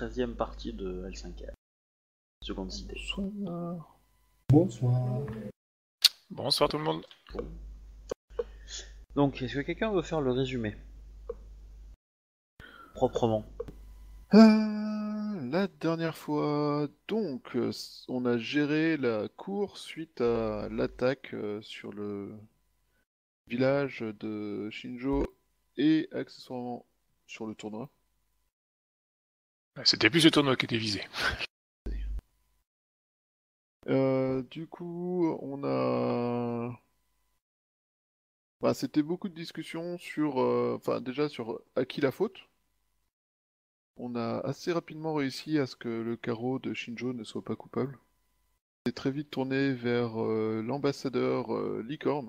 13e partie de L5R. Seconde cité. Bonsoir. Bonsoir. Bonsoir tout le monde. Donc, est-ce que quelqu'un veut faire le résumé proprement? La dernière fois, donc, on a géré la cour suite à l'attaque sur le village de Shinjo et accessoirement sur le tournoi. C'était plus le tournoi qui était visé. Du coup, on a... c'était beaucoup de discussions sur... déjà sur à qui la faute. On a assez rapidement réussi à ce que le carreau de Shinjo ne soit pas coupable. C'est très vite tourné vers l'ambassadeur Licorne,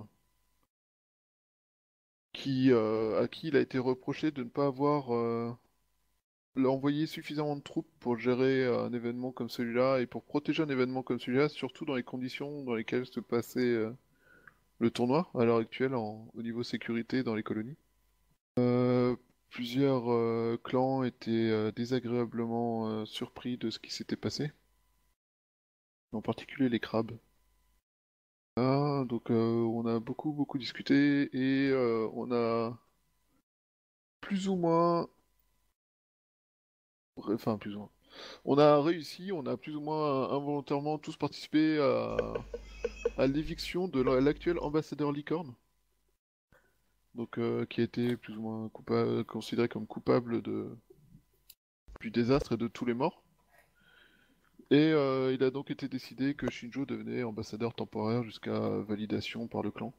à qui il a été reproché de ne pas avoir envoyé suffisamment de troupes pour gérer un événement comme celui-là et pour protéger un événement comme celui-là, surtout dans les conditions dans lesquelles se passait le tournoi à l'heure actuelle au niveau sécurité dans les colonies. Plusieurs clans étaient désagréablement surpris de ce qui s'était passé, en particulier les crabes. Donc on a beaucoup discuté et on a plus ou moins... Enfin, plus ou moins. On a réussi, on a plus ou moins involontairement tous participé à l'éviction de l'actuel ambassadeur Licorne. Donc qui a été plus ou moins considéré comme coupable du désastre et de tous les morts. Et il a donc été décidé que Shinjo devenait ambassadeur temporaire jusqu'à validation par le clan.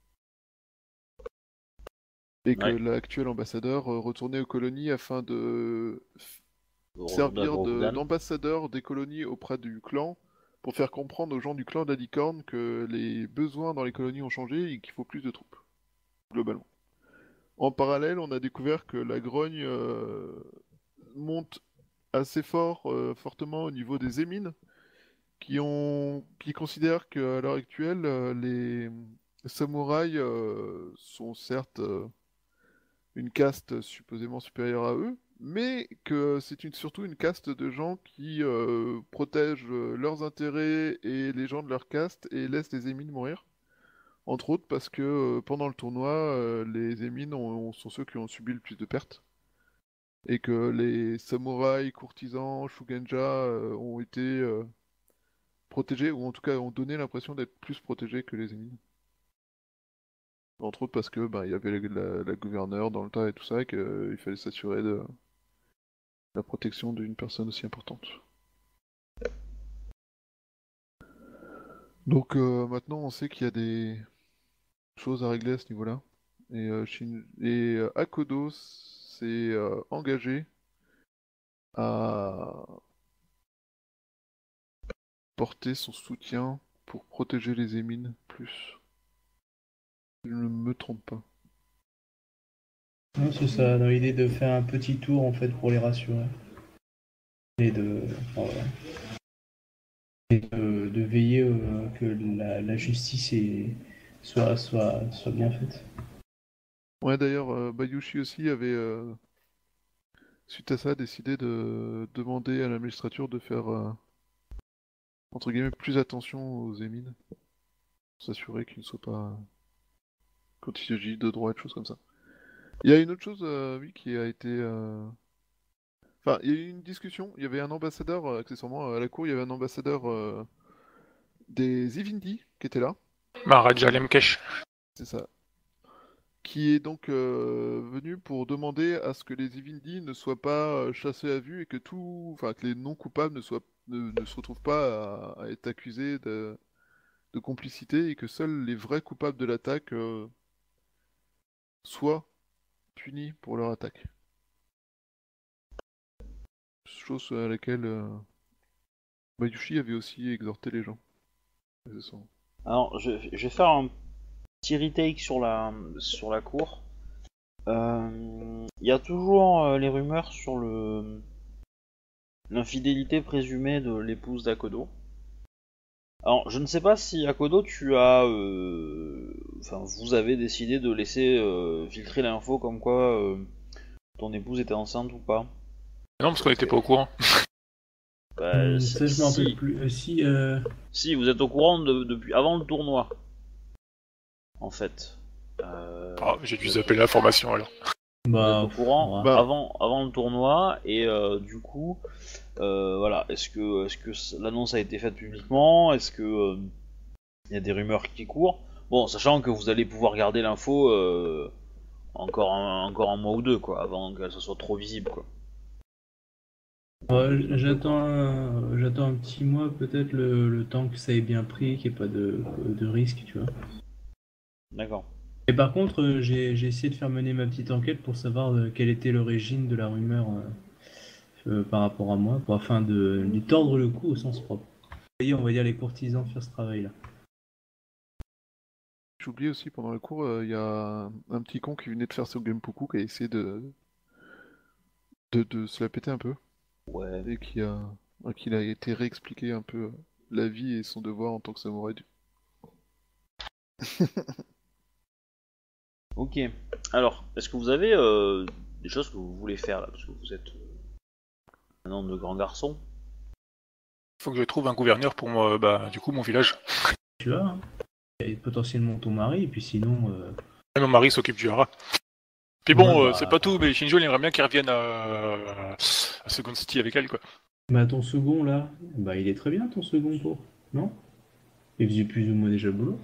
Et que l'actuel ambassadeur retournait aux colonies afin de servir d'ambassadeur des colonies auprès du clan pour faire comprendre aux gens du clan de la licorne que les besoins dans les colonies ont changé et qu'il faut plus de troupes, globalement. En parallèle, on a découvert que la grogne monte assez fortement au niveau des émines, qui considèrent qu'à l'heure actuelle, les samouraïs sont certes une caste supposément supérieure à eux, mais que c'est surtout une caste de gens qui protègent leurs intérêts et les gens de leur caste et laissent les émines mourir. Entre autres parce que pendant le tournoi, les émines sont ceux qui ont subi le plus de pertes. Et que les samouraïs, courtisans, shugenja ont été protégés, ou en tout cas ont donné l'impression d'être plus protégés que les émines. Entre autres parce que il y avait la gouverneure dans le tas et tout ça, et qu'il fallait s'assurer de la protection d'une personne aussi importante. Donc maintenant on sait qu'il y a des choses à régler à ce niveau-là. Et Akodo s'est engagé à porter son soutien pour protéger les émines plus. Je ne me trompe pas. Non, c'est ça, dans l'idée de faire un petit tour en fait pour les rassurer. Et de veiller que la justice soit bien faite. Ouais, d'ailleurs, Bayushi aussi avait, suite à ça, décidé de demander à la magistrature de faire, entre guillemets, plus attention aux émines. Pour s'assurer qu'ils ne soient pas... quand il s'agit de droit et de choses comme ça. Il y a une autre chose, oui, qui a été... Enfin, il y a eu une discussion, il y avait un ambassadeur, accessoirement, à la cour, il y avait un ambassadeur des Ivindi qui était là. Maharaja Lemkesh. C'est ça. Qui est donc venu pour demander à ce que les Ivindi ne soient pas chassés à vue et que que les non-coupables ne se retrouvent pas à être accusés de complicité et que seuls les vrais coupables de l'attaque soient punis pour leur attaque. Chose à laquelle Bayushi avait aussi exhorté les gens. Alors, je vais faire un petit retake sur la cour. Il y a toujours les rumeurs sur l'infidélité présumée de l'épouse d'Akodo. Alors, je ne sais pas si Akodo, vous avez décidé de laisser filtrer l'info comme quoi ton épouse était enceinte ou pas. Non, parce qu'on n'était pas au courant. Bah, Ça, je me rappelle plus. Si, vous êtes au courant depuis avant le tournoi, en fait. Ah, j'ai dû zapper l'information alors. Vous êtes au courant ouais. avant le tournoi et du coup, voilà. Est-ce que l'annonce a été faite publiquement? Est-ce que il y a des rumeurs qui courent? Bon, sachant que vous allez pouvoir garder l'info encore un mois ou deux, quoi, avant qu'elle soit trop visible, quoi. J'attends un petit mois, peut-être le temps que ça ait bien pris, qu'il n'y ait pas de risque, tu vois. D'accord. Et par contre, j'ai essayé de faire mener ma petite enquête pour savoir quelle était l'origine de la rumeur par rapport à moi, afin de lui tordre le cou au sens propre. Vous voyez, on va dire les courtisans faire ce travail-là. J'ai oublié aussi, pendant le cours, il y a un petit con qui venait de faire son Genpuku qui a essayé de se la péter un peu. Ouais. Et qu'il a été réexpliqué un peu la vie et son devoir en tant que samouraï. Ok. Alors, est-ce que vous avez des choses que vous voulez faire là, parce que vous êtes un homme de grand garçon? Faut que je trouve un gouverneur pour moi, bah, du coup, mon village. Tu vois, hein. Et potentiellement ton mari, et puis sinon... Et mon mari s'occupe du hara. Puis bon, Ouais, bah, c'est pas tout, mais Shinjo, il aimerait bien qu'il revienne à Second City avec elle, quoi. Bah ton second là, bah il est très bien ton second pour, non? Il faisait plus ou moins déjà le boulot.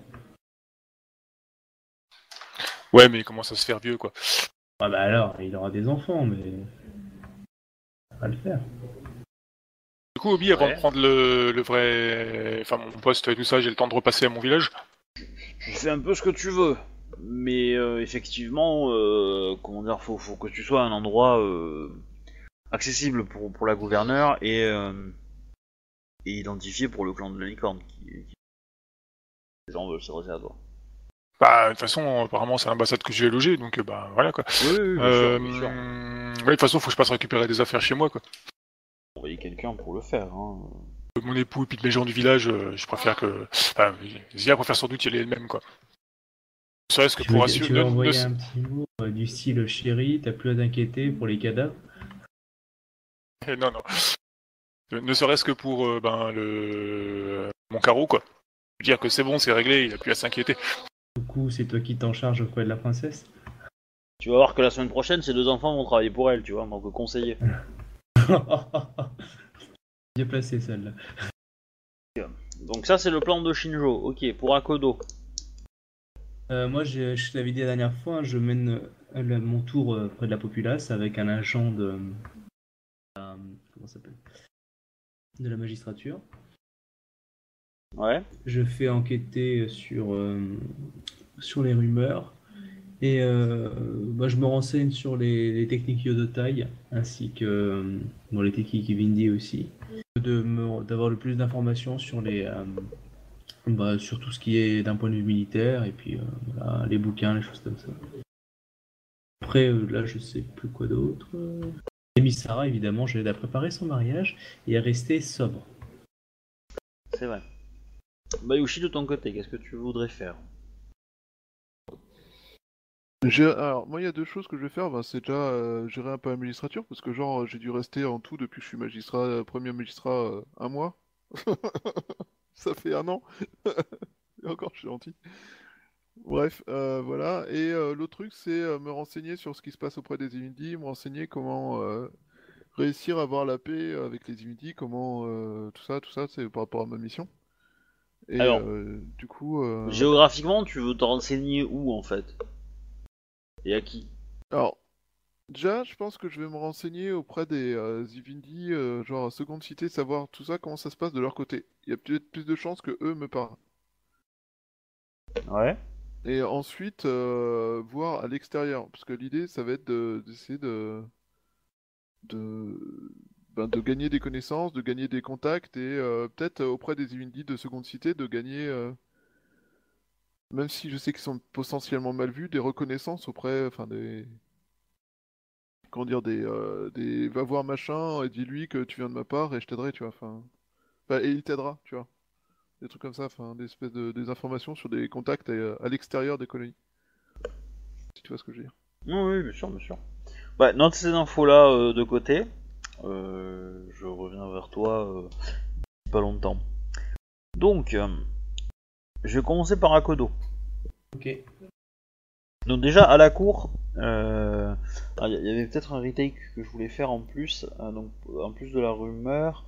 Ouais, mais il commence à se faire vieux, quoi. Ah bah alors, il aura des enfants, mais ça va le faire. Du coup, Obi, avant Ouais. de prendre le vrai... Enfin, mon poste et tout ça, j'ai le temps de repasser à mon village. Tu fais un peu ce que tu veux, mais effectivement, comment dire, faut que tu sois à un endroit accessible pour la gouverneure et identifié pour le clan de la licorne qui les gens veulent s'adresser à toi. Bah, de toute façon, apparemment, c'est l'ambassade que je vais loger, donc bah, voilà, quoi. Oui, bien sûr, bien sûr. Ouais, de toute façon, faut que je passe récupérer des affaires chez moi, quoi. Envoyer quelqu'un pour le faire. Hein. Mon époux et puis de mes gens du village, je préfère que... Enfin, Zia préfère sans doute y aller elle-même, quoi. Ne serait-ce que Tu pour veux, assurer... tu veux envoyer un petit mot du style chéri, t'as plus à t'inquiéter pour les cadavres? Non, non. Ne serait-ce que pour mon carreau, quoi. Dire que c'est bon, c'est réglé, il a plus à s'inquiéter. Du coup, c'est toi qui t'en charges auprès de la princesse? Tu vas voir que la semaine prochaine, ces deux enfants vont travailler pour elle, tu vois, en tant que conseiller. Bien placé celle-là. Donc ça, c'est le plan de Shinjo. Ok, pour Akodo. Moi, je t'avais dit la dernière fois, je mène mon tour près de la populace avec un agent comment ça s'appelle? De la magistrature. Ouais. Je fais enquêter sur les rumeurs et je me renseigne sur les techniques Yodotai ainsi que les techniques Vindi aussi. D'avoir le plus d'informations sur sur tout ce qui est d'un point de vue militaire et puis voilà, les bouquins, les choses comme ça. Après, là, je sais plus quoi d'autre. Et Miss Sarah, évidemment, je l'aide à préparer son mariage et à rester sobre. C'est vrai. Bayushi, de ton côté, qu'est-ce que tu voudrais faire? Alors, moi, il y a deux choses que je vais faire. Ben, c'est déjà gérer un peu l'administrature, parce que, genre, j'ai dû rester en tout depuis que je suis magistrat, premier magistrat, un mois. Ça fait un an. Et encore, je suis gentil. Bref, voilà. Et l'autre truc, c'est me renseigner sur ce qui se passe auprès des Imidi, me renseigner comment réussir à avoir la paix avec les Imidi, comment tout ça, c'est par rapport à ma mission. Et Alors, du coup, géographiquement, tu veux te renseigner où, en fait? Et à qui? alors, déjà, je pense que je vais me renseigner auprès des Zivindi, genre seconde cité, savoir tout ça, comment ça se passe de leur côté. Il y a peut-être plus de chances que eux me parlent. Ouais. Et ensuite, voir à l'extérieur, parce que l'idée, ça va être d'essayer de, de gagner des connaissances, de gagner des contacts, et peut-être auprès des Zivindi de seconde cité, de gagner, même si je sais qu'ils sont potentiellement mal vus, des reconnaissances auprès, enfin des... Comment dire, des va voir machin et dis-lui que tu viens de ma part et je t'aiderai, tu vois, et il t'aidera, tu vois. Des trucs comme ça, enfin, des espèces des informations sur des contacts à l'extérieur des colonies. Si tu vois ce que je veux dire. Oui, bien sûr, bien sûr. Ouais, note ces infos-là de côté. je reviens vers toi pas longtemps. Donc, je vais commencer par Akodo. Ok. Donc déjà à la cour, il y avait peut-être un retake que je voulais faire en plus, donc en plus de la rumeur.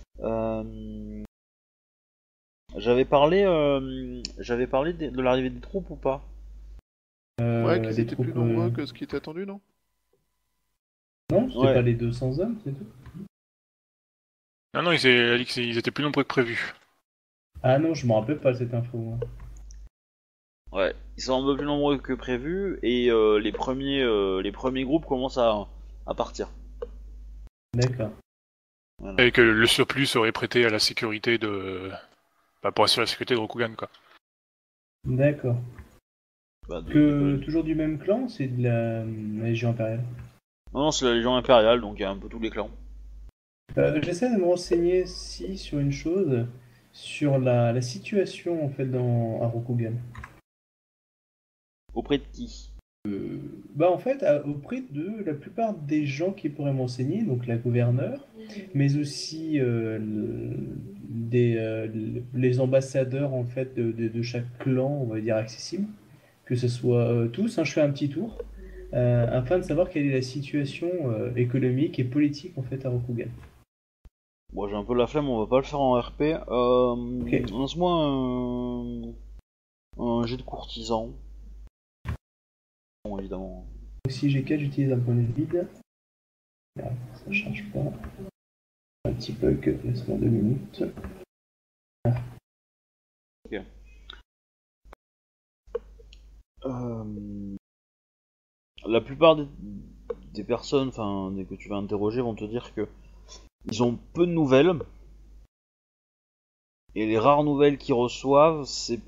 J'avais parlé de l'arrivée des troupes ou pas? Ouais, qu'ils Les étaient plus troupes. nombreux que ce qui était attendu, non? Non, c'était Ouais. pas les 200 hommes, c'est tout. Ah non, elle a dit qu'ils étaient plus nombreux que prévu. Ah non, je me rappelle pas cette info, moi. Ouais, ils sont un peu plus nombreux que prévu et les premiers groupes commencent à partir. D'accord. Voilà. Et que le surplus serait prêté à la sécurité de... Bah, pour assurer la sécurité de Rokugan, quoi. D'accord. Bah, Toujours du même clan, c'est de la Légion impériale. Non, c'est la Légion impériale, donc il y a un peu tous les clans. J'essaie de me renseigner si sur une chose, sur la situation en fait à Rokugan. Auprès de qui? Bah en fait, auprès de la plupart des gens qui pourraient m'enseigner, donc la gouverneure, mais aussi les ambassadeurs en fait de chaque clan, on va dire accessible, que ce soit tous, hein, je fais un petit tour, afin de savoir quelle est la situation économique et politique en fait à Rokugan. Bon, j'ai un peu la flemme, on va pas le faire en RP. Ok. Lance-moi un jet de courtisan. Bon, évidemment. Donc, si j'ai 4, j'utilise un point de vide. Merde, ça charge pas. Un petit bug, laisse-moi 2 minutes. La plupart des personnes, que tu vas interroger, vont te dire que ils ont peu de nouvelles. Et les rares nouvelles qu'ils reçoivent,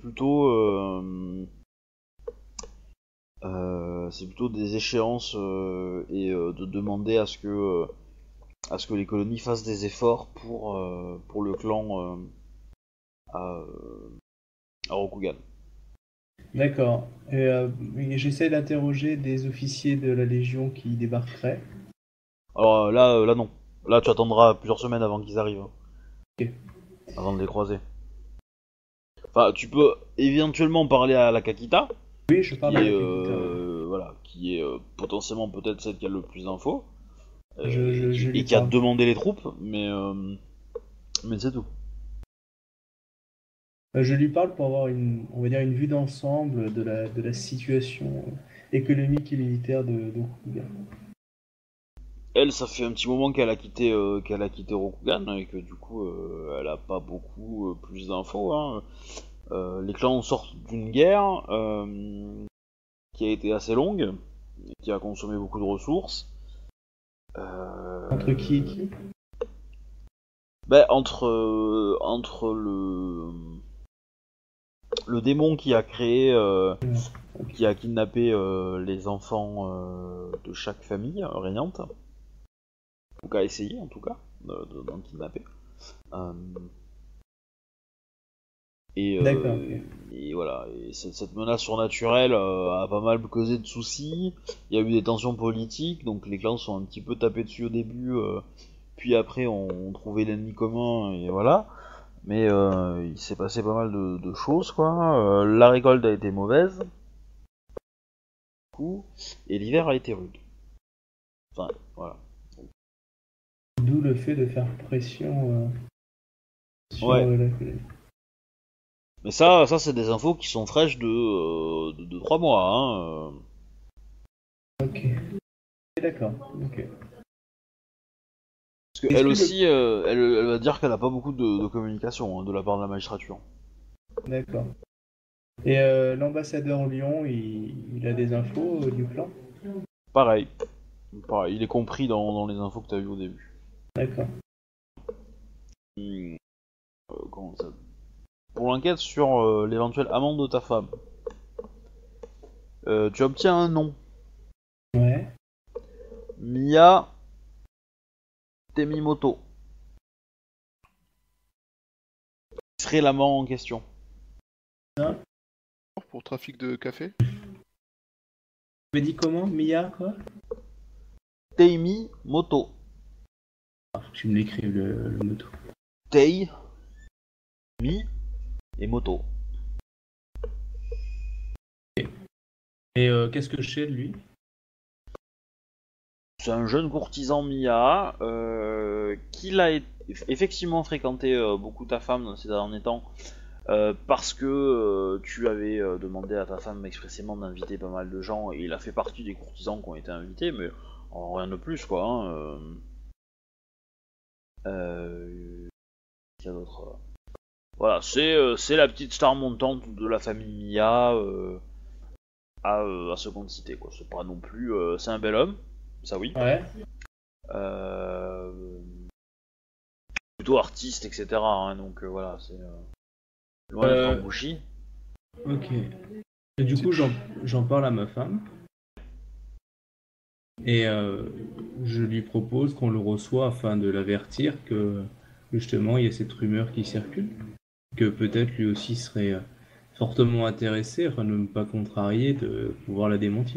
c'est plutôt des échéances de demander à ce que les colonies fassent des efforts pour le clan à, à Rokugan. D'accord. Et j'essaie d'interroger des officiers de la Légion qui débarqueraient. Alors là non. Là tu attendras plusieurs semaines avant qu'ils arrivent, Ok. avant de les croiser. Enfin, tu peux éventuellement parler à la Kakita, Oui, je parle qui est, avec Akita. voilà, qui est potentiellement peut-être celle qui a le plus d'infos, Je lui et qui a parle. demandé les troupes, mais c'est tout. Je lui parle pour avoir on va dire une vue d'ensemble de la situation économique et militaire de Rokugan. Elle, ça fait un petit moment qu'elle a quitté Rokugan et que du coup, elle a pas beaucoup plus d'infos. Hein. Les clans sortent d'une guerre qui a été assez longue, qui a consommé beaucoup de ressources. Entre qui et qui? Ben, entre le démon qui a créé, qui a kidnappé les enfants de chaque famille régnante, donc a essayé en tout cas d'en kidnapper. Euh, D'accord, ok. et voilà, et cette menace surnaturelle a pas mal causé de soucis. Il y a eu des tensions politiques, donc les clans sont un petit peu tapés dessus au début, puis après on trouvait l'ennemi commun et voilà. Mais il s'est passé pas mal de choses quoi. La récolte a été mauvaise, du coup, et l'hiver a été rude. Enfin, voilà. D'où le fait de faire pression sur Ouais. la colonie. Mais ça c'est des infos qui sont fraîches de 3 mois. Hein. Ok. D'accord, ok. Parce Est-ce qu'elle que aussi, elle va dire qu'elle a pas beaucoup de communication hein, de la part de la magistrature. D'accord. Et l'ambassadeur Lyon, il a des infos du clan? Pareil. Pareil, il est compris dans les infos que t'as vues au début. D'accord. Hmm, comment ça... Pour l'enquête sur l'éventuelle amende de ta femme, tu obtiens un nom. Ouais. Mia Temimoto. Qui serait l'amant en question. Pour trafic de café? Tu m'as dit comment? Mia, quoi? Teimi Moto. Faut que tu me l'écrives le moto. Tei, Mi et Moto. Et qu'est-ce que je sais de lui? C'est un jeune courtisan Mia qui l'a effectivement fréquenté beaucoup ta femme dans ces derniers temps parce que tu avais demandé à ta femme expressément d'inviter pas mal de gens et il a fait partie des courtisans qui ont été invités, mais rien de plus quoi. Hein, qu'il y a d'autre Voilà, c'est la petite star montante de la famille Mia à seconde cité quoi. C'est pas non plus, c'est un bel homme, ça oui. Ouais. Plutôt artiste, etc. Hein, donc voilà, c'est loin d'être un bouchi. Ok. Et du coup, j'en parle à ma femme. Et je lui propose qu'on le reçoit afin de l'avertir que justement il y a cette rumeur qui circule. Que peut-être lui aussi serait fortement intéressé, afin de ne pas contrarier, de pouvoir la démentir.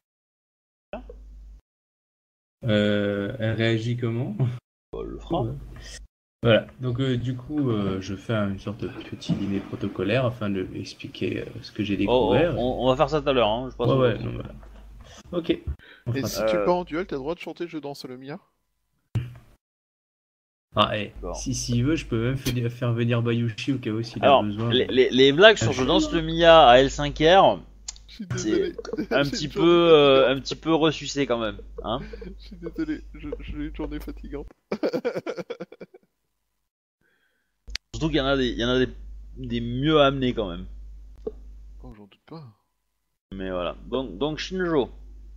Elle réagit comment? Le fera. Voilà, donc du coup, je fais une sorte de petit dîner protocolaire afin de lui expliquer ce que j'ai découvert. On va faire ça tout à l'heure, hein, je pense. Ouais, non, voilà. Ok. Et si tu pars en duel, t'as le droit de chanter Je danse le Mia? Ah, s'il veut, je peux même faire venir Bayushi au cas où s'il a besoin. Les blagues sur Je danse le Mia à L5R, c'est un petit peu ressucé quand même, hein. Je suis désolé, j'ai eu une journée fatigante. Surtout qu'il y en a des mieux amenés quand même. Oh, j'en doute pas. Mais voilà. Donc Shinjo.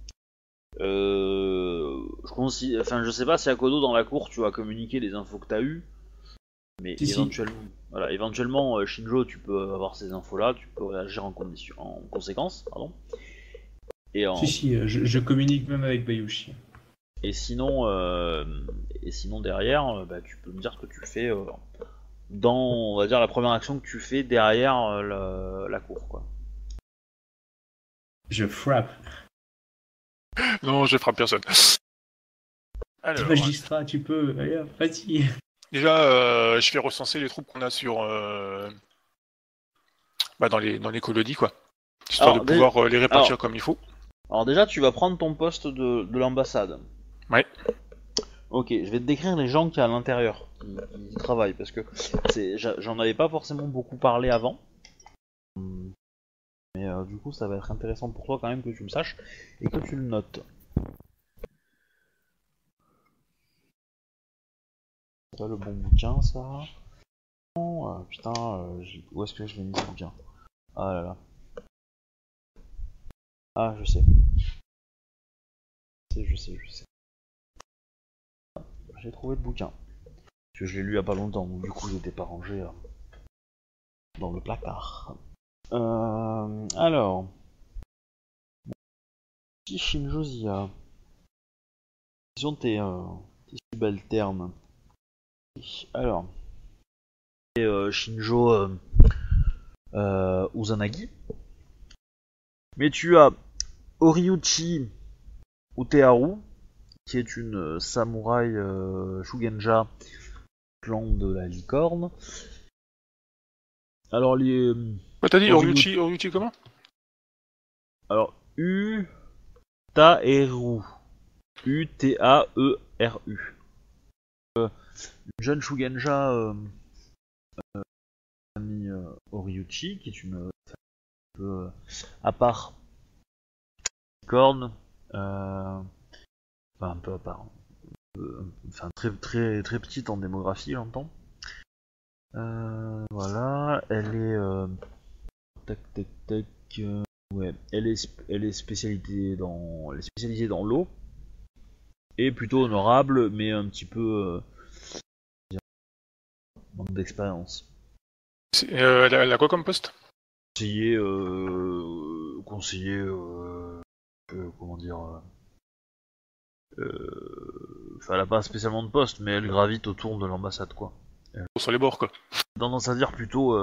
Je sais pas si à Kodo dans la cour tu vas communiquer les infos que t'as eues. Mais éventuellement, Shinjo, tu peux avoir ces infos-là, tu peux réagir en conséquence, pardon. Si, je communique même avec Bayushi. Et sinon derrière, tu peux me dire ce que tu fais dans, on va dire, la première action que tu fais derrière la cour, quoi. Je frappe. Non, je frappe personne. Alors, magistrat, tu peux. Allez, vas-y. Déjà, je fais recenser les troupes qu'on a sur dans les colonies, quoi, histoire de pouvoir les répartir comme il faut. Alors déjà, tu vas prendre ton poste de l'ambassade. Ouais. Ok, je vais te décrire les gens qu'il y a à l'intérieur qui travaillent, parce que j'en avais pas forcément beaucoup parlé avant. Mais du coup, ça va être intéressant pour toi quand même que tu le saches et que tu le notes. C'est le bon bouquin, ça. Oh, putain, où est-ce que je l'ai mis ce bouquin? Ah là là. Ah, je sais. Je sais. J'ai trouvé le bouquin. Parce que je l'ai lu il y a pas longtemps, donc du coup, il n'était pas rangé dans le placard. Alors. Petit Shinjo Zia. Disons tes subalternes. Alors. Et Shinjo Uzanagi. Mais tu as Oriuchi Uteharu, qui est une samouraï Shugenja, clan de la licorne. Alors les... T'as dit Oriuchi comment? Alors Utaeru. Utaeru. Une jeune Shugenja famille Oriuchi, qui est une famille un peu à part licorne, enfin un peu à part, enfin très très très petite en démographie, j'entends. Voilà, elle est ouais, elle est spécialisée dans l'eau et plutôt honorable, mais un petit peu manque d'expérience. Elle a quoi comme poste? Conseiller, comment dire, enfin, elle a pas spécialement de poste, mais elle gravite autour de l'ambassade, quoi. Sur les bords, quoi. Tendance à dire plutôt,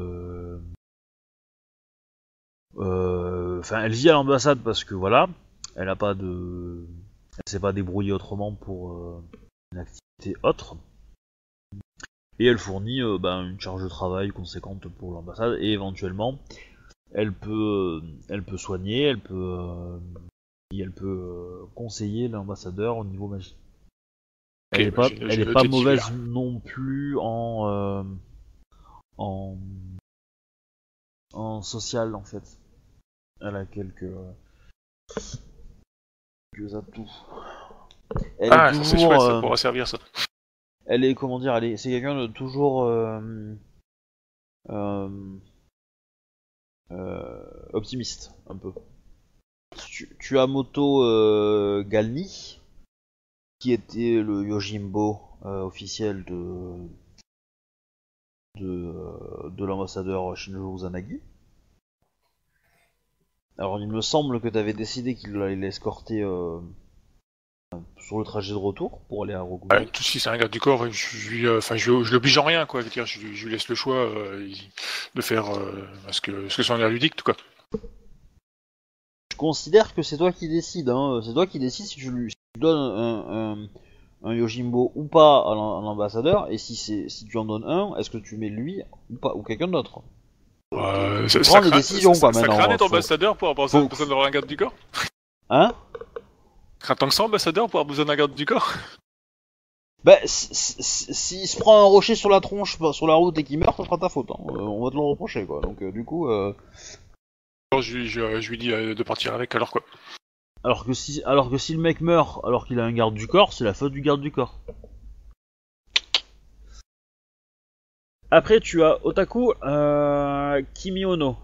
enfin, elle vit à l'ambassade parce que voilà, elle s'est pas débrouillée autrement pour une activité autre. Et elle fournit une charge de travail conséquente pour l'ambassade et éventuellement elle peut soigner, elle peut conseiller l'ambassadeur au niveau magie. Elle est pas mauvaise non plus en social en fait. Elle a quelques atouts. Ça c'est chouette, ça pourra servir ça. Elle est c'est quelqu'un de toujours optimiste un peu. Tu as Moto Galni qui était le Yojimbo officiel de l'ambassadeur Shinjo Uzanagi. Alors il me semble que tu avais décidé qu'il allait l'escorter sur le trajet de retour pour aller à Rokugo. Si c'est un garde du corps, je l'oblige en rien, quoi. Je lui laisse le choix de faire ce que son air lui dicte, quoi. Je considère que c'est toi qui décides, hein. C'est toi qui décides si tu donnes un Yojimbo ou pas à l'ambassadeur, et si tu en donnes un, est-ce que tu mets lui ou pas, ou quelqu'un d'autre. Ça des décisions, quoi, maintenant. Ça craint d'être ambassadeur pour avoir besoin d'avoir un garde du corps. Hein? Tant que ça, ambassadeur pour avoir besoin d'un garde du corps. Bah, s'il se prend un rocher sur la tronche, sur la route et qu'il meurt, ça sera ta faute, hein. On va te le reprocher, quoi. Donc, du coup. Je lui dis de partir avec, alors quoi. Alors que si le mec meurt alors qu'il a un garde du corps, c'est la faute du garde du corps. Après, tu as Otaku Kimiono.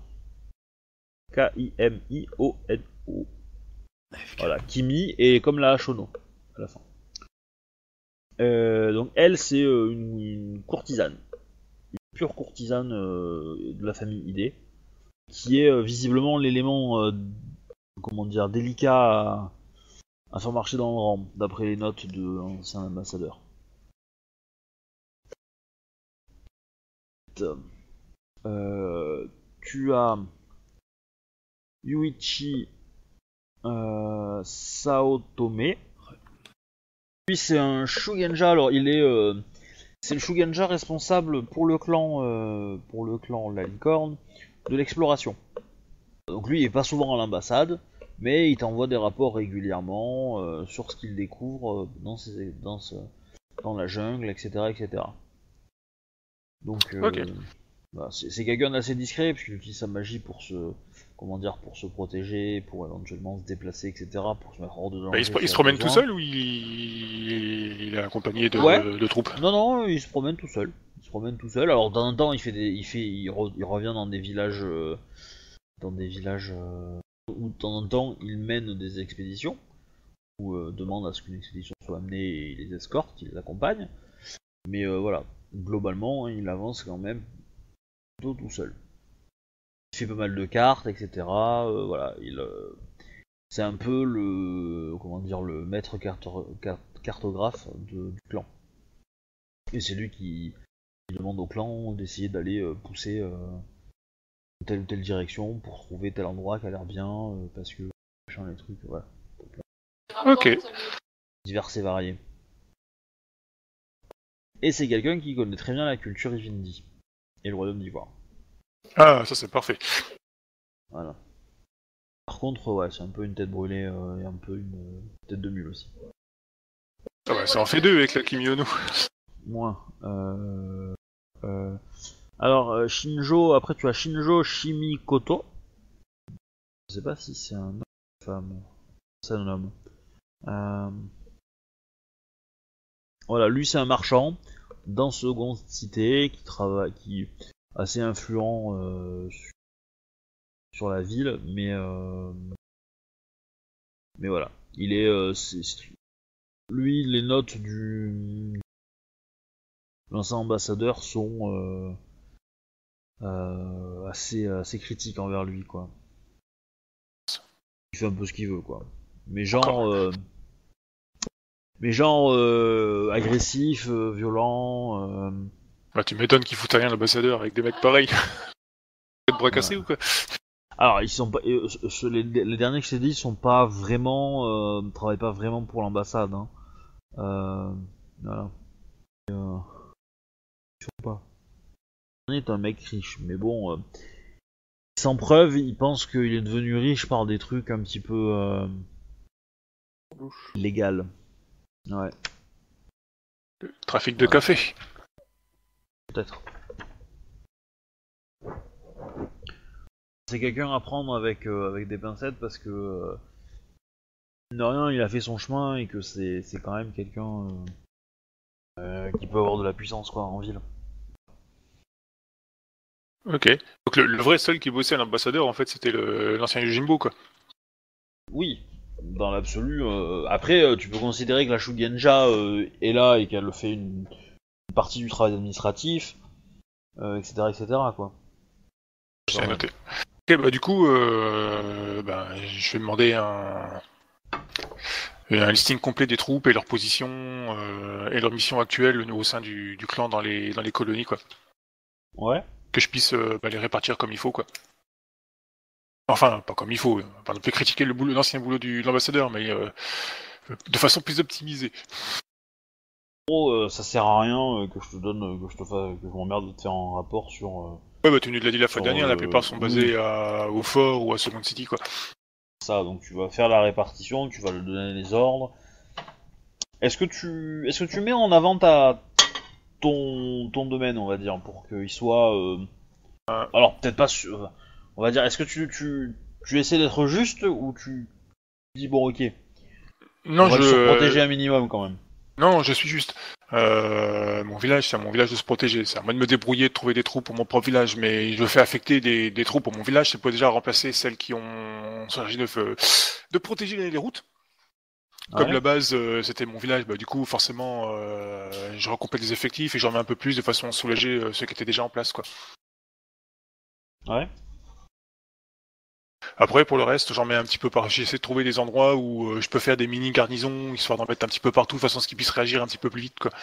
K-I-M-I-O-N-O. Voilà, Kimi et comme la Shono à la fin. Donc elle, c'est une courtisane. Une pure courtisane de la famille ID. Qui est visiblement l'élément délicat à faire marcher dans le rang, d'après les notes de l'ancien ambassadeur. Tu as Yuichi Saotome. Lui c'est un Shugenja, alors c'est le Shugenja responsable pour le clan La Licorne de l'exploration. Donc lui il est pas souvent à l'ambassade, mais il t'envoie des rapports régulièrement sur ce qu'il découvre dans la jungle, etc. Donc c'est quelqu'un d'assez discret, puisqu'il utilise sa magie pour se protéger, pour éventuellement se déplacer, etc. pour se mettre hors de danger. Il se promène tout seul ou il est accompagné de troupes? Non, il se promène tout seul. Alors de temps en temps il revient dans des villages où de temps en temps il mène des expéditions ou demande à ce qu'une expédition soit amenée et il les escorte, il les accompagne. Mais voilà, globalement il avance quand même plutôt tout seul. Il fait pas mal de cartes, etc. Voilà, c'est un peu le maître cartographe du clan. Et c'est lui qui demande au clan d'essayer d'aller pousser telle ou telle direction pour trouver tel endroit qui a l'air bien, parce que machin, les trucs, voilà. Ok. Divers et variés. Et c'est quelqu'un qui connaît très bien la culture Ivindi et le royaume d'Ivoire. Ah, ça c'est parfait. Voilà. Par contre, ouais, c'est un peu une tête brûlée et un peu une tête de mule aussi. Ah ouais, ça en fait deux avec la Kimiono. Moins. Alors, Shinjo, après tu as Shinjo Shimikoto. Je sais pas si c'est un homme ou une femme. C'est un homme. Voilà, lui c'est un marchand dans seconde cité qui est assez influent sur la ville, mais voilà, il est, lui les notes du l'ancien ambassadeur sont assez critiques envers lui, quoi. Il fait un peu ce qu'il veut, quoi. Mais genre agressif, violent. Bah tu m'étonnes qu'il foute rien l'ambassadeur avec des mecs pareils. Bras cassés ou quoi? Alors, ils sont pas, les derniers que je t'ai dit sont pas vraiment, travaillent pas vraiment pour l'ambassade. Hein. Voilà. Ils sont pas. On est un mec riche, mais bon, sans preuve, il pense qu'il est devenu riche par des trucs un petit peu légal. Ouais. Trafic de café. Peut-être. C'est quelqu'un à prendre avec des pincettes parce que de rien, il a fait son chemin et que c'est quand même quelqu'un qui peut avoir de la puissance quoi en ville. Ok. Donc le vrai seul qui bossait à l'ambassadeur, en fait, c'était l'ancien Yojimbo, quoi. Oui, dans l'absolu. Après, tu peux considérer que la Shugenja est là et qu'elle fait une partie du travail administratif, etc., etc., quoi. C'est noté. Ok, bah du coup, je vais demander un listing complet des troupes et leur position et leur mission actuelle au sein du clan dans les colonies, quoi. Ouais. Que je puisse les répartir comme il faut, quoi. Enfin, pas comme il faut. On peut critiquer l'ancien boulot de l'ambassadeur, mais de façon plus optimisée. En gros, ça sert à rien que je te donne, que je m'emmerde de te faire un rapport sur. Ouais, bah tu nous l'as dit la fois dernière, la plupart sont basés au fort ou à Second City, quoi. Ça, donc tu vas faire la répartition, tu vas lui donner les ordres. Est-ce que tu mets en avant ton domaine, on va dire, pour qu'il soit. Alors peut-être pas. On va dire, est-ce que tu essaies d'être juste ou tu dis bon ok. Non, on va se protéger un minimum quand même. Non, je suis juste. Mon village, c'est à mon village de se protéger. C'est à moi de me débrouiller, de trouver des troupes pour mon propre village. Mais je fais affecter des troupes pour mon village, c'est pour déjà remplacer celles qui ont chargé de protéger les routes. Comme la base, c'était mon village, bah, du coup, forcément, je recomplète les effectifs et j'en mets un peu plus de façon à soulager ceux qui étaient déjà en place, quoi. Ouais. Après, pour le reste, j'en mets un petit peu par. J'essaie de trouver des endroits où je peux faire des mini garnisons, histoire d'en mettre un petit peu partout, de façon à ce qu'ils puissent réagir un petit peu plus vite, quoi.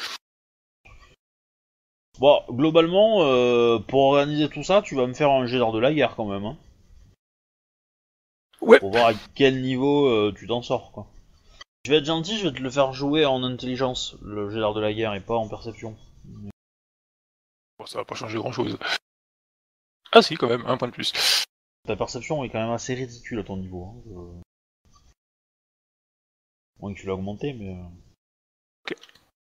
Bon, globalement, pour organiser tout ça, tu vas me faire un jet d'art de la guerre quand même. Hein. Ouais. Pour voir à quel niveau tu t'en sors, quoi. Je vais être gentil, je vais te le faire jouer en intelligence, le jet d'art de la guerre, et pas en perception. Bon, ça va pas changer grand-chose. Ah si, quand même, un point de plus. Ta perception est quand même assez ridicule à ton niveau. Hein. Moins que tu l'as augmenté, mais... Ok.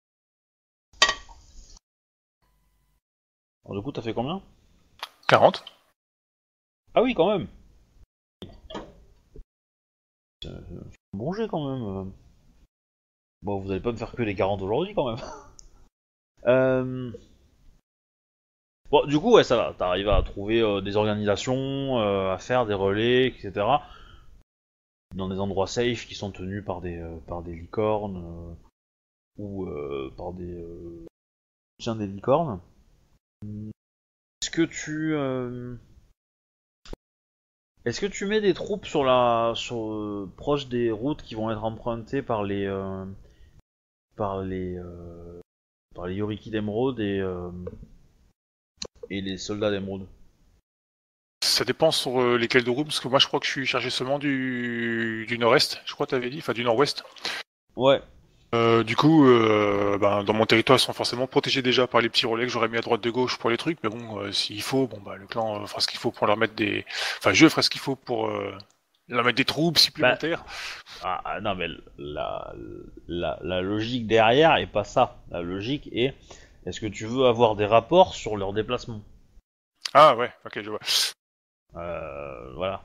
Alors, du coup, t'as fait combien ? 40. Ah oui, quand même. C'est un bon jet quand même. Bon, vous allez pas me faire que les 40 aujourd'hui quand même. Bon, du coup, ouais, ça va. T'arrives à trouver des organisations, à faire des relais, etc. Dans des endroits safe qui sont tenus par des licornes ou par des soutiens des licornes. Est-ce que tu mets des troupes proche des routes qui vont être empruntées par les Yoriki d'Emeraude et les soldats d'Emeraude? Ça dépend sur lesquels de routes, parce que moi je crois que je suis chargé seulement du nord-est, je crois que t'avais dit, enfin du nord-ouest. Ouais. Du coup, dans mon territoire, ils sont forcément protégés déjà par les petits relais que j'aurais mis à droite de gauche pour les trucs, mais bon, s'il faut, le clan fera ce qu'il faut pour leur mettre des... Enfin, je ferai ce qu'il faut pour leur mettre des troupes supplémentaires. Non, mais la logique derrière est pas ça. La logique est, est-ce que tu veux avoir des rapports sur leur déplacement ? Ah ouais, ok, je vois. Voilà.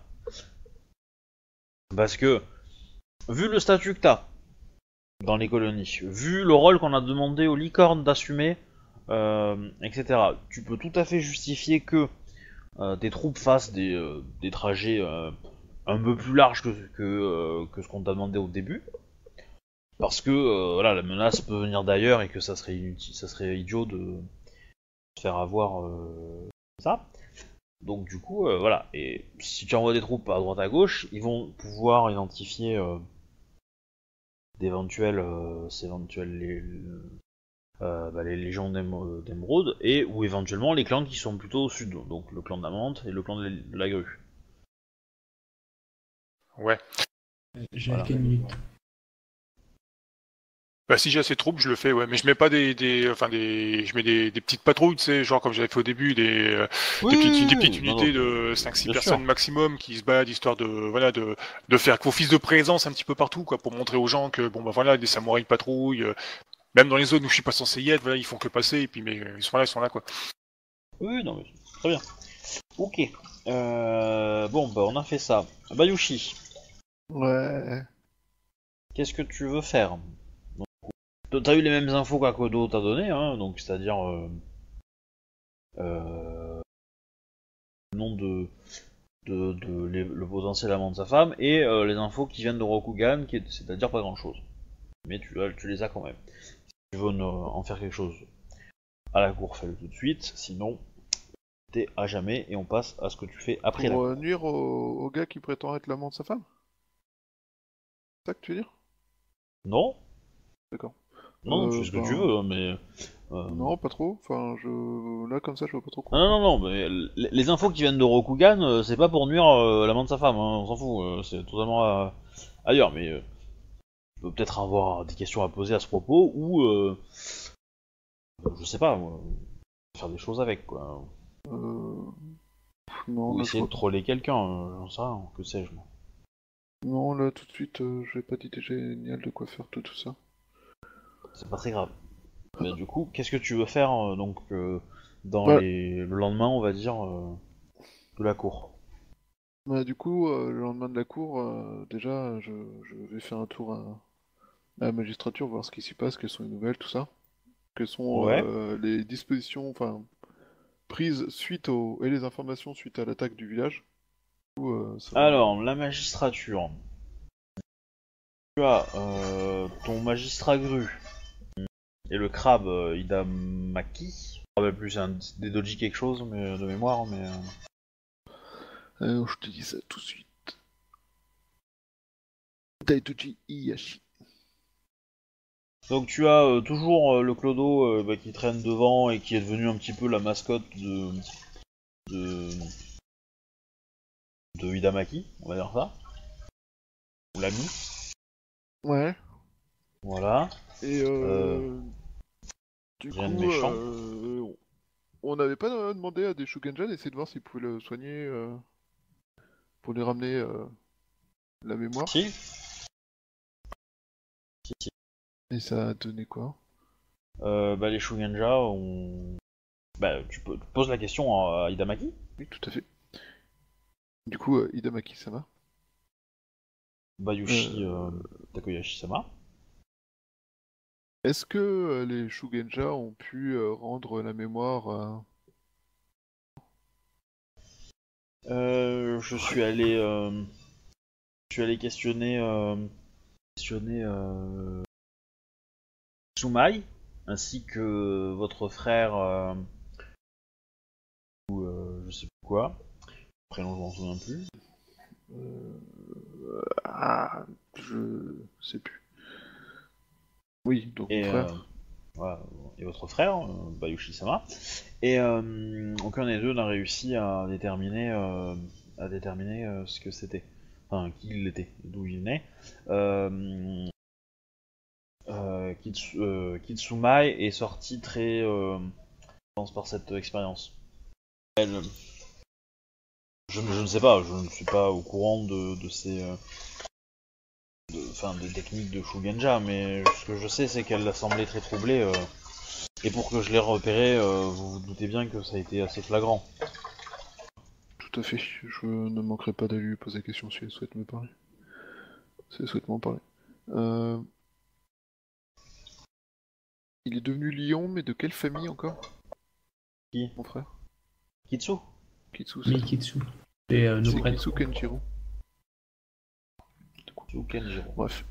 Parce que, vu le statut que t'as dans les colonies, vu le rôle qu'on a demandé aux licornes d'assumer, etc., tu peux tout à fait justifier que tes troupes fassent des trajets un peu plus larges que ce qu'on t'a demandé au début. Parce que voilà, la menace peut venir d'ailleurs et que ça serait idiot de se faire avoir ça. Donc du coup, voilà. Et si tu envoies des troupes à droite à gauche, ils vont pouvoir identifier les légions d'émeraude ou éventuellement les clans qui sont plutôt au sud, donc le clan d'Amante et le clan de la grue. Ouais. J'ai Voilà. quelle minute? Bah si j'ai assez de troupes, je le fais, ouais. Mais je mets pas je mets des petites patrouilles, tu sais, genre comme j'avais fait au début, des petites Non, unités non, de 5-6 bien personnes sûr. maximum qui se baladent histoire de faire office de présence un petit peu partout, quoi, pour montrer aux gens que, bon, bah voilà, des samouraïs patrouillent, même dans les zones où je suis pas censé y être, voilà, ils font que passer, et puis, mais ils sont là, quoi. Oui, non, mais très bien. Ok. Bon, bah on a fait ça. Bayushi, Ouais. qu'est-ce que tu veux faire? T'as eu les mêmes infos qu'Akodo t'a donné, hein, donc c'est-à-dire le nom le potentiel amant de sa femme et les infos qui viennent de Rokugan, c'est-à-dire pas grand-chose. Mais tu les as quand même. Si tu veux en faire quelque chose à la cour, fais-le tout de suite, sinon t'es à jamais et on passe à ce que tu fais après la Pour cour. nuire au gars qui prétend être l'amant de sa femme? C'est ça que tu veux dire? Non? D'accord. Non, tu fais ce que tu veux, hein, mais... Non, pas trop. Enfin, là, comme ça, je vois pas trop Non, quoi. non, non, mais les infos qui viennent de Rokugan, c'est pas pour nuire à l'amant de sa femme, hein, on s'en fout, c'est totalement ailleurs, mais tu peux peut-être avoir des questions à poser à ce propos, ou, je sais pas, moi, faire des choses avec, quoi. Non, Ou là, je essayer de vois. troller quelqu'un, j'en sais rien, que sais-je, moi. Non, là, tout de suite, j'ai pas d'idée géniale de quoi faire tout ça. C'est pas très grave. Mais du coup, qu'est-ce que tu veux faire, donc, dans Bah, le lendemain, on va dire, de la cour? bah, du coup, le lendemain de la cour, déjà, je vais faire un tour à la magistrature, voir ce qui s'y passe, quelles sont les nouvelles, tout ça. Quelles sont Ouais. les dispositions, enfin, prises et les informations suite à l'attaque du village. Du coup, ça va. Alors, la magistrature. Tu as ton magistrat Gru. Et le crabe Idamaki. Je me rappelle plus, c'est des doji quelque chose mais, de mémoire, mais... Je te dis ça tout de suite. Daituji Iyashi. Donc tu as toujours le clodo qui traîne devant et qui est devenu un petit peu la mascotte de, de Idamaki, on va dire ça. Ou l'ami, Ouais. voilà. Et Euh, du rien de coup, méchant. on n'avait pas demandé à des Shugenja d'essayer de voir s'ils pouvaient le soigner pour lui ramener la mémoire. Si. Si. Et ça a donné quoi? Les Shugenja ont... Bah, tu poses la question à Idamaki. Oui, tout à fait. Du coup, Idamaki-sama. Bayushi Takoyashi-sama. Est-ce que les Shugenja ont pu rendre la mémoire Je suis allé... Je suis allé questionner... Sumai, ainsi que votre frère, ou je sais plus quoi, prénom je m'en souviens plus, je sais plus. Oui, donc mon et, frère. voilà, et votre frère, Bayushi-sama, et aucun des deux n'a réussi à déterminer ce que c'était, enfin qui il était, d'où il venait. Kitsumai est sorti très, je pense, par cette expérience. Elle, je ne sais pas, je ne suis pas au courant de ces, des techniques de Shugenja, mais ce que je sais, c'est qu'elle a semblé très troublée. Et pour que je l'ai repéré, vous vous doutez bien que ça a été assez flagrant. Tout à fait. Je ne manquerai pas d'aller lui poser la question si elle souhaite me parler. Si elle souhaite m'en parler. Il est devenu lion, mais de quelle famille encore? Qui? Mon frère? Kitsu? Kitsu. Et nos C'est prêtres. Kitsu Kenjiro. Kitsu Kenjiro. Bref.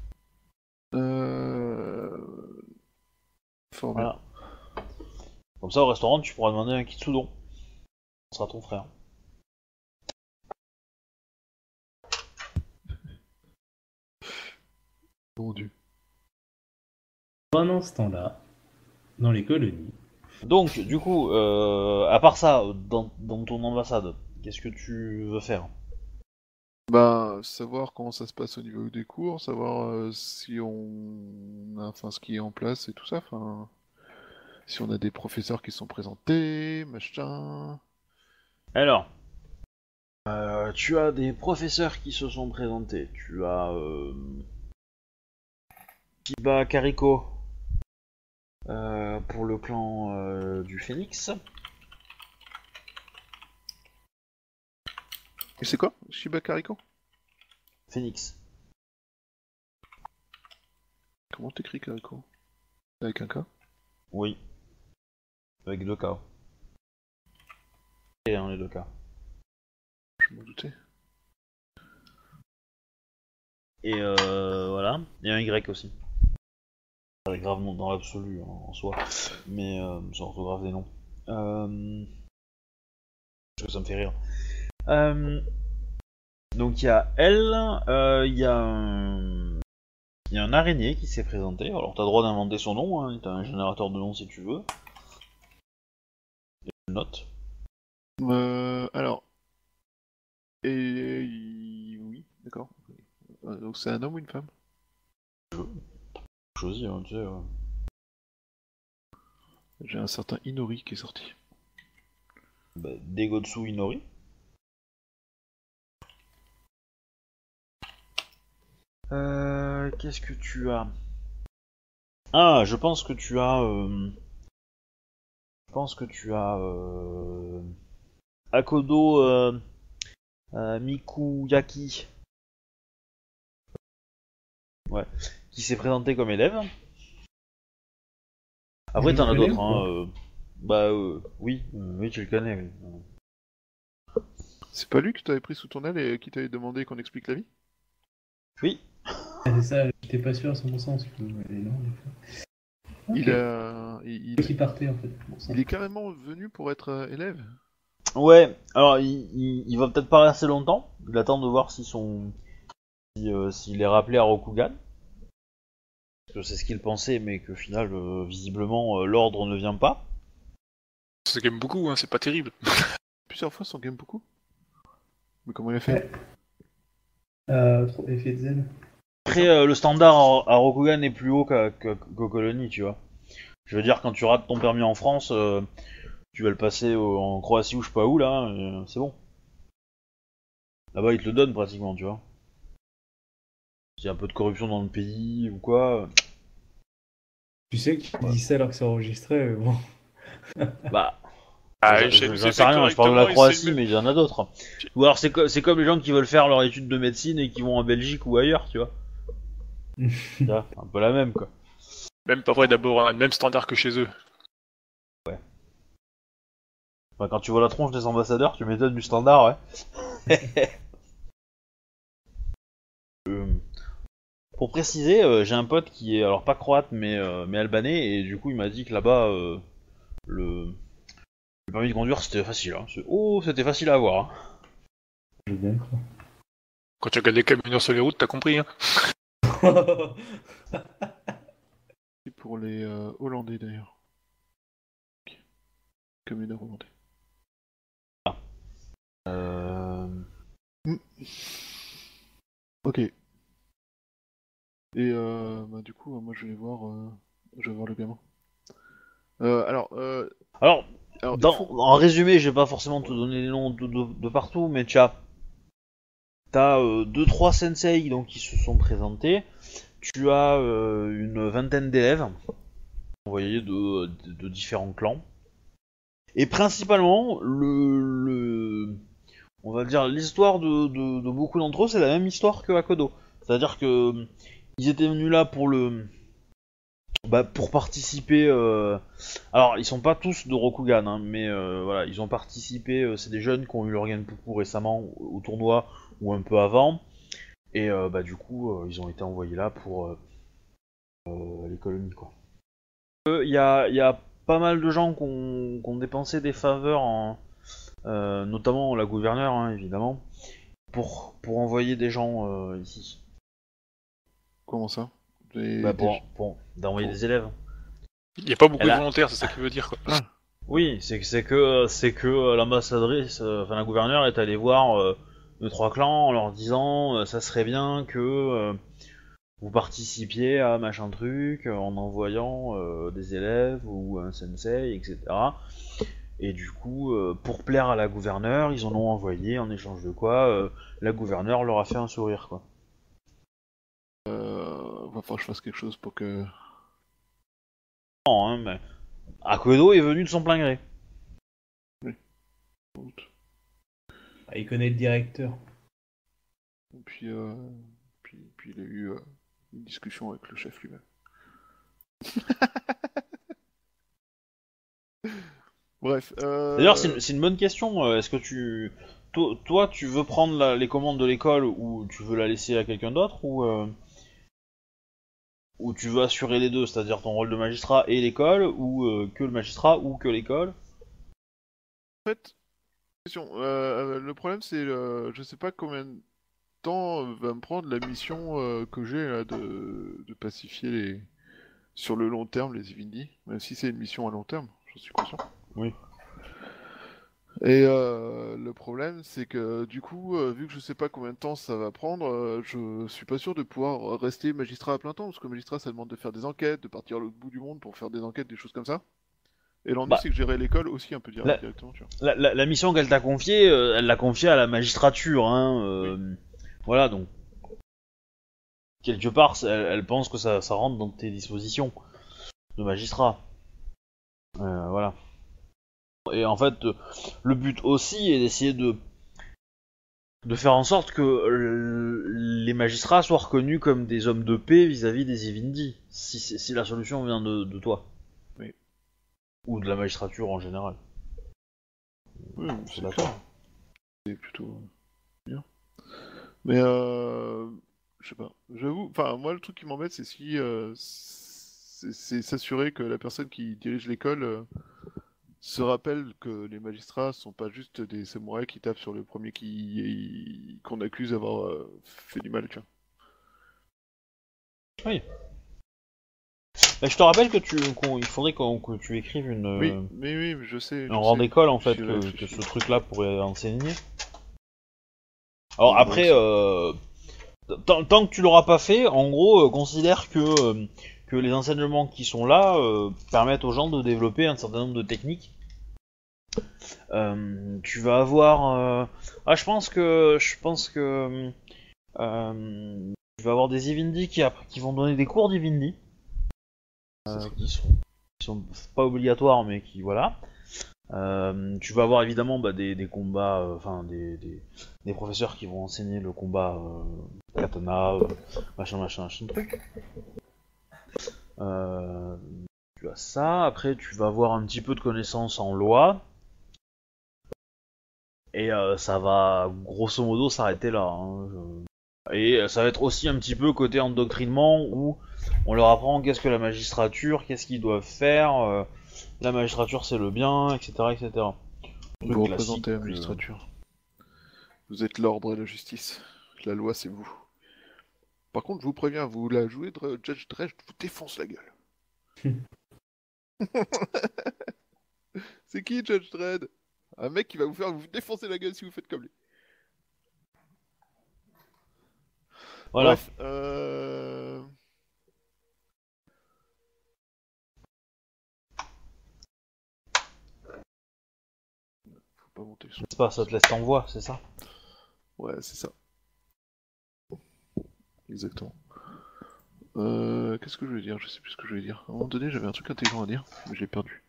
Fort bien. Voilà. Comme ça, au restaurant, tu pourras demander un Kitsudon. Ce sera ton frère. Mon dieu. Pendant ce temps-là, dans les colonies. Donc, du coup, à part ça, dans ton ambassade, qu'est-ce que tu veux faire? Bah, savoir comment ça se passe au niveau des cours, savoir si on a, enfin, ce qui est en place et tout ça, enfin, si on a des professeurs qui sont présentés, machin. Alors, tu as des professeurs qui se sont présentés. Tu as Shiba Kariko pour le clan du Phénix. Et c'est quoi, Shiba Kariko? Phénix. Comment t'écris Kariko? Avec un K? Oui. Avec 2 K. Et les 2 K. Je m'en doutais. Et voilà. Il y a un Y aussi. Pas grave non dans l'absolu en soi. Mais c'est orthographe des noms. Parce que ça me fait rire. Donc il y a elle, il y a un araignée qui s'est présenté. Alors t'as le droit d'inventer son nom, hein. T'as un générateur de noms si tu veux. Et une note. Alors. Et. Oui, d'accord. Donc c'est un homme ou une femme? Choisis, hein, tu sais. J'ai un certain Inori qui est sorti. Bah, Degotsu Inori. Qu'est-ce que tu as? Ah, je pense que tu as. Akodo Mikuyaki. Ouais. Qui s'est présenté comme élève. Après, t'en as d'autres, hein. Oui, tu le connais, oui. C'est pas lui que t'avais pris sous ton aile et qui t'avait demandé qu'on explique la vie? Oui. C'est ça, j'étais pas sûr à 100%. Il partait en fait. Il est carrément venu pour être élève? Ouais, alors il va peut-être pas rester longtemps. Il attend de voir s'il est rappelé à Rokugan. Parce que c'est ce qu'il pensait, mais qu'au final, visiblement, l'ordre ne vient pas. Ça game beaucoup, hein, c'est pas terrible. Plusieurs fois, son game beaucoup. Mais comment il a fait? Trop effet de zen. Après, le standard à Rokugan est plus haut qu'au Colonie, tu vois. Je veux dire, quand tu rates ton permis en France, tu vas le passer en Croatie ou je sais pas où, là, c'est bon. Là-bas, ils te le donnent pratiquement, tu vois. S'il y a un peu de corruption dans le pays ou quoi... Tu sais que tu dis ça alors que c'est enregistré, bon... Bah... j'en sais rien, je parle de la Croatie, mais il y en a d'autres. Ou alors c'est comme les gens qui veulent faire leur étude de médecine et qui vont en Belgique ou ailleurs, tu vois. C'est un peu la même, quoi. Même pas vrai, d'abord, on a le même standard que chez eux. Ouais. Enfin, quand tu vois la tronche des ambassadeurs, tu m'étonnes du standard, ouais. Pour préciser, j'ai un pote qui est, alors pas croate, mais albanais, et du coup il m'a dit que là-bas, le permis de conduire c'était facile. Hein. C'était facile à avoir. Hein. Quand tu regardes les camionneurs sur les routes, t'as compris, hein. C'est pour les Hollandais d'ailleurs. Camionneurs hollandais. Ok. Et du coup, moi je vais voir le gamin. Alors, en résumé, je vais pas forcément te donner les noms de partout, mais t'as 2-3 sensei donc, qui se sont présentés. Tu as une vingtaine d'élèves envoyés de différents clans. Et principalement, on va dire l'histoire de beaucoup d'entre eux, c'est la même histoire que Akodo. C'est-à-dire que ils étaient venus là pour participer. Alors, ils sont pas tous de Rokugan, hein, mais voilà, ils ont participé. C'est des jeunes qui ont eu leur Genpuku récemment au tournoi ou un peu avant, et du coup, ils ont été envoyés là pour les colonies, quoi. Il y a pas mal de gens qui ont dépensé des faveurs, notamment la gouverneure, hein, évidemment, pour envoyer des gens ici. Comment ça? D'envoyer des élèves. Il n'y a pas beaucoup de volontaires, c'est ça qu'il veut dire, quoi. Oui, c'est que l'ambassadrice, enfin la gouverneure est allée voir 3 clans en leur disant ça serait bien que vous participiez à machin truc en envoyant des élèves ou un sensei, etc. Et du coup, pour plaire à la gouverneure, ils en ont envoyé, en échange de quoi la gouverneure leur a fait un sourire, quoi. Va falloir que je fasse quelque chose pour que... Non, hein, mais Akodo est venu de son plein gré. Oui. Il connaît le directeur. Et puis il a eu une discussion avec le chef lui-même. Bref. D'ailleurs, c'est une bonne question. Est-ce que toi, tu veux prendre les commandes de l'école ou tu veux la laisser à quelqu'un d'autre ou tu veux assurer les deux, c'est-à-dire ton rôle de magistrat et l'école, ou que le magistrat ou que l'école? En fait, question. Le problème c'est, je sais pas combien de temps va me prendre la mission que j'ai là de pacifier sur le long terme les Ivindi, même si c'est une mission à long terme, j'en suis conscient. Oui. Et le problème, c'est que du coup, vu que je sais pas combien de temps ça va prendre, je suis pas sûr de pouvoir rester magistrat à plein temps, parce que magistrat, ça demande de faire des enquêtes, de partir à l'autre bout du monde pour faire des enquêtes, des choses comme ça. Et l'ennui, c'est que gérer l'école aussi un peu directement, tu vois. La mission qu'elle t'a confiée, elle l'a confiée à la magistrature, hein. Oui. Voilà, donc quelque part, elle pense que ça rentre dans tes dispositions de magistrat. Voilà. Et en fait, le but aussi est d'essayer de faire en sorte que les magistrats soient reconnus comme des hommes de paix vis-à-vis des Ivindi, si la solution vient de toi. Oui. Ou de la magistrature en général. Oui, C'est d'accord. C'est plutôt bien. Mais je sais pas. J'avoue, enfin moi le truc qui m'embête, c'est si c'est s'assurer que la personne qui dirige l'école se rappelle que les magistrats sont pas juste des samouraïs qui tapent sur le premier qu'on accuse d'avoir fait du mal, tu vois. Oui. Bah, je te rappelle que il faudrait que tu écrives une. Oui, mais je sais. Un rang d'école en fait que ce truc-là pourrait enseigner. Alors après, tant que tu l'auras pas fait, en gros, considère que les enseignements qui sont là permettent aux gens de développer un certain nombre de techniques. Tu vas avoir, je pense que tu vas avoir des Ivindi qui vont donner des cours d'Ivindi. Qui sont pas obligatoires, mais qui voilà. Tu vas avoir évidemment des combats, enfin des professeurs qui vont enseigner le combat katana, machin truc. Tu as ça. Après, tu vas avoir un petit peu de connaissances en loi. Et ça va grosso modo s'arrêter là. Hein. Et ça va être aussi un petit peu côté endoctrinement où on leur apprend qu'est-ce que la magistrature, qu'est-ce qu'ils doivent faire. La magistrature c'est le bien, etc. etc. Vous représentez la magistrature. Vous êtes l'ordre et la justice. La loi c'est vous. Par contre, je vous préviens, vous la jouez Judge Dredd, je vous défonce la gueule. C'est qui Judge Dredd? Un mec qui va vous défoncer la gueule si vous faites comme lui. Voilà. Bref, faut pas monter le son. C'est pas, ça te laisse en voix, c'est ça? Ouais, c'est ça. Exactement. Qu'est-ce que je voulais dire? Je sais plus ce que je voulais dire. À un moment donné, j'avais un truc intelligent à dire, mais je l'ai perdu.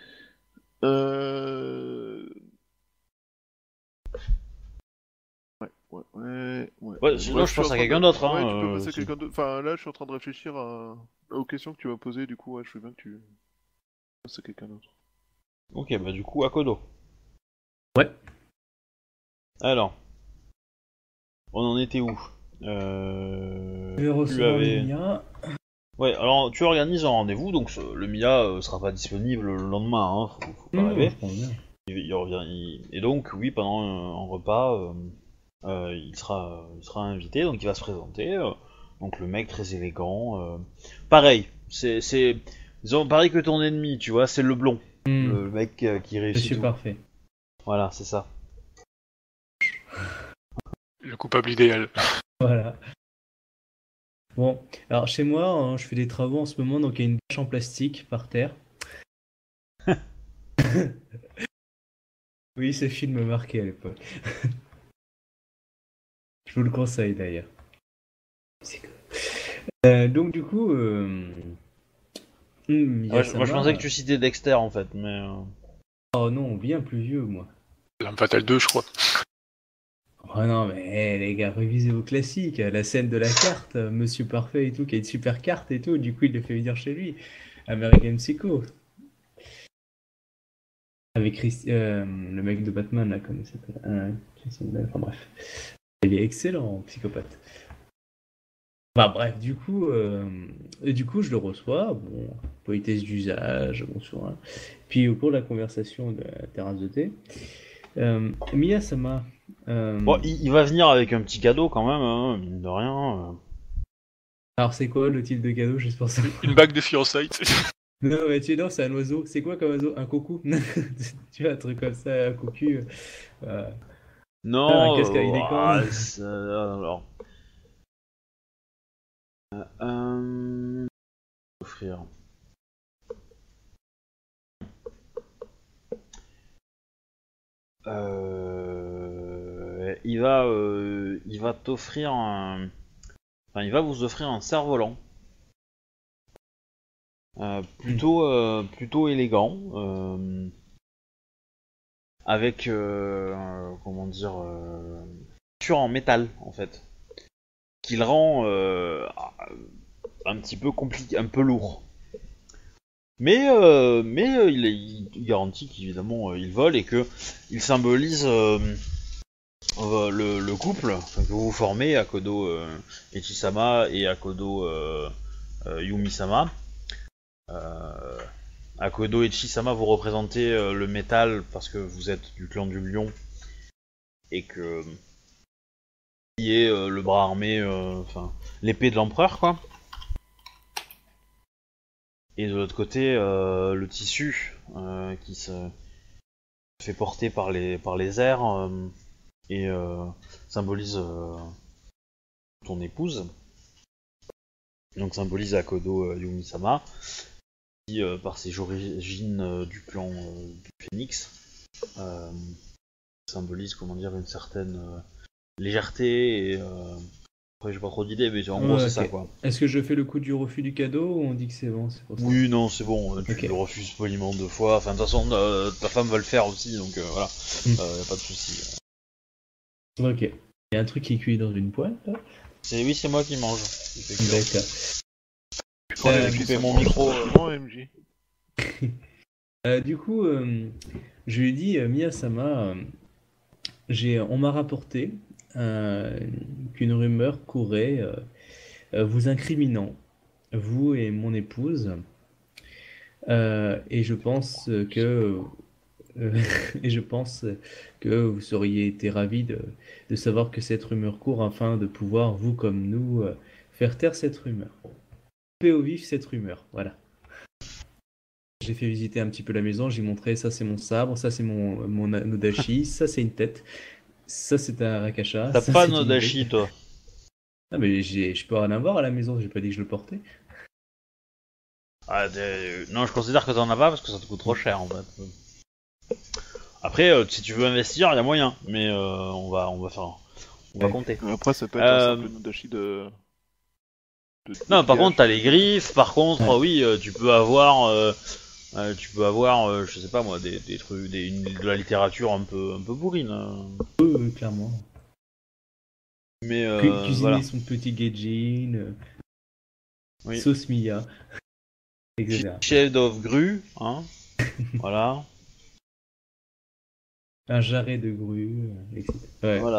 Ouais, sinon je passe à quelqu'un d'autre. Ouais, Hein, tu peux passer à quelqu'un d'autre. Enfin, là, je suis en train de réfléchir aux questions que tu m'as posées, du coup, ouais, je veux bien que tu passes à quelqu'un d'autre. Ok, bah du coup, Akodo. Ouais. Alors, on en était où Je vais recevoir le Mia. Ouais, alors tu organises un rendez-vous, donc le Mia sera pas disponible le lendemain, hein, faut pas rêver. Il revient, et donc, oui, pendant un repas, il sera invité, donc il va se présenter. Donc le mec très élégant. Pareil, disons, pareil que ton ennemi, tu vois, c'est le blond. Le mec qui réussit. Je suis parfait. Voilà, c'est ça. Le coupable idéal. Voilà. Bon, alors chez moi, hein, je fais des travaux en ce moment, donc il y a une bâche en plastique par terre. Oui, ce film me marquait à l'époque. Je vous le conseille d'ailleurs. Donc du coup, moi je pensais que tu citais Dexter en fait, mais... Oh non, bien plus vieux moi. L'Arme Fatale 2, je crois. Oh non, mais les gars, révisez vos classiques. La scène de la carte, Monsieur Parfait et tout, qui a une super carte et tout, du coup il le fait venir chez lui. American Psycho. Avec le mec de Batman, là, comment il s'appelle Christian Bale, enfin bref. Il est excellent, psychopathe. Enfin bref, du coup, je le reçois, bon, politesse d'usage, bonsoir. Puis au cours de la conversation de la terrasse de thé, Miya-sama... Bon, il va venir avec un petit cadeau quand même, hein, mine de rien. Alors c'est quoi le type de cadeau, juste pour ça? Une bague de fiançailles. Non, mais non, c'est un oiseau. C'est quoi comme oiseau? Un coucou? Tu vois, un truc comme ça, un cocu. Non, un casque avec des cornes. Alors... offrir. Il va t'offrir un... Enfin, il va vous offrir un cerf-volant. Plutôt élégant. Avec... comment dire... en métal, en fait. Qui le rend un petit peu compliqué, un peu lourd. Mais il garantit qu'évidemment il vole et que il symbolise le couple que vous formez, Akodo Echisama et Akodo Yumi-sama. Akodo Echisama, vous représentez le métal parce que vous êtes du clan du lion et que qui est le bras armé, enfin l'épée de l'empereur quoi. Et de l'autre côté, le tissu qui se fait porter par les airs et symbolise ton épouse. Donc symbolise Akodo Yumi-sama, qui par ses origines du clan du Phénix symbolise comment dire une certaine légèreté et après j'ai pas trop d'idées mais en gros c'est ça quoi. Est-ce que je fais le coup du refus du cadeau ou on dit que c'est bon, c'est pour ça? Oui non c'est bon, tu le refuses poliment 2 fois, enfin de toute façon ta femme va le faire aussi donc voilà, y a pas de souci. Ok, il y a un truc qui est cuit dans une poêle là? Oui c'est moi qui mange. D'accord. J'ai coupé mon micro. MJ. Du coup, je lui ai dit, Miya-sama, on m'a rapporté qu'une rumeur courait vous incriminant, vous et mon épouse, et je pense que vous seriez été ravis de savoir que cette rumeur court afin de pouvoir, vous comme nous, faire taire cette rumeur. Couper au vif cette rumeur, voilà. J'ai fait visiter un petit peu la maison, j'ai montré ça c'est mon sabre, ça c'est mon Nodashi, ça c'est une tête, ça c'est un Rakasha. T'as pas de Nodashi toi? Ah mais je peux en avoir à la maison, j'ai pas dit que je le portais. Non je considère que t'en as pas parce que ça te coûte trop cher en fait. Après si tu veux investir y a moyen, mais on va compter. Après ça peut être un simple Nodashi de... Non par contre t'as les griffes, par contre oui tu peux avoir... je sais pas moi, des trucs, de la littérature un peu bourrine. Clairement. Mais cuisiner voilà. son petit Gaijin, Oui. sauce Miya, etc. Chef of grue, hein. Voilà. Un jarret de grue, etc. Ouais. Voilà.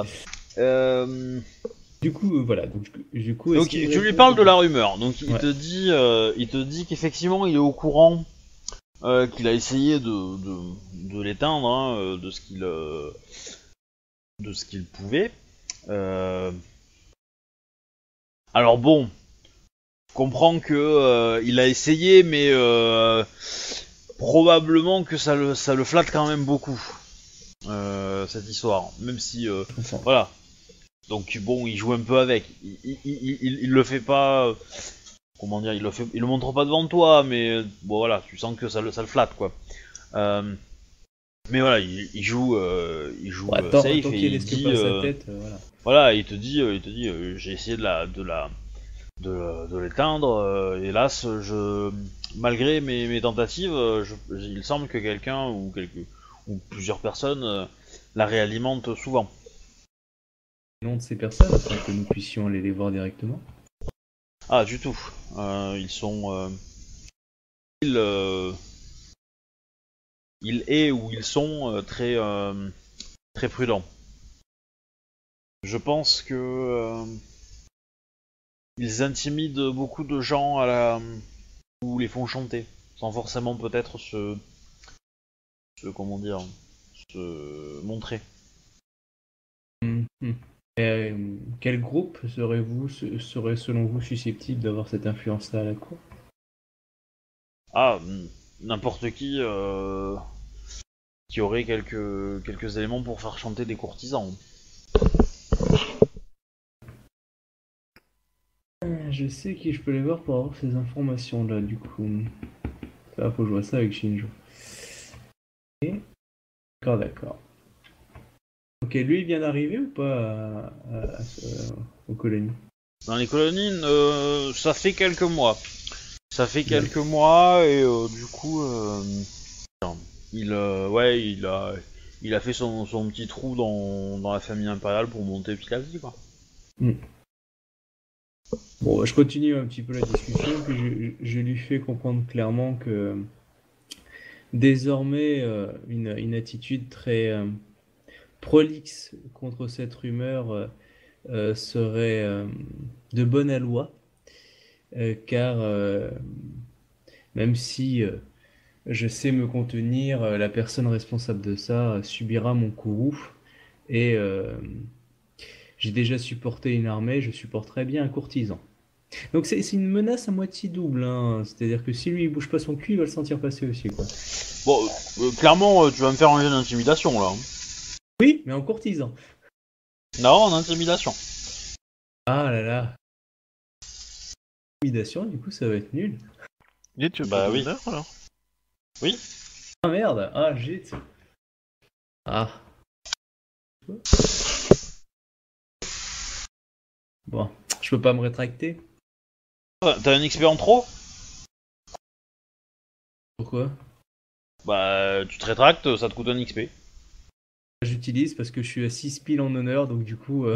Du coup, voilà. Donc tu lui parles de la rumeur. Donc il te dit qu'effectivement il est au courant. Qu'il a essayé de l'éteindre hein, de ce qu'il pouvait. Alors bon, je comprends que il a essayé, mais probablement que ça le flatte quand même beaucoup cette histoire. Même si voilà, Donc bon, il joue un peu avec. Il le fait pas. Comment dire, il le montre pas devant toi, mais bon voilà, tu sens que ça le flatte quoi. Mais voilà, il jour Attends, safe tant et qu'il il risque dit pas sa tête, voilà. voilà, il te dit j'ai essayé de l'éteindre. Hélas, malgré mes tentatives, il semble que quelqu'un ou plusieurs personnes la réalimentent souvent. Le nom de ces personnes, afin que nous puissions aller les voir directement. Ah, du tout. Ils sont il est ou ils sont très prudents. Je pense que ils intimident beaucoup de gens ou les font chanter, sans forcément peut-être se montrer. Quel groupe serait selon vous susceptible d'avoir cette influence-là à la cour? Ah, n'importe qui aurait quelques éléments pour faire chanter des courtisans. Je sais qui je peux les voir pour avoir ces informations-là, du coup. Ça, faut que je vois ça avec Shinjo. Ok. D'accord. Ok, lui, il vient d'arriver ou pas aux colonies? Dans les colonies, ça fait quelques mois. Ça fait quelques mois et du coup, il a fait son petit trou dans la famille impériale pour monter petit à petit, quoi. Bon, je continue un petit peu la discussion, puis je lui fais comprendre clairement que désormais, une attitude très prolixe contre cette rumeur serait de bonne aloi, car même si je sais me contenir, la personne responsable de ça subira mon courroux, et j'ai déjà supporté une armée, je supporterai bien un courtisan. Donc c'est une menace à moitié double, hein. C'est-à-dire que si lui il bouge pas son cul, il va le sentir passer aussi, quoi. Bon, clairement, tu vas me faire un jeu d'intimidation là. Oui, mais en courtisan. Non, en intimidation. Ah là là. Intimidation, du coup ça va être nul. Et tu veux Bah pas oui. d'honneur, alors? Oui. Ah merde, ah zut. Ah. Bon, je peux pas me rétracter. T'as un XP en trop? Pourquoi? Bah, tu te rétractes, ça te coûte un XP. J'utilise parce que je suis à 6 piles en honneur, donc du coup...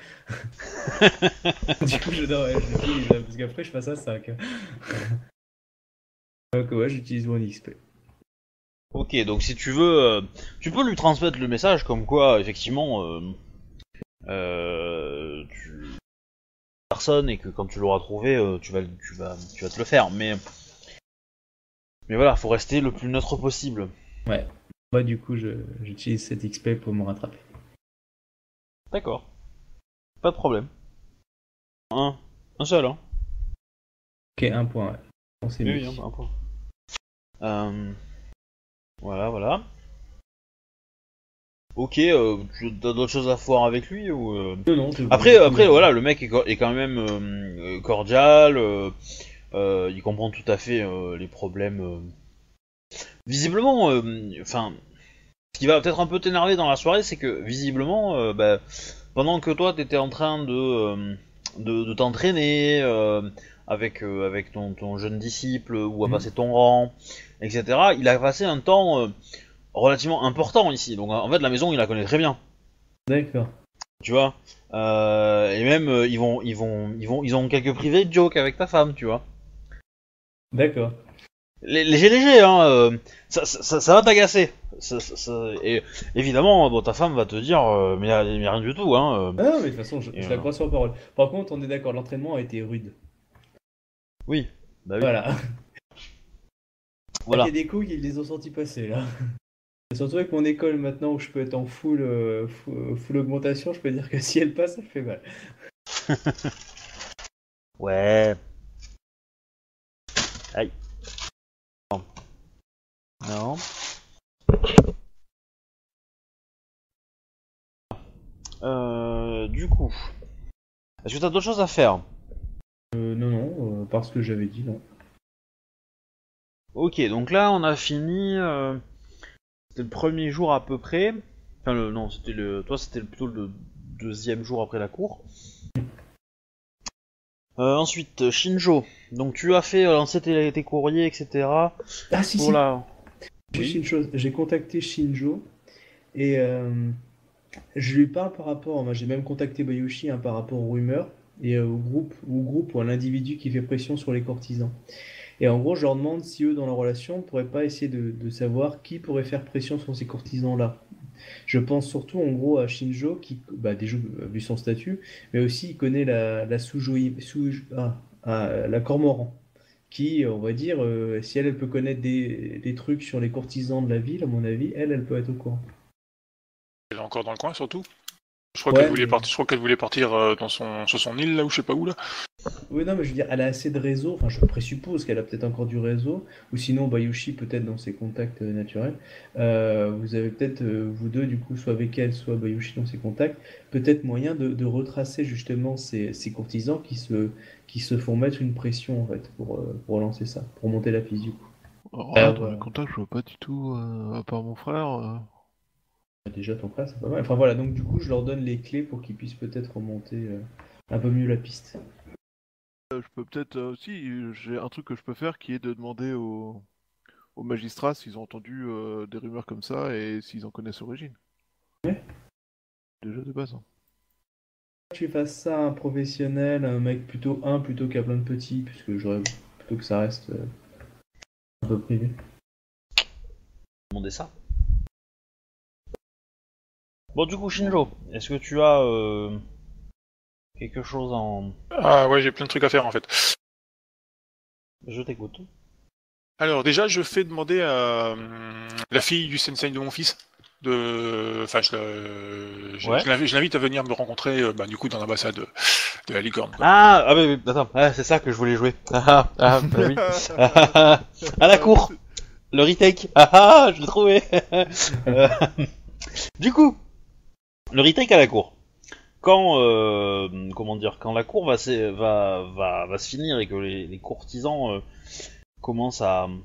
du coup, j'utilise, parce qu'après je passe à 5. Donc ouais, j'utilise mon XP. Ok, donc si tu veux, tu peux lui transmettre le message comme quoi, effectivement, personne et que quand tu l'auras trouvé, tu vas te le faire. Mais voilà, faut rester le plus neutre possible. Ouais. Bah du coup, j'utilise cet XP pour me rattraper. D'accord. Pas de problème. Un seul, hein. Ok, un point, ouais. On s'est Oui, mis. un point. Voilà. Ok, tu as d'autres choses à voir avec lui ou Non, Après, voilà, le mec est quand même cordial. Il comprend tout à fait les problèmes. Visiblement, enfin, ce qui va peut-être un peu t'énerver dans la soirée, c'est que visiblement, pendant que toi t'étais en train de t'entraîner avec ton jeune disciple ou à passer ton rang, etc., il a passé un temps relativement important ici. Donc en fait, la maison, il la connaît très bien. D'accord. Tu vois. Et même ils ont quelques privés jokes avec ta femme, tu vois. D'accord. Léger, hein. Ça va t'agacer. Et évidemment, bon, ta femme va te dire, mais rien du tout, hein. Ah non, mais de toute façon, je la crois sur parole. Par contre, on est d'accord, l'entraînement a été rude. Oui. Bah oui. Voilà. Voilà. Il y a des coups qu'ils les ont sentis passer, là. Surtout avec mon école maintenant où je peux être en full augmentation, je peux dire que si elle passe, ça fait mal. Ouais. Aïe. Non. du coup, est-ce que t'as d'autres choses à faire? Non, parce que j'avais dit non. Ok, donc là on a fini. C'était le premier jour à peu près. Enfin, non, c'était toi c'était plutôt le deuxième jour après la cour. Ensuite, Shinjo. Donc tu as fait lancer tes courriers, etc. Ah si, Pour si. la... Juste Oui. une chose, j'ai contacté Shinjo et je lui parle par rapport, moi j'ai même contacté Bayushi par rapport aux rumeurs et au groupe ou à l'individu qui fait pression sur les courtisans. Et en gros, je leur demande si eux, dans leur relation, ne pourraient pas essayer de savoir qui pourrait faire pression sur ces courtisans-là. Je pense surtout en gros à Shinjo qui, bah, déjà vu son statut, mais aussi il connaît la la Cormoran, qui, on va dire, si elle peut connaître des trucs sur les courtisans de la ville, à mon avis, elle peut être au courant. Elle est encore dans le coin, surtout. Je crois Ouais, qu'elle voulait mais- partir. Je crois qu'elle voulait partir sur son île là, ou je sais pas où là. Oui, non, mais je veux dire, elle a assez de réseau, enfin je présuppose qu'elle a peut-être encore du réseau, ou sinon Bayushi peut-être dans ses contacts naturels. Vous avez peut-être, vous deux, du coup, soit avec elle, soit Bayushi dans ses contacts, peut-être moyen de retracer justement ces courtisans qui se font mettre une pression en fait pour lancer ça, pour monter la piste du coup. Alors là, dans Voilà. les contacts, je vois pas du tout, à part mon frère. Déjà ton frère, c'est pas mal. Enfin voilà, donc du coup, je leur donne les clés pour qu'ils puissent peut-être remonter un peu mieux la piste. Je peux peut-être aussi, j'ai un truc que je peux faire qui est de demander aux magistrats s'ils ont entendu des rumeurs comme ça et s'ils en connaissent l'origine. Ouais. Déjà de base. Hein. Que tu fasses ça à un professionnel, un mec plutôt qu'à plein de petits, puisque j'aurais plutôt que ça reste un peu privé. Demander ça. Bon, du coup, Shinjo, est-ce que tu as quelque chose en... Ah ouais, j'ai plein de trucs à faire en fait. Je t'écoute. Alors déjà, je fais demander à la fille du sensei de mon fils. Enfin, Ouais. je l'invite à venir me rencontrer du coup dans l'ambassade de la Licorne. Quoi. Ah, oui, attends, c'est ça que je voulais jouer. Bah oui. À la cour, le retake. Je l'ai trouvé. Euh, du coup, le retake à la cour. Quand, quand la cour va se finir et que les courtisans commencent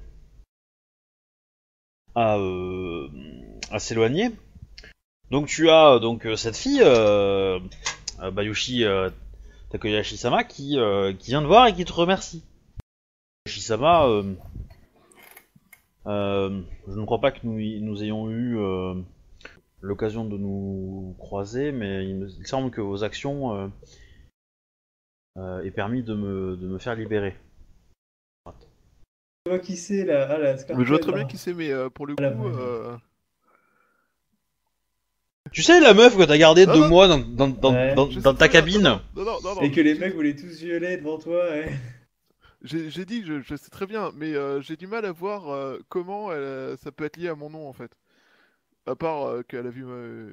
à, euh, à s'éloigner. Donc tu as cette fille, Bayushi Takoyashi-sama, qui vient te voir et qui te remercie. Takoyashi-sama, je ne crois pas que nous ayons eu l'occasion de nous croiser, mais il semble que vos actions aient permis de me faire libérer. Tu vois qui c'est là? Ah, la Mais je vois très Scarpelle, bien là. qui c'est, mais pour le Ah, la coup... vraie. Tu sais la meuf que t'as gardée Ah 2 non. mois dans Ouais. Je dans sais ta très bien, cabine. non, Et que les mecs voulaient tous violer devant toi, ouais. J'ai dit, je sais très bien, mais j'ai du mal à voir comment ça peut être lié à mon nom en fait. À part qu'elle a vu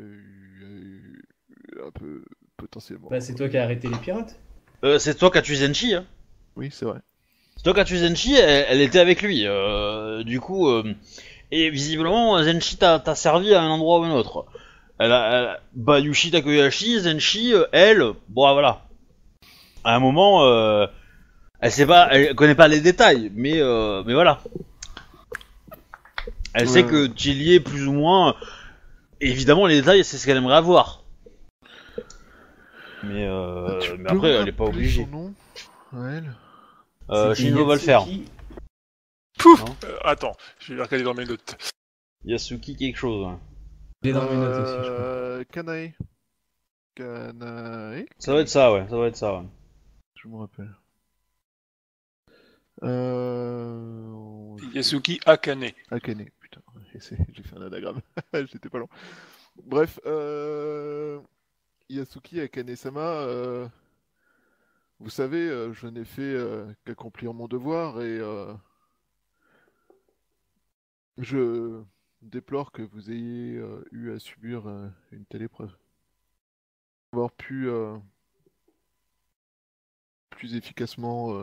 un peu potentiellement. Bah, c'est toi qui as arrêté les pirates. C'est toi qui as tué Zenchi, hein. Oui, c'est vrai. C'est toi qui as tué Zenchi, elle était avec lui. Du coup, et visiblement, Zenchi t'a servi à un endroit ou à un autre. Bayushi Takoyashi, Zenchi, elle, bon voilà. À un moment, elle connaît pas les détails, mais voilà. Elle sait que tu y es plus ou moins. Évidemment, les détails, c'est ce qu'elle aimerait avoir. Mais après, elle est pas obligée. Son nom, à elle. C'était Shinjo va le faire. Yatsuki. Pouf Non. Attends, je vais regarder dans mes notes. Yasuki quelque chose. Ouais. Il est dans mes notes aussi, je crois. Kanae. Kanae. Ça doit être ça, ouais. Ça doit être ça, ouais. Je me rappelle. Yasuki Akane. Akane, putain, j'ai fait un anagramme, j'étais pas loin. Bref, Yasuki Akane-sama, vous savez, je n'ai fait qu'accomplir mon devoir et je déplore que vous ayez eu à subir une telle épreuve. Avoir pu plus efficacement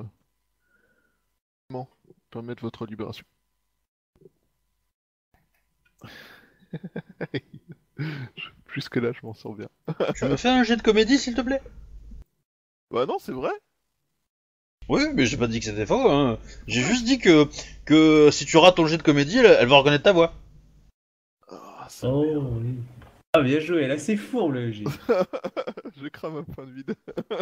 permettre votre libération. Jusque là, je m'en sors bien. Tu me fais un jet de comédie, s'il te plaît? Bah non, c'est vrai. Oui, mais j'ai pas dit que c'était faux, hein. J'ai juste dit que si tu rates ton jet de comédie, elle va reconnaître ta voix. Ah, ça Oh, merde. oui. Ah, bien joué, là c'est fourbe le G. Je crame un point de vide.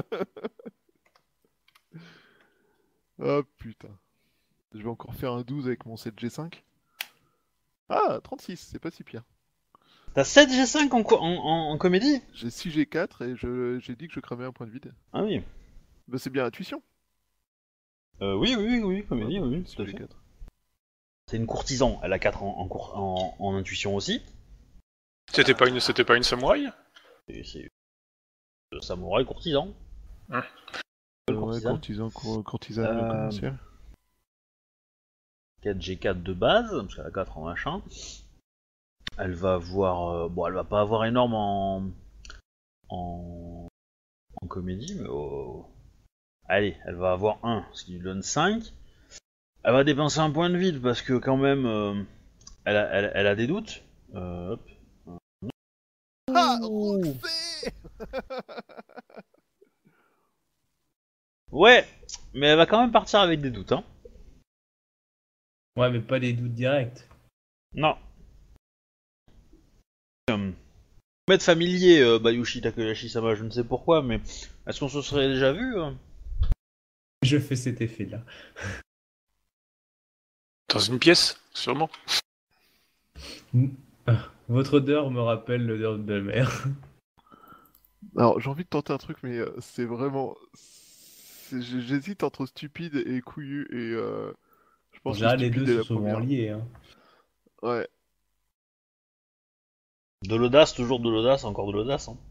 Ah putain. Je vais encore faire un 12 avec mon 7G5. Ah, 36, c'est pas si pire. T'as 7 G5 en comédie? J'ai 6G4 et j'ai dit que je cramais un point de vide. Ah oui. Bah c'est bien intuition. Oui, comédie, Ouais, oui, tout à fait. 6G4. C'est une courtisan, elle a 4 en intuition aussi. C'était pas une samouraï? Et c'est samouraï courtisan. Hein. Ouais, courtisane commerciale. 4 G4 de base, parce qu'elle a 4 en machin. Elle va avoir... bon, elle va pas avoir énorme en comédie, mais... Allez, elle va avoir 1, ce qui lui donne 5. Elle va dépenser un point de vide, parce que quand même, elle a des doutes. Hop. Ah, Ouh. Roxé. Ouais, mais elle va quand même partir avec des doutes, hein. Ouais, mais pas des doutes directs. Non. Maître familier, Bayushi Takahashi-sama, je ne sais pourquoi, mais est-ce qu'on se serait déjà vu? Je fais cet effet-là. Dans une pièce, sûrement. Votre odeur me rappelle l'odeur de belle-mère. Alors, j'ai envie de tenter un truc, mais c'est vraiment... J'hésite entre stupide et couillu, et je En pense que général, les stupide deux est sont la souvent première. liés. Hein. Ouais. De l'audace, toujours de l'audace, encore de l'audace, hein.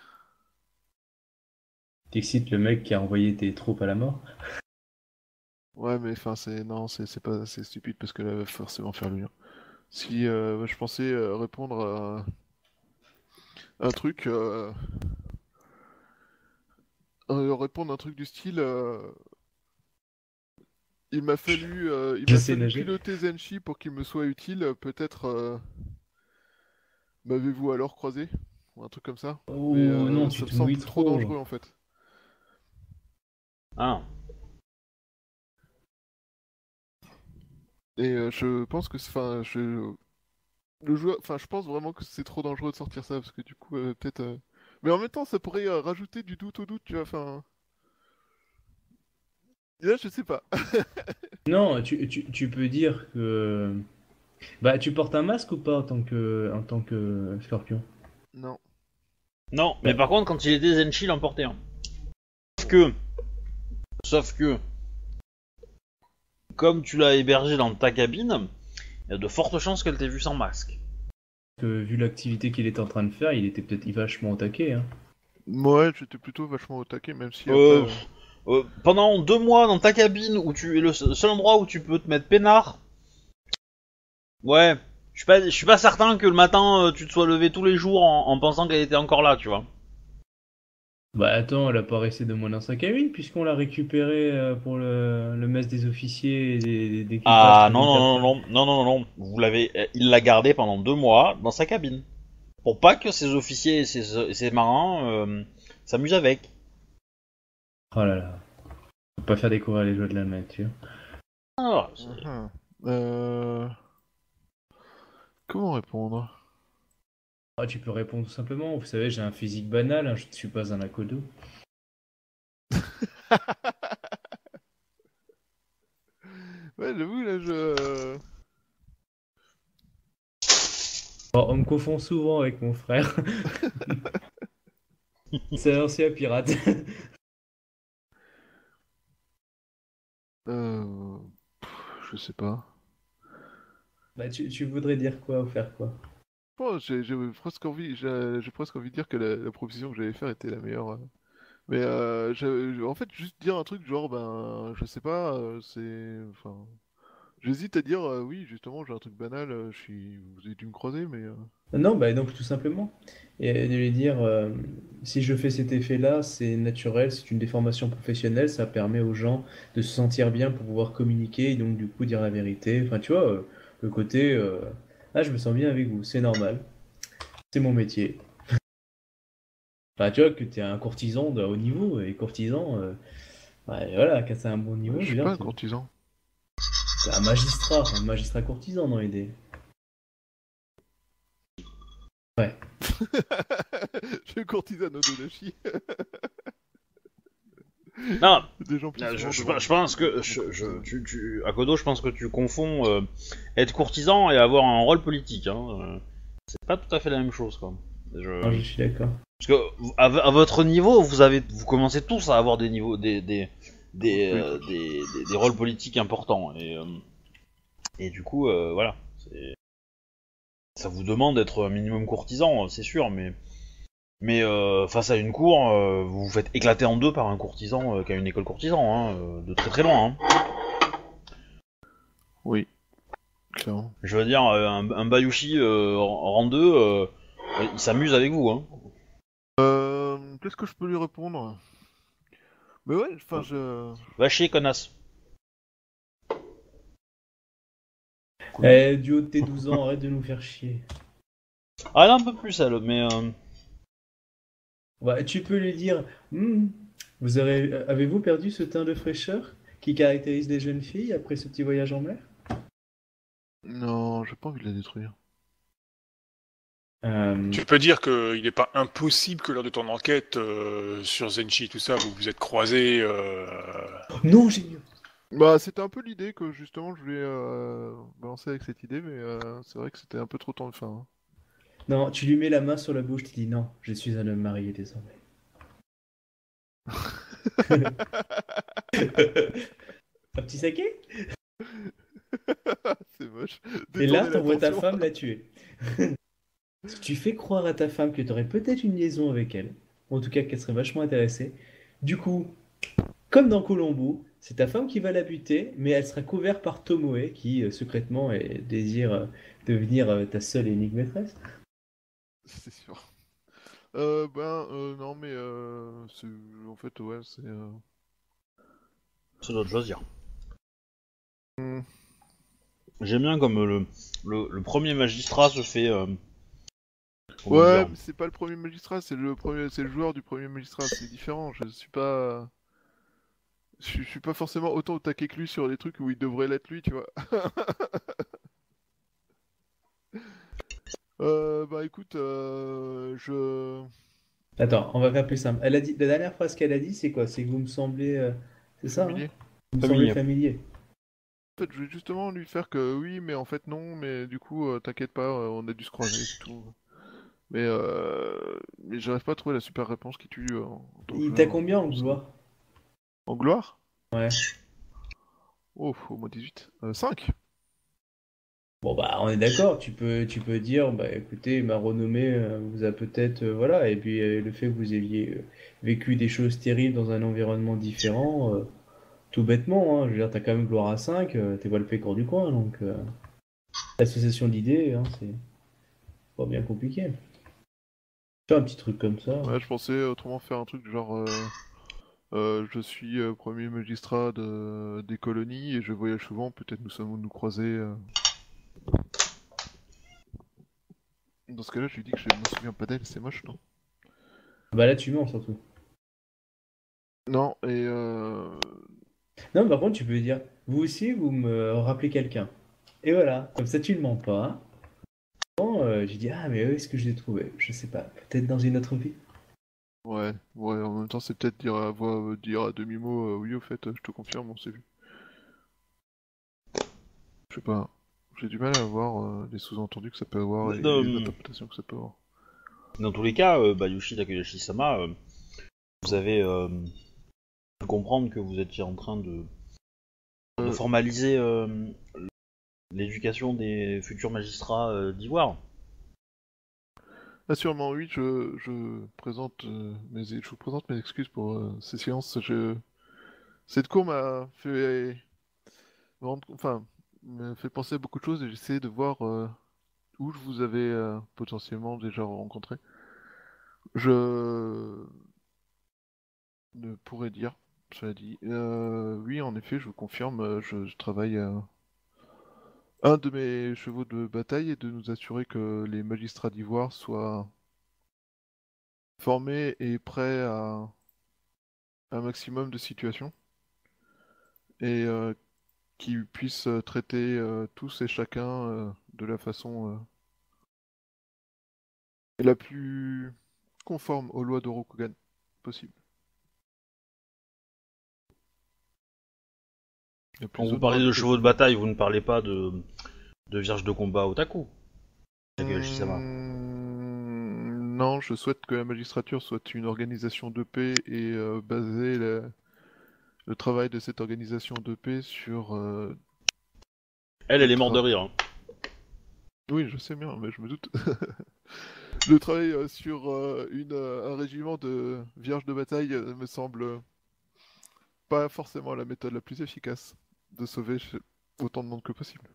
T'excites le mec qui a envoyé tes troupes à la mort? Ouais, mais enfin, c'est pas... C'est stupide, parce qu'elle va forcément faire le lien. Si je pensais répondre à un truc... répondre à un truc du style... il m'a Je sais fallu nager. piloter Zenshi pour qu'il me soit utile. Peut-être m'avez-vous alors croisé? Ou un truc comme ça. Mais Oh non, tu ça me te mouilles semble trop trop. dangereux en fait. Ah. Et je pense que, le joueur, enfin, je pense vraiment que c'est trop dangereux de sortir ça parce que du coup, peut-être. Mais en même temps, ça pourrait rajouter du doute au doute, tu vois. Enfin, et là, je sais pas. Non, tu peux dire que... Bah, tu portes un masque ou pas en tant que scorpion? Non. Non, mais Bah, par contre, quand il était Zenshi, il en portait un. Sauf que... Sauf que... Comme tu l'as hébergé dans ta cabine, il y a de fortes chances qu'elle t'ait vu sans masque. vu l'activité qu'il était en train de faire, il était peut-être vachement au taquet. Hein. Ouais, j'étais plutôt vachement au taquet, même si après. Euh, pendant 2 mois dans ta cabine, où tu es le seul endroit où tu peux te mettre peinard... Ouais, je suis pas certain que le matin, tu te sois levé tous les jours en pensant qu'elle était encore là, tu vois. Bah attends, elle a pas resté de moins dans sa cabine puisqu'on l'a récupérée pour le mess des officiers et d'équipage Ah très non, vite non, après. non, non, non, non, non, il l'a gardé pendant 2 mois dans sa cabine. Pour pas que ses officiers et ses marins s'amusent avec. Oh là là. Faut pas faire découvrir les joies de la nature. Ah, Mhm. Euh, Comment répondre? Ah, tu peux répondre tout simplement. Vous savez, j'ai un physique banal, hein, je ne suis pas un Akodo. Ouais, j'avoue, là, je. Oh, on me confond souvent avec mon frère. C'est un ancien pirate. Euh... Je sais pas. Bah, tu voudrais dire quoi ou faire quoi? Bon, j'ai presque envie de dire que la proposition que j'allais faire était la meilleure. Mais en fait, juste dire un truc genre, ben, je sais pas, enfin, j'hésite à dire, oui, justement, j'ai un truc banal, vous avez dû me croiser, mais. Non, bah donc tout simplement. Et de lui dire, si je fais cet effet-là, c'est naturel, c'est une déformation professionnelle, ça permet aux gens de se sentir bien pour pouvoir communiquer et donc du coup dire la vérité. Enfin, tu vois, le côté, ah, je me sens bien avec vous, c'est normal, c'est mon métier. Enfin, tu vois, que t'es un courtisan de haut niveau, et courtisan, ouais, voilà, quand c'est un bon niveau, Je je veux suis dire, pas un courtisan. t'es un magistrat courtisan dans l'idée. Ouais. Je suis courtisan Odonashi. Non, Des gens plus je pense que Akodo, je pense que tu confonds être courtisan et avoir un rôle politique. Hein. C'est pas tout à fait la même chose, quoi. Non, je suis d'accord. Parce que à votre niveau, vous commencez tous à avoir des niveaux, des rôles politiques importants et du coup, voilà. Ça vous demande d'être un minimum courtisan, c'est sûr, mais face à une cour, vous vous faites éclater en deux par un courtisan qui a une école courtisan, hein, de très très loin. Hein. Oui, clairement. Je veux dire, un Bayushi rang 2, il s'amuse avec vous. Hein. Qu'est-ce que je peux lui répondre? Mais ouais, enfin je... Va chier, connasse. Eh, du haut de tes 12 ans, arrête de nous faire chier. Ah, elle est un peu plus elle, mais... Ouais, tu peux lui dire, Hmm, avez-vous perdu ce teint de fraîcheur qui caractérise les jeunes filles après ce petit voyage en mer? Non, j'ai pas envie de la détruire. Tu peux dire qu'il n'est pas impossible que lors de ton enquête sur Zenshi, tout ça, vous vous êtes croisés. Non, génial. Bah, c'était un peu l'idée que justement je voulais balancer avec cette idée, mais c'est vrai que c'était un peu trop temps de fin. Hein. Non, tu lui mets la main sur la bouche, tu dis non, je suis un homme marié désormais. Un petit saké? C'est moche. Et là, Détourner t'envoies ta l'attention. femme la tuer. Tu fais croire à ta femme que t'aurais peut-être une liaison avec elle, ou en tout cas qu'elle serait vachement intéressée. Du coup, comme dans Colombo, c'est ta femme qui va la buter, mais elle sera couverte par Tomoe, qui secrètement désire devenir ta seule et unique maîtresse. C'est sûr. Non, mais c'est... En fait, ouais, c'est... C'est d'autres choisir. Hmm. J'aime bien comme le premier magistrat se fait... comment Ouais, dire mais c'est pas le premier magistrat, c'est le joueur du premier magistrat, c'est différent. Je suis pas... Je suis pas forcément autant au taquet que lui sur les trucs où il devrait l'être lui, tu vois. Bah écoute, je... Attends, on va faire plus simple. Elle a dit, la dernière phrase qu'elle a dit, c'est quoi? C'est que vous me semblez. C'est ça, hein? Familier. Vous me semblez Familier. familier. En fait, je vais justement lui faire que oui, mais en fait non, mais du coup, t'inquiète pas, on a dû se croiser, c'est tout. Mais j'arrive pas à trouver la super réponse qui tue en tant que Il t'a joueur. combien en gloire? En gloire? Ouais. Oh, au moins 18. 5. Bon bah on est d'accord, tu peux dire bah écoutez ma renommée vous a peut-être voilà et puis le fait que vous ayez vécu des choses terribles dans un environnement différent tout bêtement hein, je veux dire t'as quand même gloire à 5 t'es pas le pécor du coin donc l'association d'idées hein, c'est pas bien compliqué. Fais un petit truc comme ça. Ouais, je pensais autrement faire un truc genre je suis premier magistrat des colonies et je voyage souvent, peut-être nous sommes nous croiser. Dans ce cas-là, je lui dis que je me souviens pas d'elle, c'est moche, non? Bah là tu mens surtout. Non, et Non mais par contre tu peux dire vous aussi vous me rappelez quelqu'un. Et voilà, comme ça tu ne mens pas. Bon, j'ai dit ah mais où est-ce que je l'ai trouvé? Je sais pas, peut-être dans une autre vie. ouais, en même temps, c'est peut-être dire à voix, dire à demi-mot, oui, au fait, je te confirme, on s'est vu. Je sais pas, j'ai du mal à voir les sous-entendus que ça peut avoir et les interprétations que ça peut avoir. Dans tous les cas, Bayushi Takayoshi-sama, vous avez pu comprendre que vous étiez en train de formaliser l'éducation des futurs magistrats d'Ivoire. Ah, sûrement, oui, je présente, je vous présente mes excuses pour ces séances. Cette cour m'a fait... Enfin, me fait penser à beaucoup de choses et j'essaie de voir où je vous avais potentiellement déjà rencontré. Je ne pourrais dire, cela dit. Oui, en effet, je vous confirme, je travaille à un de mes chevaux de bataille est de nous assurer que les magistrats d'Ivoire soient formé et prêt à un maximum de situations et qui puisse traiter tous et chacun de la façon la plus conforme aux lois de Rokugan possible. Quand vous parlez de chevaux de bataille, vous ne parlez pas de vierge de combat otaku. Non, je souhaite que la magistrature soit une organisation de paix et baser le travail de cette organisation de paix sur... Elle est morte de rire. Hein. Oui, je sais bien, mais je me doute. Le travail sur un régiment de vierges de bataille me semble pas forcément la méthode la plus efficace de sauver autant de monde que possible.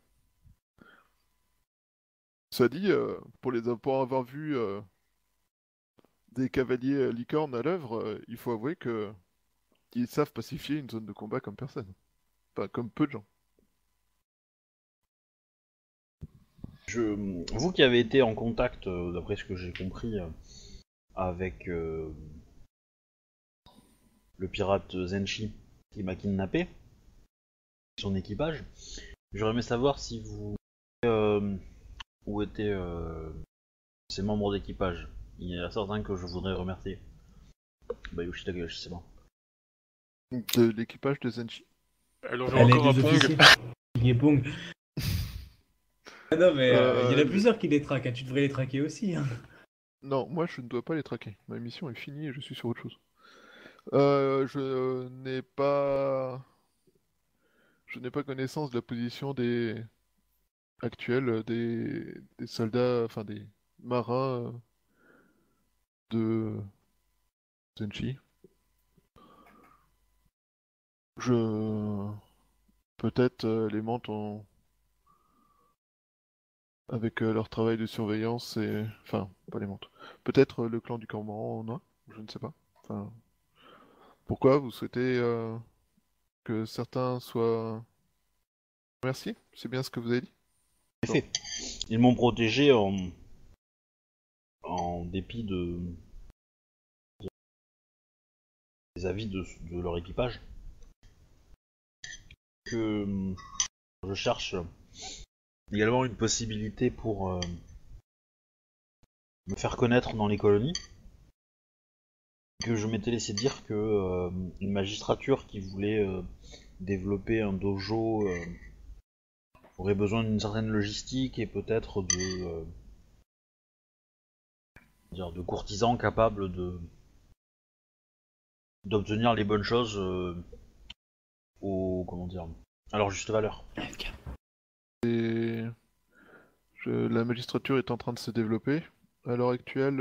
Cela dit, pour avoir vu des cavaliers licornes à l'œuvre, il faut avouer que ils savent pacifier une zone de combat comme personne. Enfin, comme peu de gens. Vous qui avez été en contact, d'après ce que j'ai compris, avec le pirate Zenshi qui m'a kidnappé, son équipage, j'aurais aimé savoir si vous... où étaient ces membres d'équipage. Il y a certains que je voudrais remercier. Bayushi Takahashi, c'est bon. De l'équipage de Zenshi. Alors j'ai encore un Pong. Ah non mais il y en a plusieurs qui les traquent, hein. Tu devrais les traquer aussi. Hein. Non, moi je ne dois pas les traquer. Ma mission est finie et je suis sur autre chose. Je n'ai pas connaissance de la position actuelle des soldats, enfin des marins de Zenshi. Peut-être les mantes ont... avec leur travail de surveillance et... Enfin, pas les mantes. Peut-être le clan du Cormoran en a, je ne sais pas. Enfin... Pourquoi vous souhaitez que certains soient... Merci, c'est bien ce que vous avez dit. En effet, ils m'ont protégé en dépit des avis de leur équipage. Que je cherche également une possibilité pour me faire connaître dans les colonies. Que je m'étais laissé dire que une magistrature qui voulait développer un dojo aurait besoin d'une certaine logistique et peut-être de courtisans capables d'obtenir les bonnes choses à leur juste valeur. La magistrature est en train de se développer. À l'heure actuelle,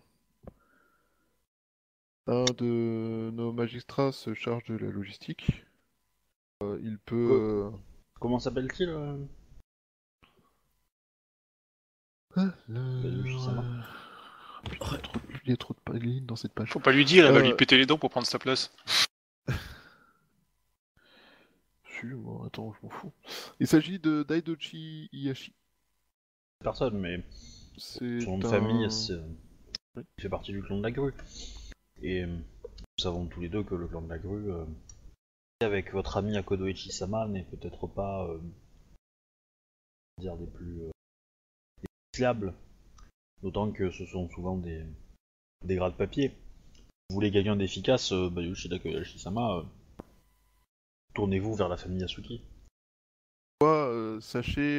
un de nos magistrats se charge de la logistique. Il peut... Comment s'appelle-t-il Il y a trop de lignes dans cette page. Faut pas lui dire, elle va lui péter les dents pour prendre sa place. Bon, attends, je m'en fous. Il s'agit de Daidochi Iyashi. Personne, mais son famille, il fait partie du clan de la grue. Et nous savons tous les deux que le clan de la grue, avec votre ami Akodoichi Sama, n'est peut-être pas des plus fiables. D'autant que ce sont souvent des gras de papier. Vous voulez quelqu'un d'efficace, Bayushi Takahashi Sama, tournez-vous vers la famille Yasuki. Sachez...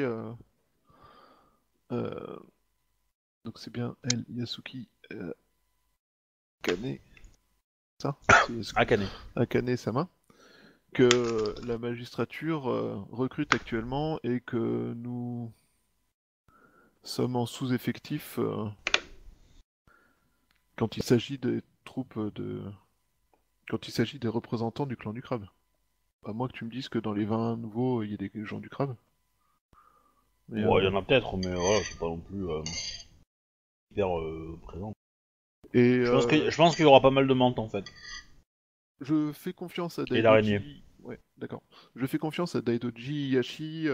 donc c'est bien elle, Yasuki Akane. Ça Akane Sama. Que la magistrature recrute actuellement et que nous sommes en sous-effectif quand il s'agit des troupes quand il s'agit des représentants du clan du crabe. À moins que tu me dises que dans les 20 nouveaux, il y a des gens du crabe. Mais, il y en a peut-être, mais voilà, c'est pas non plus hyper présent. Et, je pense qu'il y aura pas mal de mantes en fait. Je fais confiance à Daidoji... Et l'araignée. Ouais, d'accord. Je fais confiance à Daidoji Iyashi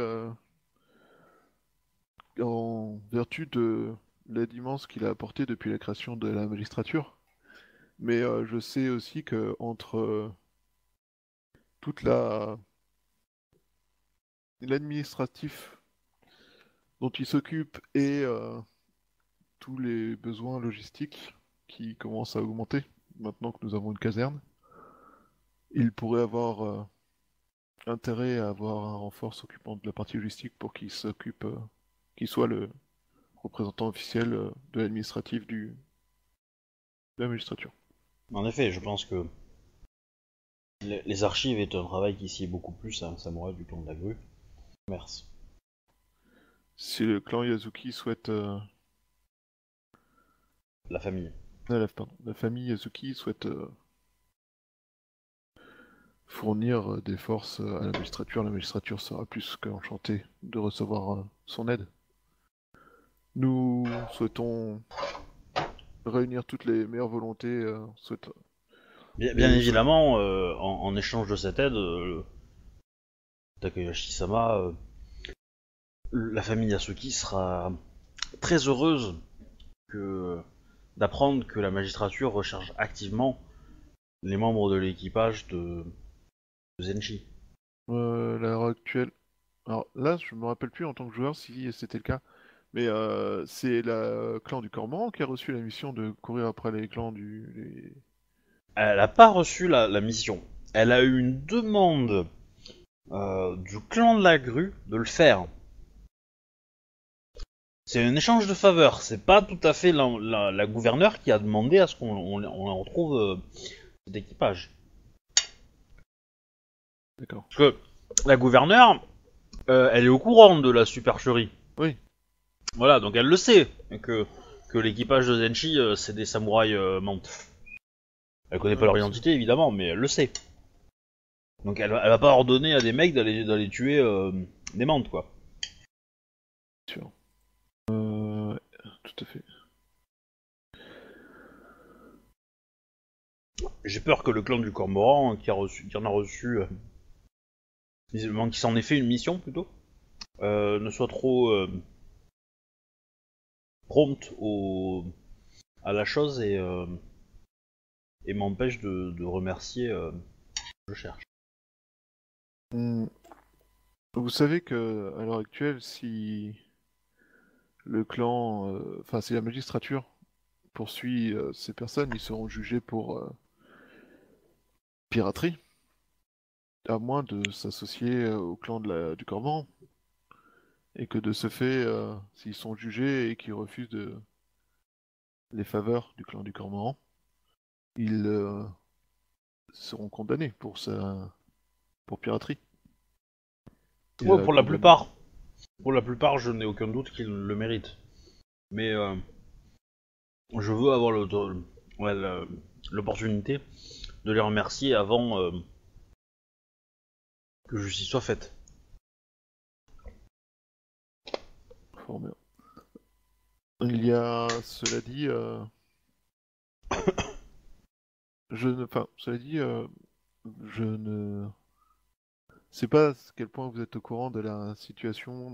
en vertu de l'aide immense qu'il a apportée depuis la création de la magistrature. Mais je sais aussi que entre toute l'administratif dont il s'occupe et tous les besoins logistiques qui commencent à augmenter maintenant que nous avons une caserne, il pourrait avoir intérêt à avoir un renfort s'occupant de la partie logistique pour qu'il soit le représentant officiel de l'administratif de la magistrature. En effet, je pense que les archives est un travail qui sied beaucoup plus à un samouraï du clan de la grue. Commerce. Si le clan Yasuki souhaite... La famille. La famille Yasuki souhaite fournir des forces à la magistrature sera plus qu'enchantée de recevoir son aide. Nous souhaitons réunir toutes les meilleures volontés. Bien évidemment, en échange de cette aide, Takayoshi-sama, la famille Yasuki sera très heureuse d'apprendre que la magistrature recherche activement les membres de l'équipage de Zenshi. L'heure actuelle. Alors là, je me rappelle plus en tant que joueur si c'était le cas, mais c'est le clan du Cormoran qui a reçu la mission de courir après les clans Elle n'a pas reçu la mission. Elle a eu une demande du clan de la grue de le faire. C'est un échange de faveurs. C'est pas tout à fait la gouverneure qui a demandé à ce qu'on retrouve cet équipage. D'accord. Parce que la gouverneure, elle est au courant de la supercherie. Oui. Voilà, donc elle le sait que l'équipage de Zenshi, c'est des samouraïs mantes. Elle connaît pas leur identité évidemment, mais elle le sait. Donc elle va pas ordonner à des mecs d'aller tuer des mantes, quoi. Sûr. Tout à fait. J'ai peur que le clan du Cormoran, qui en a reçu, qui s'en ait fait une mission plutôt, ne soit trop prompt à la chose et m'empêche de remercier. Je cherche. Vous savez que à l'heure actuelle, si le clan, si la magistrature poursuit ces personnes, ils seront jugés pour piraterie, à moins de s'associer au clan du Cormoran. Et que de ce fait, s'ils sont jugés et qu'ils refusent les faveurs du clan du Cormoran, ils seront condamnés pour piraterie. Ouais, pour la plupart. Pour la plupart, je n'ai aucun doute qu'ils le méritent. Mais je veux avoir l'opportunité de les remercier avant que justice soit faite. Fort bien. Il y a, cela dit, cela dit, je ne sais pas à quel point vous êtes au courant de la situation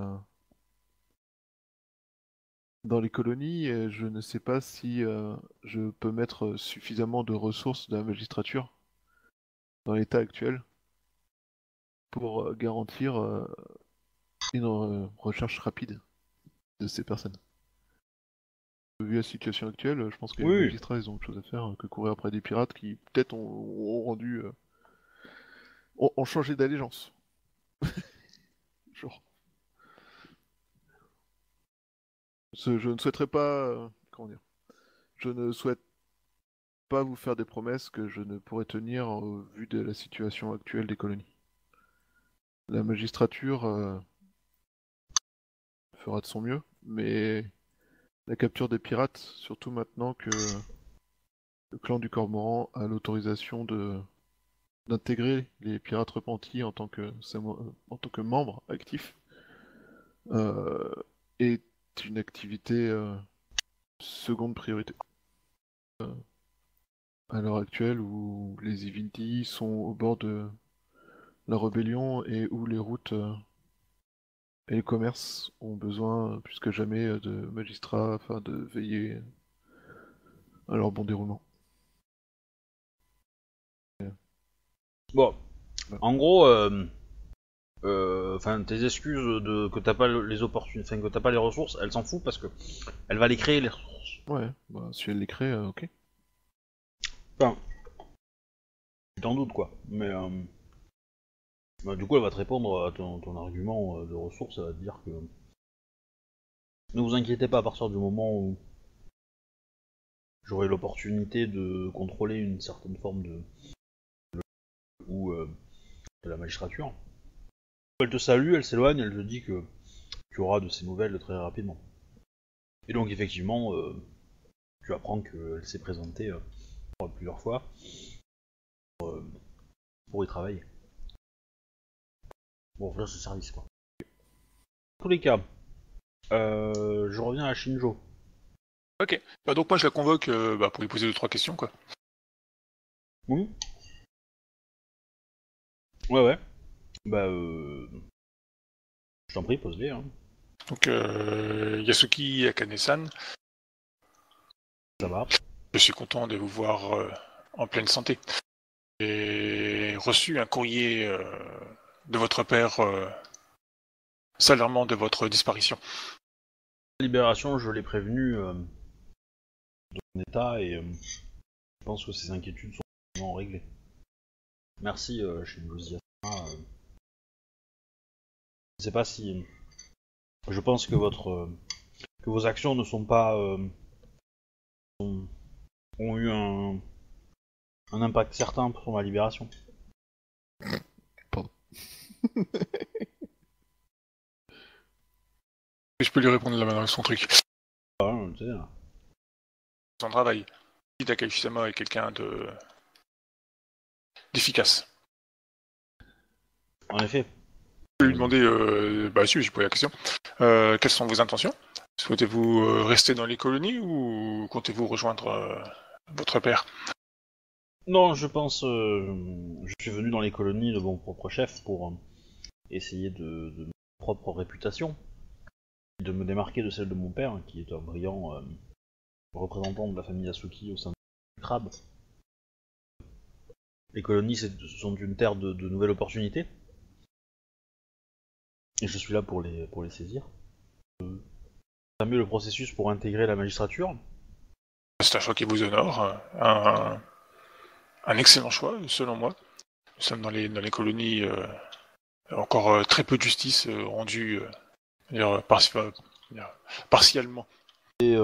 dans les colonies, et je ne sais pas si je peux mettre suffisamment de ressources de la magistrature dans l'état actuel pour garantir une recherche rapide de ces personnes. Vu la situation actuelle, je pense que les magistrats ils ont autre chose à faire que courir après des pirates qui peut-être ont changé d'allégeance. Genre. Je ne souhaiterais pas, comment dire, je ne souhaite pas vous faire des promesses que je ne pourrais tenir au vu de la situation actuelle des colonies. La magistrature fera de son mieux, mais la capture des pirates, surtout maintenant que le clan du Cormoran a l'autorisation d'intégrer les pirates repentis en tant que membre actif, est une activité seconde priorité. À l'heure actuelle où les Ivinti sont au bord de la rébellion et où les routes et les commerces ont besoin plus que jamais de magistrats afin de veiller à leur bon déroulement. Bon, en gros, tes excuses que t'as pas les opportunités, que t'as pas les ressources, elle s'en fout parce que elle va les créer les ressources. Ouais, bah si elle les crée, ok. Enfin, tu t'en doutes quoi, mais du coup elle va te répondre à ton argument de ressources, elle va te dire que ne vous inquiétez pas à partir du moment où j'aurai l'opportunité de contrôler une certaine forme de de la magistrature. Elle te salue, elle s'éloigne, elle te dit que tu auras de ses nouvelles très rapidement. Et donc effectivement, tu apprends qu'elle s'est présentée plusieurs fois pour y travailler. Bon, faire ce service quoi. Dans tous les cas, je reviens à Shinjo. Ok. Bah donc moi je la convoque pour lui poser 2-3 questions quoi. Oui. Ouais. Bah je t'en prie, pose-les. Hein. Donc Yasuki Akane-san. Ça va. Je suis content de vous voir en pleine santé. J'ai reçu un courrier de votre père s'alarmant de votre disparition. La libération, je l'ai prévenu de mon état et je pense que ses inquiétudes sont vraiment réglées. Merci, Shinjo Ziyasama. Je sais pas si... Je pense que que vos actions ne sont pas... ont eu un impact certain sur ma libération. Pardon. Je peux lui répondre là maintenant son truc. Ah, tu sais, là. Son travail. Takagi-sama est quelqu'un d'efficace. En effet. Je peux lui demander, si, j'ai posé la question. Quelles sont vos intentions? Souhaitez-vous rester dans les colonies ou comptez-vous rejoindre votre père? Non, je pense... je suis venu dans les colonies de mon propre chef pour essayer de ma propre réputation, de me démarquer de celle de mon père, qui est un brillant représentant de la famille Yasuki au sein du crabe. Les colonies sont une terre de nouvelles opportunités, et je suis là pour les saisir. Entamer le processus pour intégrer la magistrature. C'est un choix qui vous honore, un excellent choix, selon moi. Nous sommes dans les colonies, encore très peu de justice rendue partiellement. Et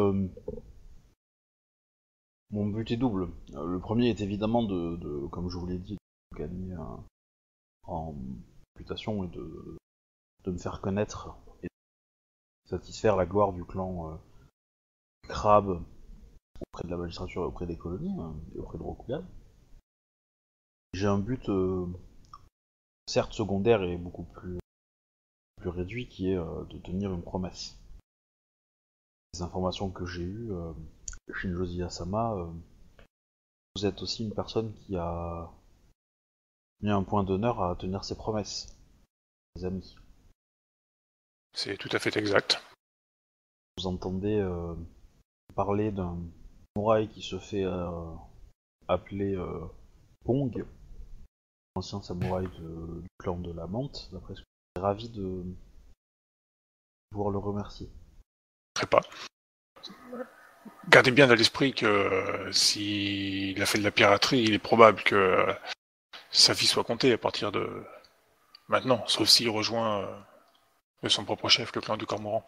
mon but est double. Le premier est évidemment de comme je vous l'ai dit, de gagner en réputation et de me faire connaître et de satisfaire la gloire du clan Crabe auprès de la magistrature et auprès des colonies et auprès de Rokugan. J'ai un but certes secondaire et beaucoup plus réduit qui est de tenir une promesse. Les informations que j'ai eues, Shinjo Ziyasama, vous êtes aussi une personne qui a mis un point d'honneur à tenir ses promesses, les amis. C'est tout à fait exact. Vous entendez parler d'un samouraï qui se fait appeler Pong, ancien samouraï du clan de la Menthe, d'après ce que je suis ravi de pouvoir le remercier. Très pas. Gardez bien à l'esprit que s'il a fait de la piraterie, il est probable que sa vie soit comptée à partir de maintenant, sauf s'il rejoint son propre chef, le clan du Cormoran.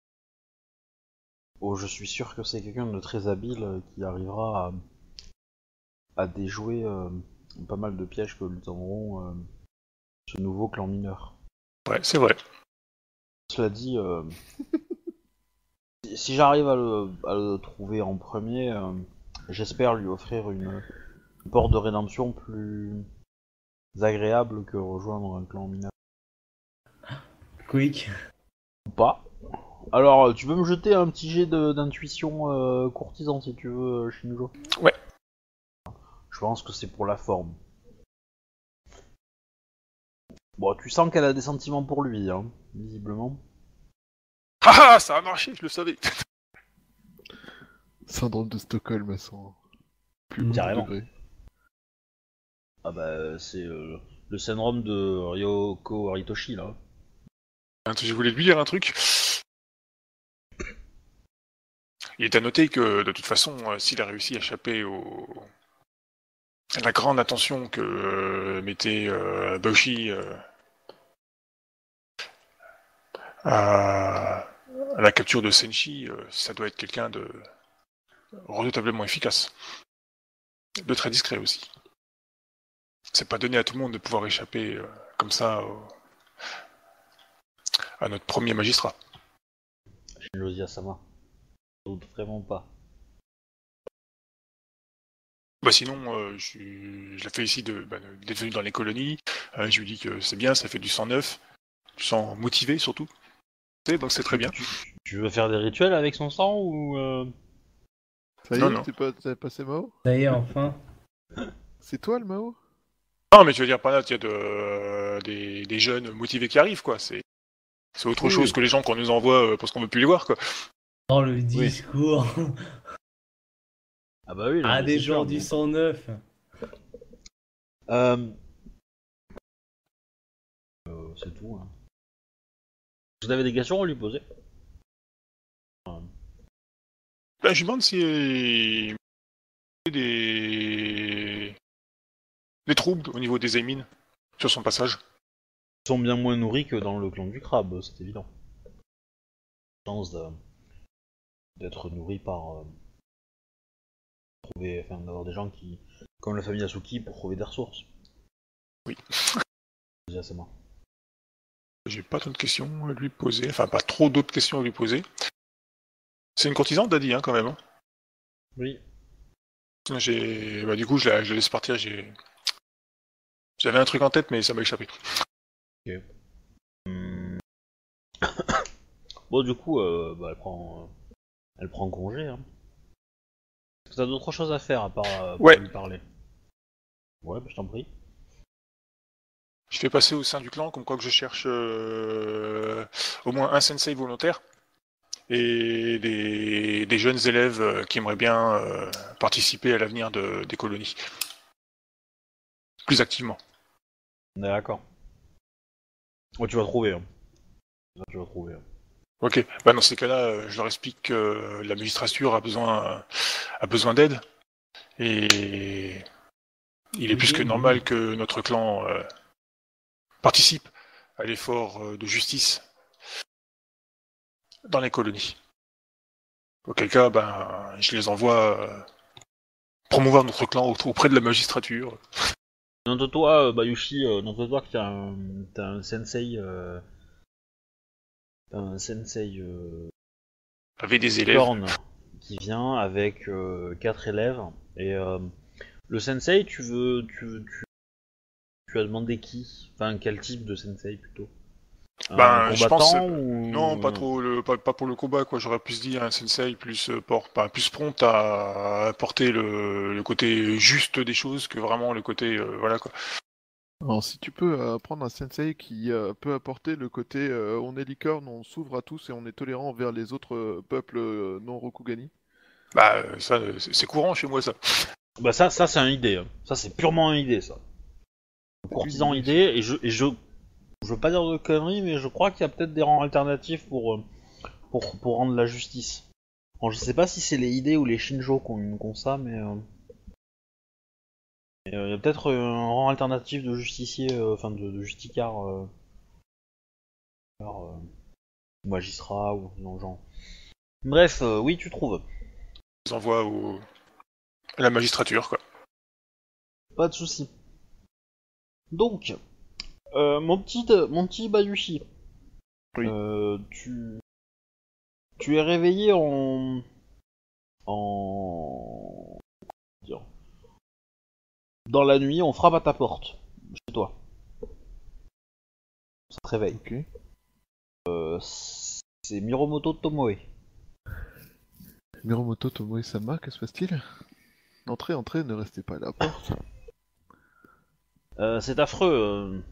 Oh, je suis sûr que c'est quelqu'un de très habile qui arrivera à déjouer pas mal de pièges que lui tendront ce nouveau clan mineur. Ouais, c'est vrai. Cela dit, si j'arrive à le trouver en premier, j'espère lui offrir une porte de rédemption plus agréable que rejoindre un clan mineur. Quick. Ou pas. Alors, tu peux me jeter un petit jet d'intuition courtisan si tu veux, Shinjo? Ouais. Je pense que c'est pour la forme. Bon, tu sens qu'elle a des sentiments pour lui, hein, visiblement. Ah, ça a marché, je le savais. Syndrome de Stockholm à son plus haut Carrément. degré. Ah bah c'est le syndrome de Ryoko Haritoshi là. Je voulais lui dire un truc. Il est à noter que, de toute façon, s'il a réussi à échapper à la grande attention que mettait Bauchi à la capture de Senshi, ça doit être quelqu'un de redoutablement efficace. De très discret aussi. C'est pas donné à tout le monde de pouvoir échapper comme ça à notre premier magistrat. Shinji Asama. Je doute vraiment pas. Bah sinon, je la félicite d'être venu dans les colonies. Je lui dis que c'est bien, ça fait du sang neuf, du sang motivé surtout. Donc c'est très bien. Tu veux faire des rituels avec son sang ou Ça y Non, est, non. t'as passé Mao? Ça y est, enfin. C'est toi le Mao? Non, mais tu veux dire par là, il y a des jeunes motivés qui arrivent, quoi. C'est autre chose que les gens qu'on nous envoie parce qu'on veut plus les voir, quoi. Oh, le discours. Ah bah oui. Ah, mais des c'est gens sûr, du mais- 109. C'est tout. Hein. Vous avez des questions à lui poser? Ben, je me demande si des troubles au niveau des émines sur son passage. Ils sont bien moins nourris que dans le clan du crabe, c'est évident. Chance d'être nourris par d'avoir des gens qui, comme la famille Asuki, pour trouver des ressources. Oui. Déjà, c'est moi. J'ai pas tant de questions à lui poser, enfin pas trop d'autres questions à lui poser. C'est une courtisane, t'as dit, hein, quand même. Hein. Oui. Du coup, je la laisse partir. J'avais un truc en tête, mais ça m'a échappé. Ok. Bon, du coup, elle prend congé. Hein. Est-ce que t'as d'autres choses à faire à part Ouais. lui parler? Ouais, bah, je t'en prie. Je fais passer au sein du clan comme quoi que je cherche au moins un sensei volontaire et des jeunes élèves qui aimeraient bien participer à l'avenir des colonies. Plus activement. D'accord. Ouais, tu vas trouver. Hein. Ça, tu vas trouver. Hein. Ok, bah dans ces cas-là, je leur explique que la magistrature a besoin d'aide et il est plus que normal que notre clan participe à l'effort de justice dans les colonies. Auquel cas, je les envoie promouvoir notre clan auprès de la magistrature. Note-toi, Bayushi, note-toi que t'as un sensei. Un sensei Avec des élèves. Korn qui vient avec 4 élèves. Et le sensei, tu as demandé qui? Enfin, quel type de sensei plutôt? Un Je pense combattant ou... non, pas trop, pas pour le combat, quoi. J'aurais pu se dire un sensei plus plus prompt à apporter le côté juste des choses que vraiment le côté voilà quoi. Alors, si tu peux prendre un sensei qui peut apporter le côté on est licorne, on s'ouvre à tous et on est tolérant envers les autres peuples non Rokugani. Ça, c'est courant chez moi, ça. Bah ça c'est un idée. Hein. Ça c'est purement un idée, ça. Courtisan idée, et je veux pas dire de conneries, mais je crois qu'il y a peut-être des rangs alternatifs pour rendre la justice. Bon, je sais pas si c'est les idées ou les Shinjo qui ont ça, mais il y a peut-être un rang alternatif de justicier, de justicard, magistrat ou dans le genre. Bref, oui, tu trouves. Je les envoie à la magistrature, quoi. Pas de souci. Donc, mon petit Bayushi, Oui. tu es réveillé dans la nuit, on frappe à ta porte, chez toi. Ça te réveille. Ok. C'est Miromoto Tomoe. Miromoto Tomoe-sama, que se passe-t-il? Entrez, ne restez pas à la porte. C'est affreux.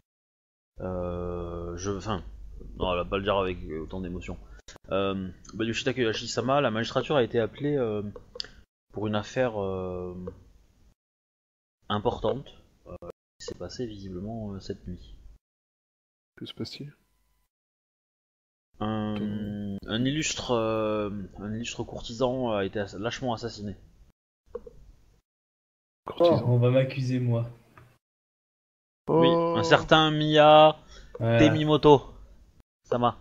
Non, elle va pas le dire avec autant d'émotion. Bayushi Takahashi-sama, la magistrature a été appelée pour une affaire importante. qui s'est passé visiblement cette nuit. Que se passe-t-il? Un illustre courtisan a été lâchement assassiné. Courtisan. On va m'accuser, moi. Oui, un certain Miya Temimoto. Sama.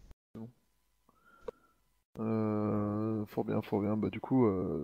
Fort bien. Bah du coup,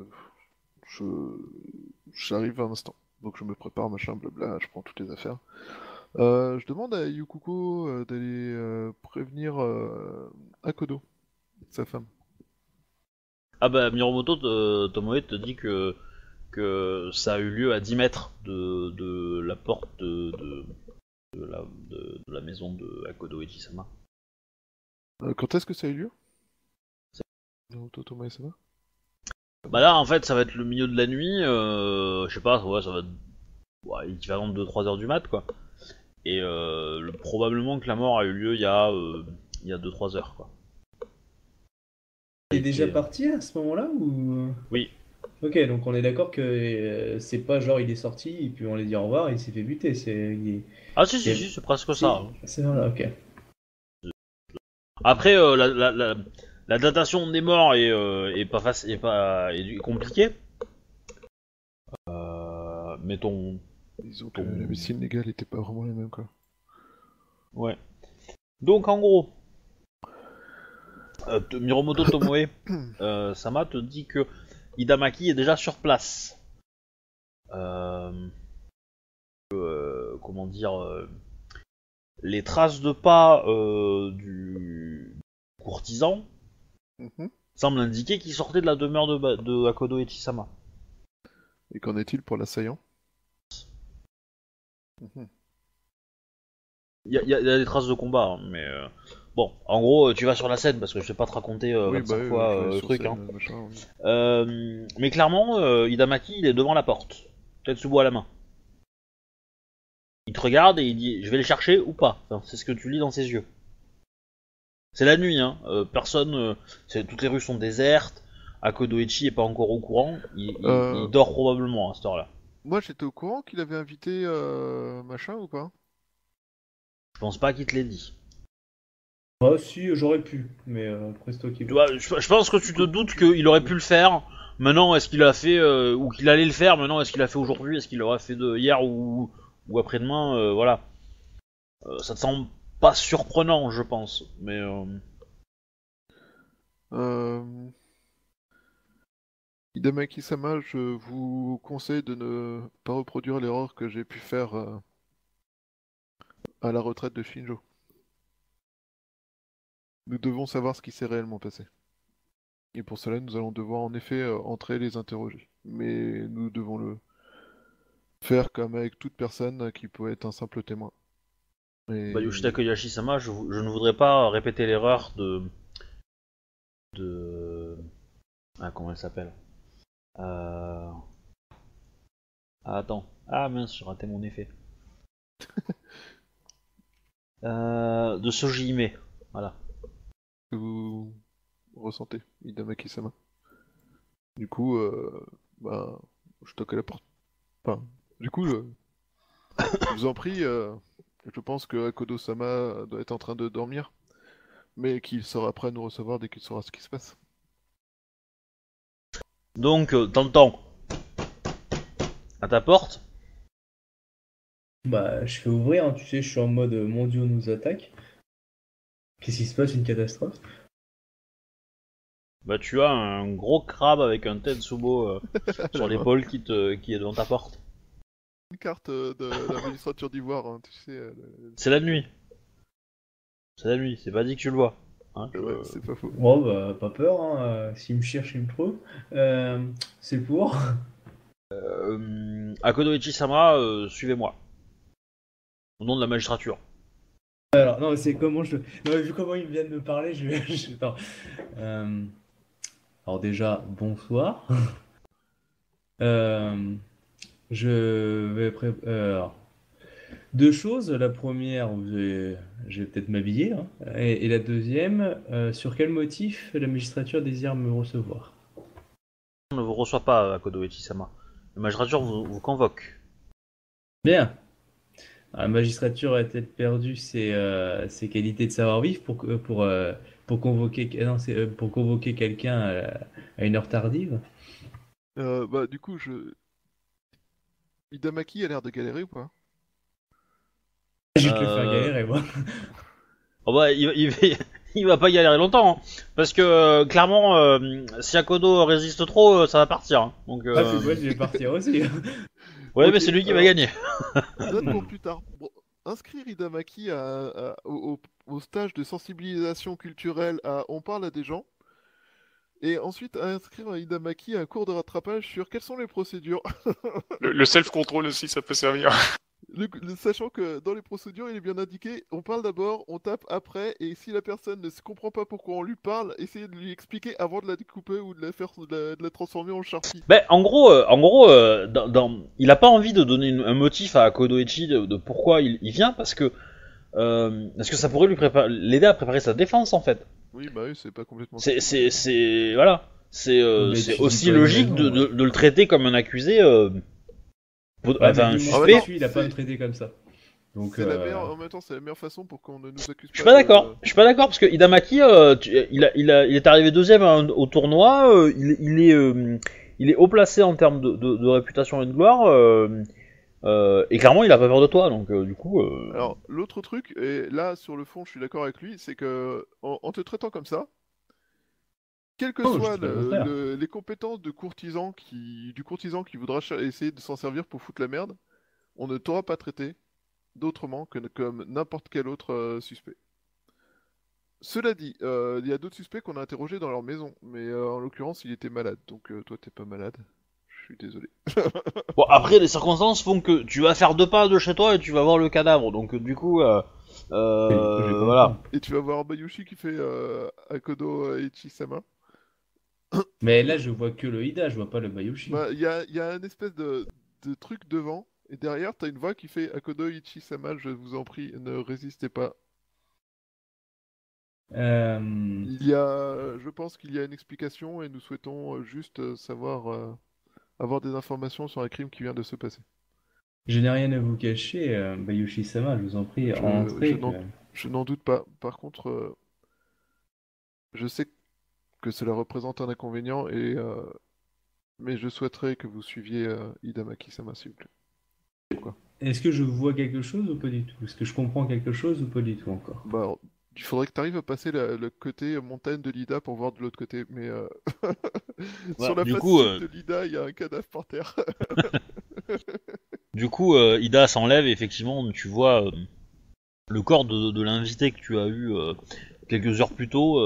j'arrive un instant. Donc je me prépare, machin, blabla, je prends toutes les affaires. Je demande à Yukuko d'aller prévenir Akodo, sa femme. Ah bah Miromoto Tomoe te dit que ça a eu lieu à 10 mètres de la porte de la maison de Akodo Ichisama. Quand est-ce que ça a eu lieu? Miromoto Tomoe-sama? Bah là en fait ça va être le milieu de la nuit, je sais pas, ouais, ça va être équivalent de 2-3 heures du mat quoi. Et probablement que la mort a eu lieu il y a 2-3 heures quoi. Il est déjà parti à ce moment-là ou... Oui. Ok, donc on est d'accord que c'est pas genre il est sorti et puis on lui dit au revoir et il s'est fait buter, Ah si, c'est presque ça. Hein. C'est vrai, ok. Après, la datation des morts est pas facile, est compliquée. Mettons. Disons que la médecine légale était pas vraiment la même quoi. Ouais. Donc en gros, Miromoto Tomoe Sama te dit que Hidamaki est déjà sur place. Comment dire, les traces de pas du courtisan semblent indiquer qu'il sortait de la demeure de Akodo Ichisama. Et qu'en est-il pour l'assaillant? Il y a des traces de combat, hein, mais bon, en gros, tu vas sur la scène parce que je vais pas te raconter 25 fois le truc. Hein. Machin, oui. Mais clairement, Hidamaki il est devant la porte, Tetsubo à la main. Il te regarde et il dit je vais le chercher ou pas. Enfin, c'est ce que tu lis dans ses yeux. C'est la nuit, hein. Personne, toutes les rues sont désertes. Akodoichi est pas encore au courant. Il dort probablement à cette heure-là. Moi j'étais au courant qu'il avait invité machin ou pas? Je pense pas qu'il te l'ait dit. Ah si, j'aurais pu, mais après c'est toi qui... Tu vois, je pense que tu te doutes qu'il aurait pu le faire. Maintenant, est-ce qu'il a fait ou qu'il allait le faire? Maintenant, est-ce qu'il a fait aujourd'hui? Est-ce qu'il l'aurait fait hier ou après-demain? Voilà. Ça te semble pas surprenant, je pense. Mais Hidamaki-sama, je vous conseille de ne pas reproduire l'erreur que j'ai pu faire à la retraite de Shinjo. Nous devons savoir ce qui s'est réellement passé. Et pour cela, nous allons devoir en effet entrer et les interroger. Mais nous devons le faire comme avec toute personne qui peut être un simple témoin. Et... Yoshida Koyashi-sama, je ne voudrais pas répéter l'erreur de... Ah, comment elle s'appelle attends. Ah mince, j'ai raté mon effet. De Sojihime, voilà. Que vous ressentez, Hidamaki-sama. Du coup, je toque à la porte. Enfin, du coup, je vous en prie, je pense que Akodo-sama doit être en train de dormir, mais qu'il sera prêt à nous recevoir dès qu'il saura ce qui se passe. Donc, t'entends à ta porte. Bah, je fais ouvrir, hein, tu sais, je suis en mode mon dieu nous attaque. Qu'est-ce qui se passe, une catastrophe? Bah, tu as un gros crabe avec un Tetsubo sur l'épaule qui est devant ta porte. Une carte de la magistrature d'Ivoire, hein, tu sais. C'est la nuit. C'est la nuit, c'est pas dit que tu le vois. Hein, ouais, c'est pas faux. Oh bah, pas peur, hein. S'il me cherche, il me trouve. C'est pour. Akodo Ichisama, suivez-moi. Au nom de la magistrature. Alors, non, c'est comment je... Non, mais vu comment ils viennent de parler, Attends. Alors déjà, bonsoir. Je vais alors, deux choses. La première, je vais peut-être m'habiller. Hein. Et la deuxième, sur quel motif la magistrature désire me recevoir? On ne vous reçoit pas, Akodo Ichisama. La magistrature vous convoque. Bien. La magistrature a-t-elle perdu ses qualités de savoir-vivre pour convoquer, non, pour convoquer quelqu'un à une heure tardive? Bah, du coup, Hidamaki a l'air de galérer ou pas? Je vais te le faire galérer, moi. Oh bah, il va pas galérer longtemps, hein, parce que clairement, si Akodo résiste trop, ça va partir. Hein, donc, Ah, c'est moi, je vais partir aussi. ouais, Ok, mais c'est lui qui va alors, gagner. date pour plus tard. Bon, inscrire Hidamaki au stage de sensibilisation culturelle On parle à des gens. Et ensuite, inscrire Hidamaki à un cours de rattrapage sur quelles sont les procédures. Le self-control aussi, ça peut servir. Sachant que dans les procédures, il est bien indiqué, on parle d'abord, on tape après, et si la personne ne se comprend pas pourquoi on lui parle, essayez de lui expliquer avant de la découper ou de la transformer en Sharpie. Ben, en gros, il a pas envie de donner un motif à Akodo-ichi de pourquoi il vient, parce que ça pourrait l'aider à préparer sa défense en fait. Oui, bah oui, c'est pas complètement... Voilà. C'est Mais c'est tu aussi dis pas une logique raison, de le traiter comme un accusé. Enfin, Mais suspect. lui, il a pas à me traiter comme ça. Donc, C'est la meilleure, en même temps, c'est la meilleure façon pour qu'on ne nous accuse pas. Je suis pas d'accord. Je suis pas d'accord parce que Hidamaki, il est arrivé deuxième au tournoi. Il est haut placé en termes de réputation et de gloire. Et clairement, il a pas peur de toi. Donc du coup. Alors, l'autre truc, et là, sur le fond, je suis d'accord avec lui, c'est que en te traitant comme ça, quelles que Oh, je soient dis pas le contraire. les compétences du courtisan qui voudra essayer de s'en servir pour foutre la merde, on ne t'aura pas traité d'autrement que comme n'importe quel autre suspect. Cela dit, il y a d'autres suspects qu'on a interrogés dans leur maison, mais en l'occurrence, il était malade, donc toi, t'es pas malade. Je suis désolé. Bon, après, les circonstances font que tu vas faire 2 pas de chez toi et tu vas voir le cadavre. Donc du coup, voilà. Et tu vas voir Bayushi qui fait Akodo Ichi-sama. Mais là, je vois que le Ida, je vois pas le Bayushi. Bah, il y a un espèce de truc devant, et derrière, t'as une voix qui fait Akodo Ichi-sama, je vous en prie, ne résistez pas. Je pense qu'il y a une explication, et nous souhaitons juste savoir, avoir des informations sur un crime qui vient de se passer. Je n'ai rien à vous cacher, Bayushi-sama, je vous en prie, entrez. Je n'en doute pas. Par contre, je sais que cela représente un inconvénient, mais je souhaiterais que vous suiviez Hidamaki-sama, s'il vous plaît. Quoi. Est-ce que je vois quelque chose ou pas du tout? Est-ce que je comprends quelque chose ou pas du tout encore? Bah, il faudrait que tu arrives à passer le côté montagne de Lida pour voir de l'autre côté, mais sur la face de Lida, il y a un cadavre par terre. Du coup, Ida s'enlève et effectivement, tu vois le corps de l'invité que tu as eu quelques heures plus tôt,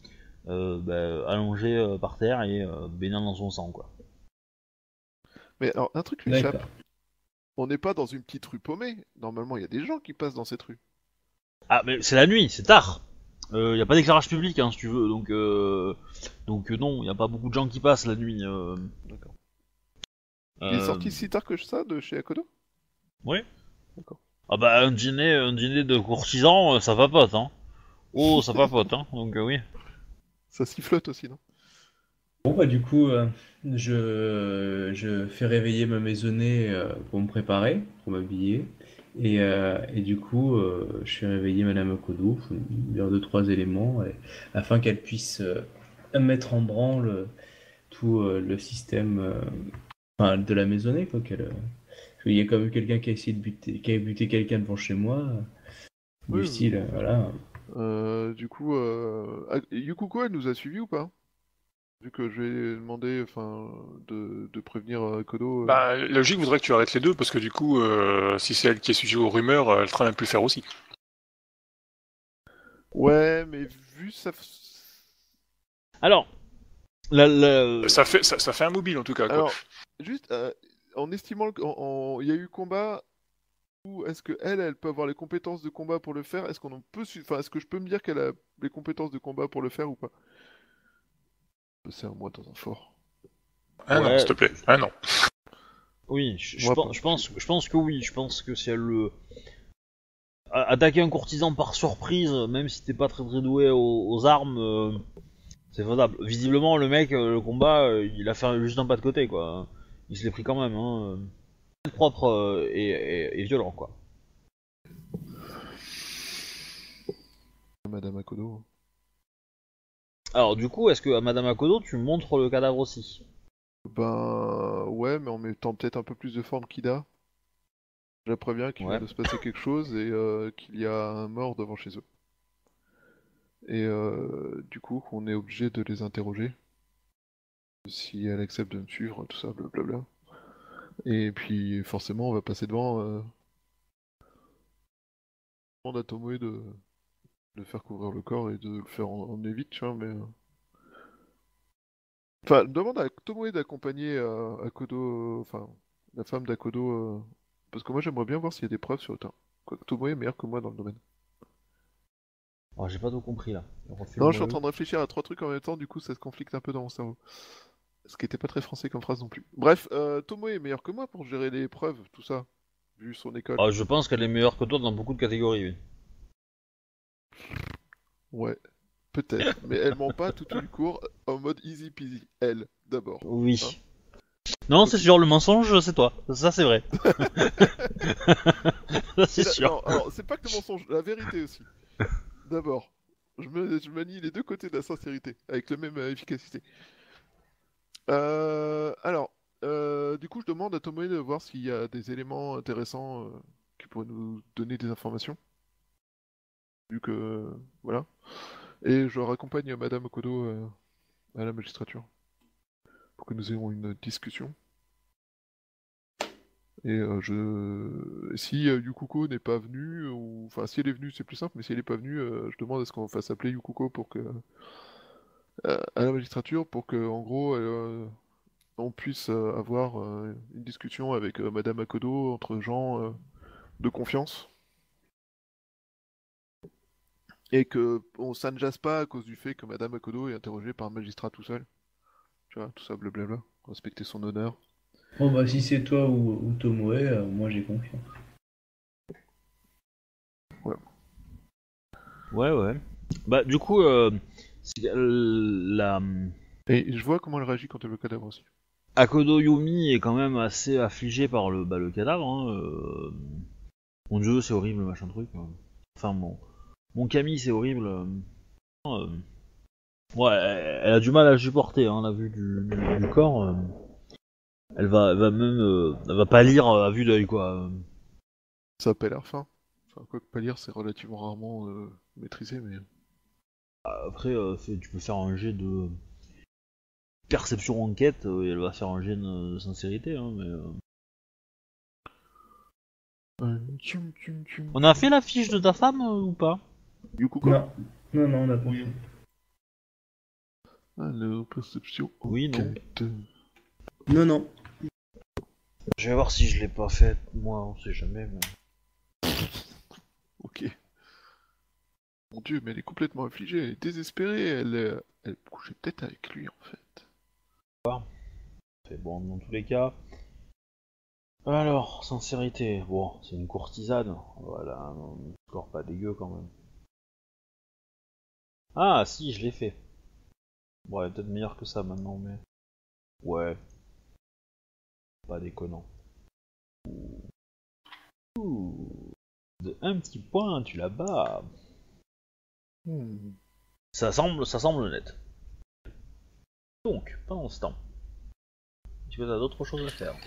allongé par terre et baignant dans son sang, quoi. Mais alors, un truc m'échappe. On n'est pas dans une petite rue paumée. Normalement, il y a des gens qui passent dans cette rue. Ah, mais c'est la nuit, c'est tard. Y a pas d'éclairage public, hein, si tu veux, donc non, y a pas beaucoup de gens qui passent la nuit. D'accord. Il est sorti si tard que ça de chez Akodo? Oui. D'accord. Ah bah un dîner de courtisans, ça papote, hein. Oh, ça papote, hein. Donc oui. Ça sifflote aussi, non? Bon bah du coup, je fais réveiller ma maisonnée pour me préparer, pour m'habiller. Et du coup, je fais réveiller Madame Akodo, faut lui dire 2-3 éléments, afin qu'elle puisse mettre en branle tout le système de la maisonnée, quoi. Il y a quand même quelqu'un qui a essayé qui a buté quelqu'un devant chez moi, du style, voilà. Du coup, Yukuko, elle nous a suivis ou pas? Vu que je vais demander, de prévenir Akodo. Bah, la logique voudrait que tu arrêtes les deux, parce que du coup, si c'est elle qui est sujet aux rumeurs, elle sera même plus le faire aussi. Ouais, mais vu ça... Alors, Ça fait un mobile en tout cas, quoi. Alors, juste, en estimant qu'il y a eu combat, ou est-ce que elle peut avoir les compétences de combat pour le faire? Est-ce est-ce que je peux me dire qu'elle a les compétences de combat pour le faire ou pas? C'est un moi dans un fort. Ah non, s'il te plaît. Ah non. Oui, je pense que oui. Je pense que si elle attaquer un courtisan par surprise, même si t'es pas très très doué aux armes, c'est faisable. Visiblement, le mec, le combat, il a fait juste un pas de côté, quoi. Il se l'est pris quand même, hein. propre et violent, quoi. Madame Akodo. Alors, du coup, est-ce que à Madame Akodo, tu montres le cadavre aussi? Ben ouais, mais en mettant peut-être un peu plus de forme qu'Ida. Je la préviens qu'il vient de se passer quelque chose et qu'il y a un mort devant chez eux. Et du coup, on est obligé de les interroger. Si elle accepte de me suivre, tout ça, blablabla. Et puis forcément, on va passer devant. On demande à Tomoe de faire couvrir le corps et de le faire en évite, tu vois, mais. Enfin, demande à Tomoe d'accompagner Akodo, enfin, la femme d'Akodo, parce que moi j'aimerais bien voir s'il y a des preuves sur le terrain. Quoique Tomoe est meilleur que moi dans le domaine. Oh, j'ai pas tout compris là. Non, je suis en train de réfléchir à 3 trucs en même temps, du coup ça se conflicte un peu dans mon cerveau. Ce qui était pas très français comme phrase non plus. Bref, Tomoe est meilleur que moi pour gérer les preuves, tout ça, vu son école. Oh, je pense qu'elle est meilleure que toi dans beaucoup de catégories, oui. Ouais, peut-être, mais elle ment pas tout du cours en mode easy peasy. Elle, d'abord. Oui. Hein. Non, c'est sûr, le mensonge, c'est toi. Ça, c'est vrai. Ça, c'est sûr. Non, alors, c'est pas que le mensonge, la vérité aussi. D'abord, je manie les deux côtés de la sincérité, avec la même efficacité. Alors, du coup, je demande à Tomoe de voir s'il y a des éléments intéressants qui pourraient nous donner des informations. Vu que, voilà. Et je raccompagne Madame Kodo à la magistrature. Pour que nous ayons une discussion. Et si Yukuko n'est pas venue, ou enfin si elle est venue c'est plus simple, mais si elle n'est pas venue, je demande à ce qu'on fasse appeler Yukuko pour que à la magistrature pour que en gros on puisse avoir une discussion avec Madame Akodo entre gens de confiance et que ça ne jase pas à cause du fait que Madame Akodo est interrogée par un magistrat tout seul. Tu vois, tout ça blablabla, respecter son honneur. Bon bah si c'est toi ou Tomoe, moi j'ai confiance. Ouais. Bah, du coup, la Et je vois comment elle réagit quand elle veut le cadavre aussi. Akodo Yumi est quand même assez affligée par le cadavre. Hein, Mon dieu, c'est horrible, machin truc. Enfin, mon Camille, c'est horrible. Ouais, elle a du mal à le supporter, hein, la vue du corps. Elle va même, elle va pas lire à vue d'œil, quoi. Ça a pas l'air fin. Enfin, quoi que pas lire, c'est relativement rarement maîtrisé, mais. Après, tu peux faire un jet de perception enquête et elle va faire un jet de sincérité, hein, mais. On a fait la fiche de ta femme ou pas? Yukuko. Non, on a pas fait. Alors, perception. Oui, non. Non. Je vais voir si je l'ai pas faite, moi, on sait jamais. Mais... Ok. Mon dieu, mais elle est complètement affligée, elle est désespérée, elle couchait peut-être avec lui en fait. C'est bon, dans tous les cas. Alors, sincérité, bon, c'est une courtisane, voilà, encore pas dégueu quand même. Ah, si, je l'ai fait. Bon, elle est peut-être meilleure que ça maintenant, mais. Ouais. Pas déconnant. Ouh. De un petit point, tu la bats. Ça semble net. Donc, pendant ce temps, tu as d'autres choses à faire.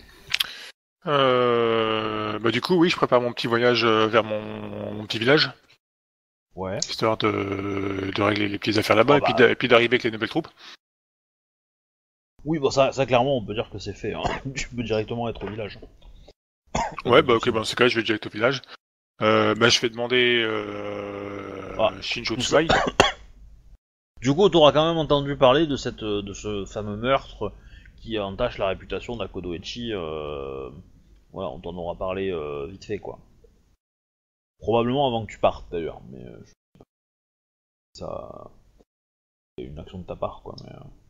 Bah du coup, oui, je prépare mon petit voyage vers mon petit village. Ouais. Histoire de régler les petites affaires là-bas et puis d'arriver avec les nouvelles troupes. Oui, bon, ça clairement, on peut dire que c'est fait. Hein. Tu peux directement être au village. Ouais, bah ok, dans ce cas, je vais direct au village. Je vais demander Shinjo Tsubai. Du coup, t'auras quand même entendu parler de ce fameux meurtre qui entache la réputation d'Akodo Echi. Voilà, on t'en aura parlé vite fait, quoi. Probablement avant que tu partes, d'ailleurs, mais ça, c'est une action de ta part, quoi.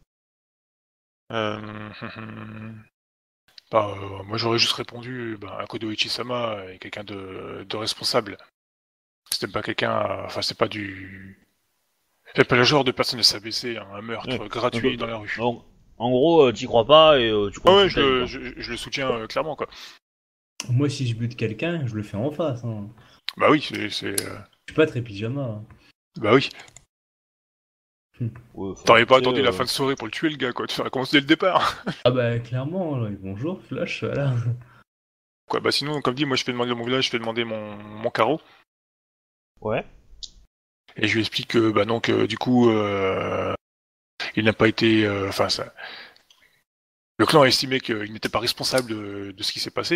Moi, j'aurais juste répondu, Akodo Echi-sama est quelqu'un de responsable. C'était pas quelqu'un, c'est pas c'est pas le genre de personne à s'abaisser, hein, un meurtre gratuit dans la rue. Donc, en gros, t'y crois pas et tu crois ouais, je le soutiens clairement, quoi. Moi, si je bute quelqu'un, je le fais en face. Hein. Bah oui, c'est... Je suis pas très pyjama. Hein. Bah oui. Ouais, T'aurais pas attendu la fin de soirée pour le tuer, le gars, quoi. Tu ferais commencer dès le départ. Ah bah clairement, là, bonjour, Flash, voilà. Quoi, bah sinon, comme dit, moi je fais demander mon village, je fais demander mon carreau. Ouais. Et je lui explique que, bah non, que du coup, il n'a pas été... Enfin, ça... Le clan a estimé qu'il n'était pas responsable de ce qui s'est passé.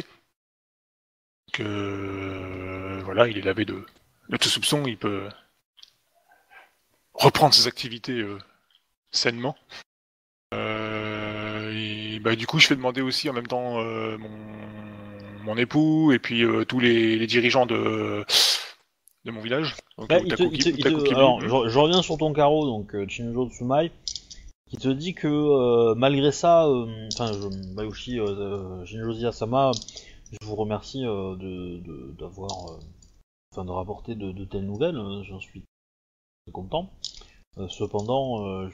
Que, voilà, il est lavé de tout soupçon, il peut reprendre ses activités sainement. Et bah, du coup, je fais demander aussi en même temps mon époux et puis tous les dirigeants de mon village. Donc, Bah, alors, je reviens sur ton carreau, donc Shinjo Tsumae, qui te dit que malgré ça, Bayushi Shinjo Asama, je vous remercie d'avoir, de rapporter de telles nouvelles. J'en suis très content. Cependant,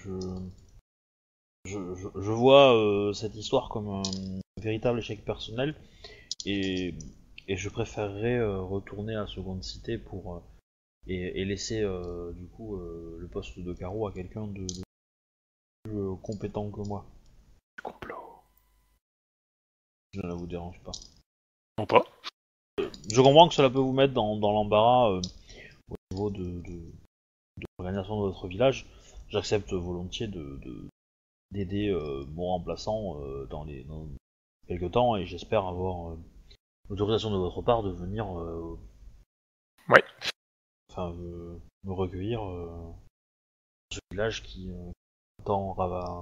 je vois cette histoire comme un véritable échec personnel et je préférerais retourner à Seconde Cité pour et laisser du coup le poste de carreau à quelqu'un de plus compétent que moi. Complot. Ça ne vous dérange pas. Non pas. Je comprends que cela peut vous mettre dans l'embarras au niveau de l'organisation de votre village. J'accepte volontiers d'aider mon remplaçant dans quelques temps et j'espère avoir l'autorisation de votre part de venir Ouais. Enfin, me recueillir dans ce village qui tant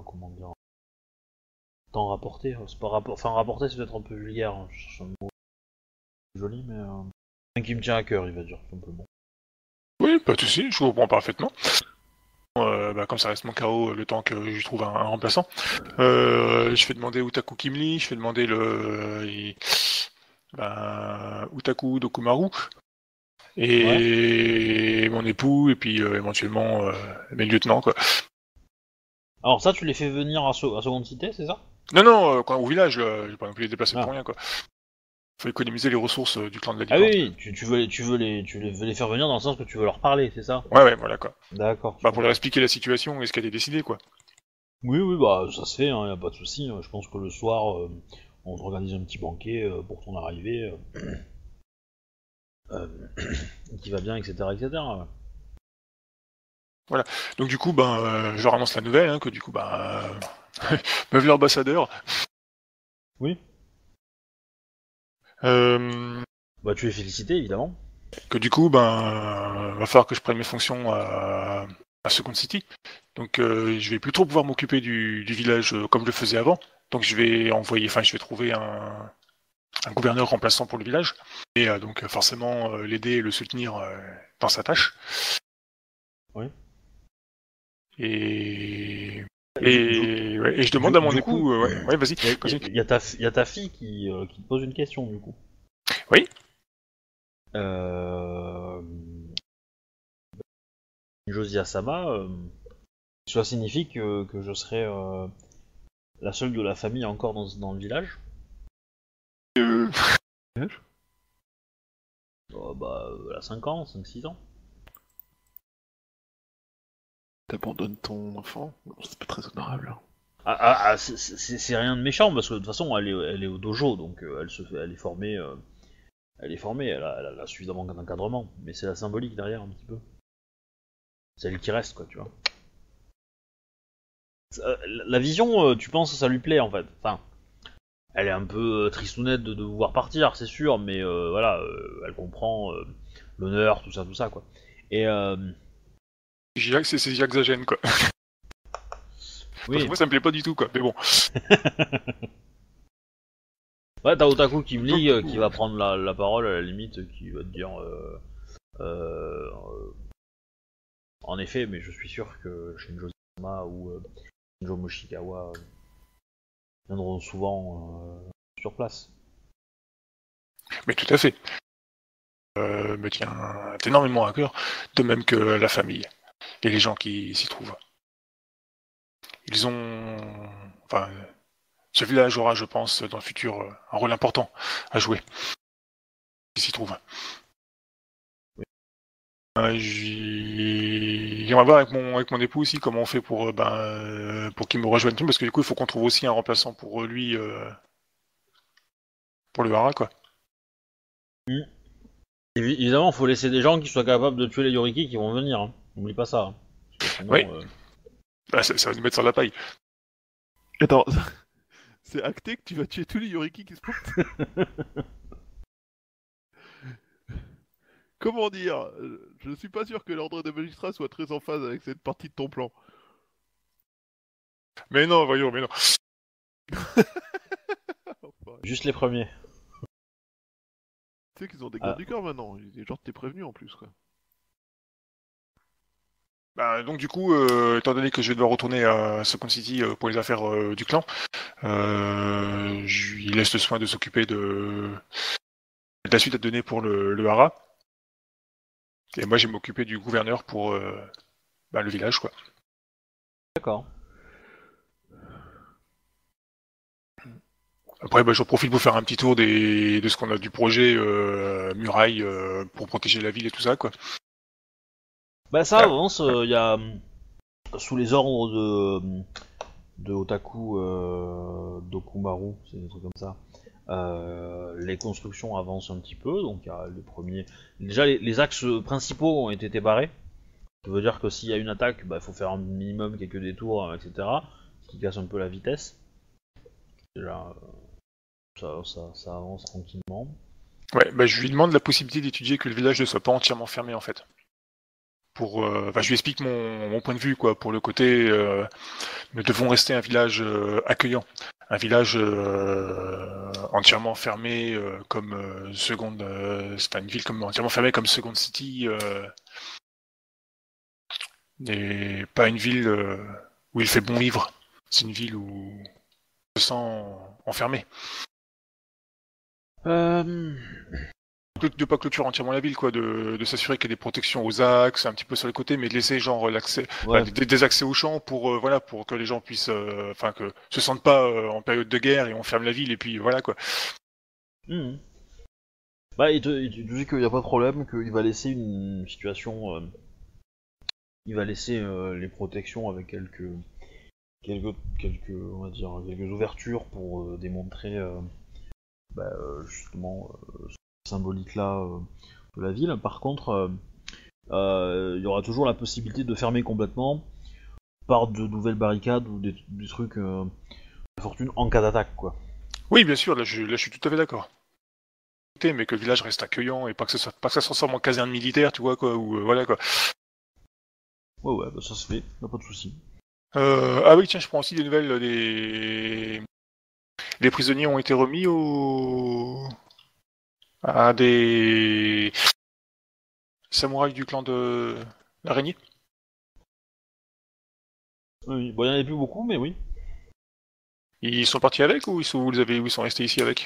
rapporter. C'est pas rapporter c'est peut-être un peu vulgaire, hein. Je cherche un mot joli, mais un qui me tient à cœur, il va dire simplement. Oui, pas de soucis, je vous comprends parfaitement. Bah, comme ça reste mon carreau, le temps que je trouve un remplaçant. Je fais demander Utaku Kimli, je fais demander Utaku Dokumaru, et mon époux, et puis éventuellement mes lieutenants, quoi. Alors ça, tu les fais venir à Seconde Cité, c'est ça? Non, au village, je vais pas non plus les déplacer Ah. pour rien, quoi. Faut économiser les ressources du clan de la Ah licorne. oui, tu veux les faire venir dans le sens que tu veux leur parler, c'est ça? Ouais, voilà, quoi. D'accord. Bah, pour leur expliquer la situation et ce qui a été décidé, quoi. Oui, bah ça se fait, hein, y a pas de souci. Je pense que le soir, on organise un petit banquet pour ton arrivée, qui va bien, etc., etc. Voilà. Donc du coup, je leur annonce la nouvelle, hein, que du coup, me voilà ambassadeur. Oui. Bah tu es félicité, évidemment. Que du coup, va falloir que je prenne mes fonctions à Second City. Donc je vais plus trop pouvoir m'occuper du village comme je le faisais avant. Donc je vais trouver un gouverneur remplaçant pour le village. Et donc forcément l'aider et le soutenir dans sa tâche. Oui. Et je demande à mon époux... vas-y. Il y a ta fille qui te pose une question, du coup. Oui. Josie Asama, cela signifie que je serai la seule de la famille encore dans le village. Elle a 5 ans, 5-6 ans. T'abandonnes ton enfant? C'est pas très honorable. C'est rien de méchant parce que de toute façon elle est au dojo, donc elle est formée. Elle a suffisamment d'encadrement, mais c'est la symbolique derrière un petit peu. C'est elle qui reste, quoi, tu vois. La vision, tu penses que ça lui plaît en fait. Enfin, elle est un peu tristounette de vous voir partir, c'est sûr, mais voilà, elle comprend l'honneur, tout ça, quoi. Et c'est Jaxagène, quoi. oui. Parce que moi, ça me plaît pas du tout, quoi. Mais bon. Ouais, t'as Otaku Kimli qui va prendre la parole à la limite, qui va te dire en effet, mais je suis sûr que Shinjo Sama ou Shinjo Moshikawa viendront souvent sur place. Mais tout à fait. Me tient énormément à cœur, de même que la famille et les gens qui s'y trouvent. Ils ont... ce village aura, je pense, dans le futur, un rôle important à jouer. qui s'y trouve. J'aimerais voir avec mon époux aussi comment on fait pour qu'il me rejoigne, parce que du coup il faut qu'on trouve aussi un remplaçant pour lui, pour le Hara, quoi. Évidemment, il faut laisser des gens qui soient capables de tuer les Yoriki qui vont venir. Hein. N'oublie pas ça. Hein. Sinon, oui. Ça va nous mettre sur la paille. Attends, c'est acté que tu vas tuer tous les Yoriki qui se portent. Comment dire? Je suis pas sûr que l'ordre des magistrats soit très en phase avec cette partie de ton plan. Mais non, voyons, mais non. Juste les premiers. Tu sais qu'ils ont des gardes du corps maintenant, les gens t'es prévenu en plus, quoi. Donc du coup, étant donné que je vais devoir retourner à Second City pour les affaires du clan, je lui laisse le soin de s'occuper de la suite à donner pour le Hara. Et moi, je vais m'occuper du gouverneur pour le village, quoi. D'accord. Après, j'en profite pour faire un petit tour de ce qu'on a du projet muraille pour protéger la ville et tout ça, quoi. Ça avance. Il y a sous les ordres de Otaku Dokumaru, c'est des trucs comme ça. Les constructions avancent un petit peu, donc il y a les premiers. Déjà, les axes principaux ont été barrés. Ça veut dire que s'il y a une attaque, il faut faire un minimum quelques détours, etc. Ce qui casse un peu la vitesse. Déjà, ça avance tranquillement. Ouais, je lui demande la possibilité d'étudier que le village ne soit pas entièrement fermé, en fait. Je lui explique mon point de vue, quoi, pour le côté nous devons rester un village accueillant, un village entièrement fermé comme seconde, c'est pas une ville comme entièrement fermée comme Second City, et pas une ville où il fait bon vivre. C'est une ville où on se sent enfermé. De pas clôturer entièrement la ville, quoi, de s'assurer qu'il y a des protections aux axes, un petit peu sur les côtés, mais de laisser genre l'accès, des accès aux champs pour pour que les gens puissent, que se sentent pas en période de guerre et on ferme la ville et puis voilà, quoi. Il te dit qu'il n'y a pas de problème, qu'il va laisser une situation, il va laisser les protections avec quelques on va dire quelques ouvertures pour démontrer justement symbolique là de la ville. Par contre, il y aura toujours la possibilité de fermer complètement par de nouvelles barricades ou des trucs de fortune en cas d'attaque, quoi. Oui, bien sûr, là je suis tout à fait d'accord. Mais que le village reste accueillant et pas que ça se transforme en caserne militaire, tu vois, quoi, ou voilà, quoi. Ouais, ça se fait, y a pas de souci. Ah oui, tiens, je prends aussi des nouvelles les prisonniers ont été remis à des samouraïs du clan de l'araignée. Oui, il y en avait plus beaucoup, mais oui. Ils sont partis avec ou ils sont restés ici avec?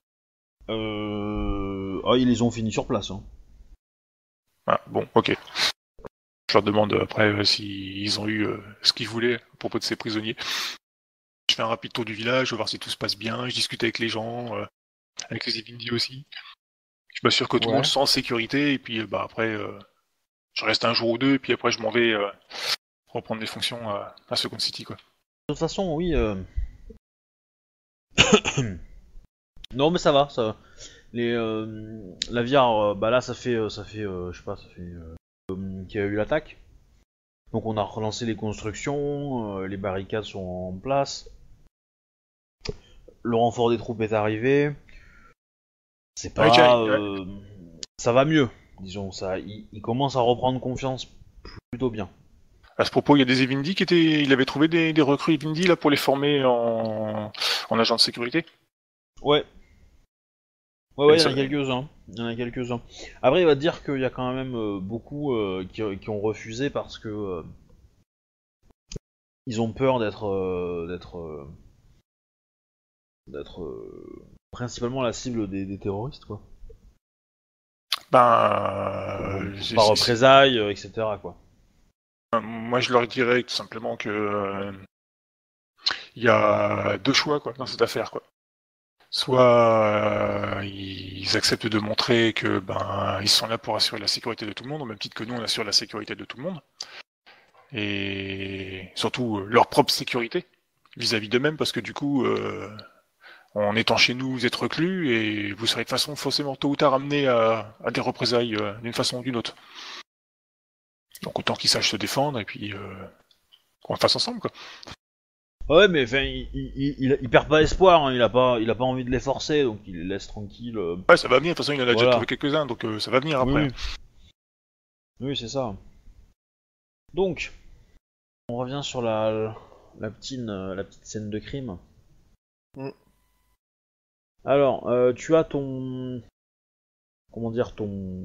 Ils les ont finis sur place. Hein. Ah, bon, ok. Je leur demande après s'ils ont eu ce qu'ils voulaient à propos de ces prisonniers. Je fais un rapide tour du village, je vais voir si tout se passe bien, je discute avec les gens, avec les Evindi aussi. Je m'assure que tout le monde se sent en sécurité, et puis après, je reste un jour ou deux, et puis après je m'en vais reprendre mes fonctions à Second City, quoi. De toute façon, oui. Non, mais ça va. La VR, là, ça fait, je sais pas, ça fait qu'il y a eu l'attaque. Donc on a relancé les constructions, les barricades sont en place. Le renfort des troupes est arrivé. C'est pas, ça va mieux, disons ça. Il commence à reprendre confiance plutôt bien. À ce propos, il y a des Evindi il avait trouvé des recrues Evindi là pour les former en agents de sécurité. Ouais, il y en a quelques-uns. Après, il va te dire qu'il y a quand même beaucoup qui ont refusé parce que ils ont peur d'être principalement la cible des terroristes, quoi. Par représailles, etc., quoi. Moi, je leur dirais tout simplement que il y a deux choix, quoi, dans cette affaire, quoi. soit ils acceptent de montrer que ils sont là pour assurer la sécurité de tout le monde, au même titre que nous on assure la sécurité de tout le monde, et surtout leur propre sécurité vis-à-vis d'eux-mêmes, parce que du coup, en étant chez nous, vous êtes reclus et vous serez de façon forcément tôt ou tard amené à des représailles d'une façon ou d'une autre. Donc autant qu'ils sachent se défendre et puis qu'on le fasse ensemble, quoi. Ouais, mais enfin, il perd pas espoir, hein, il a pas envie de les forcer, donc il les laisse tranquilles. Ouais, ça va venir, de toute façon il en a déjà Voilà. trouvé quelques-uns, donc ça va venir après. Oui, oui c'est ça. Donc, on revient sur la petite scène de crime. Mm. Alors, tu as ton... Comment dire,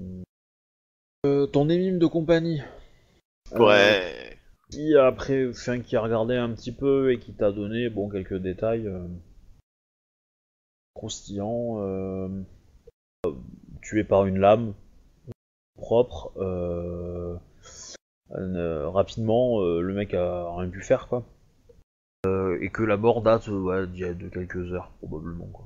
ton émime de compagnie. Ouais. Qui qui a regardé un petit peu et qui t'a donné quelques détails croustillants. Tué par une lame propre. Rapidement, le mec a rien pu faire quoi. Et que la mort date d'il y a de quelques heures probablement quoi.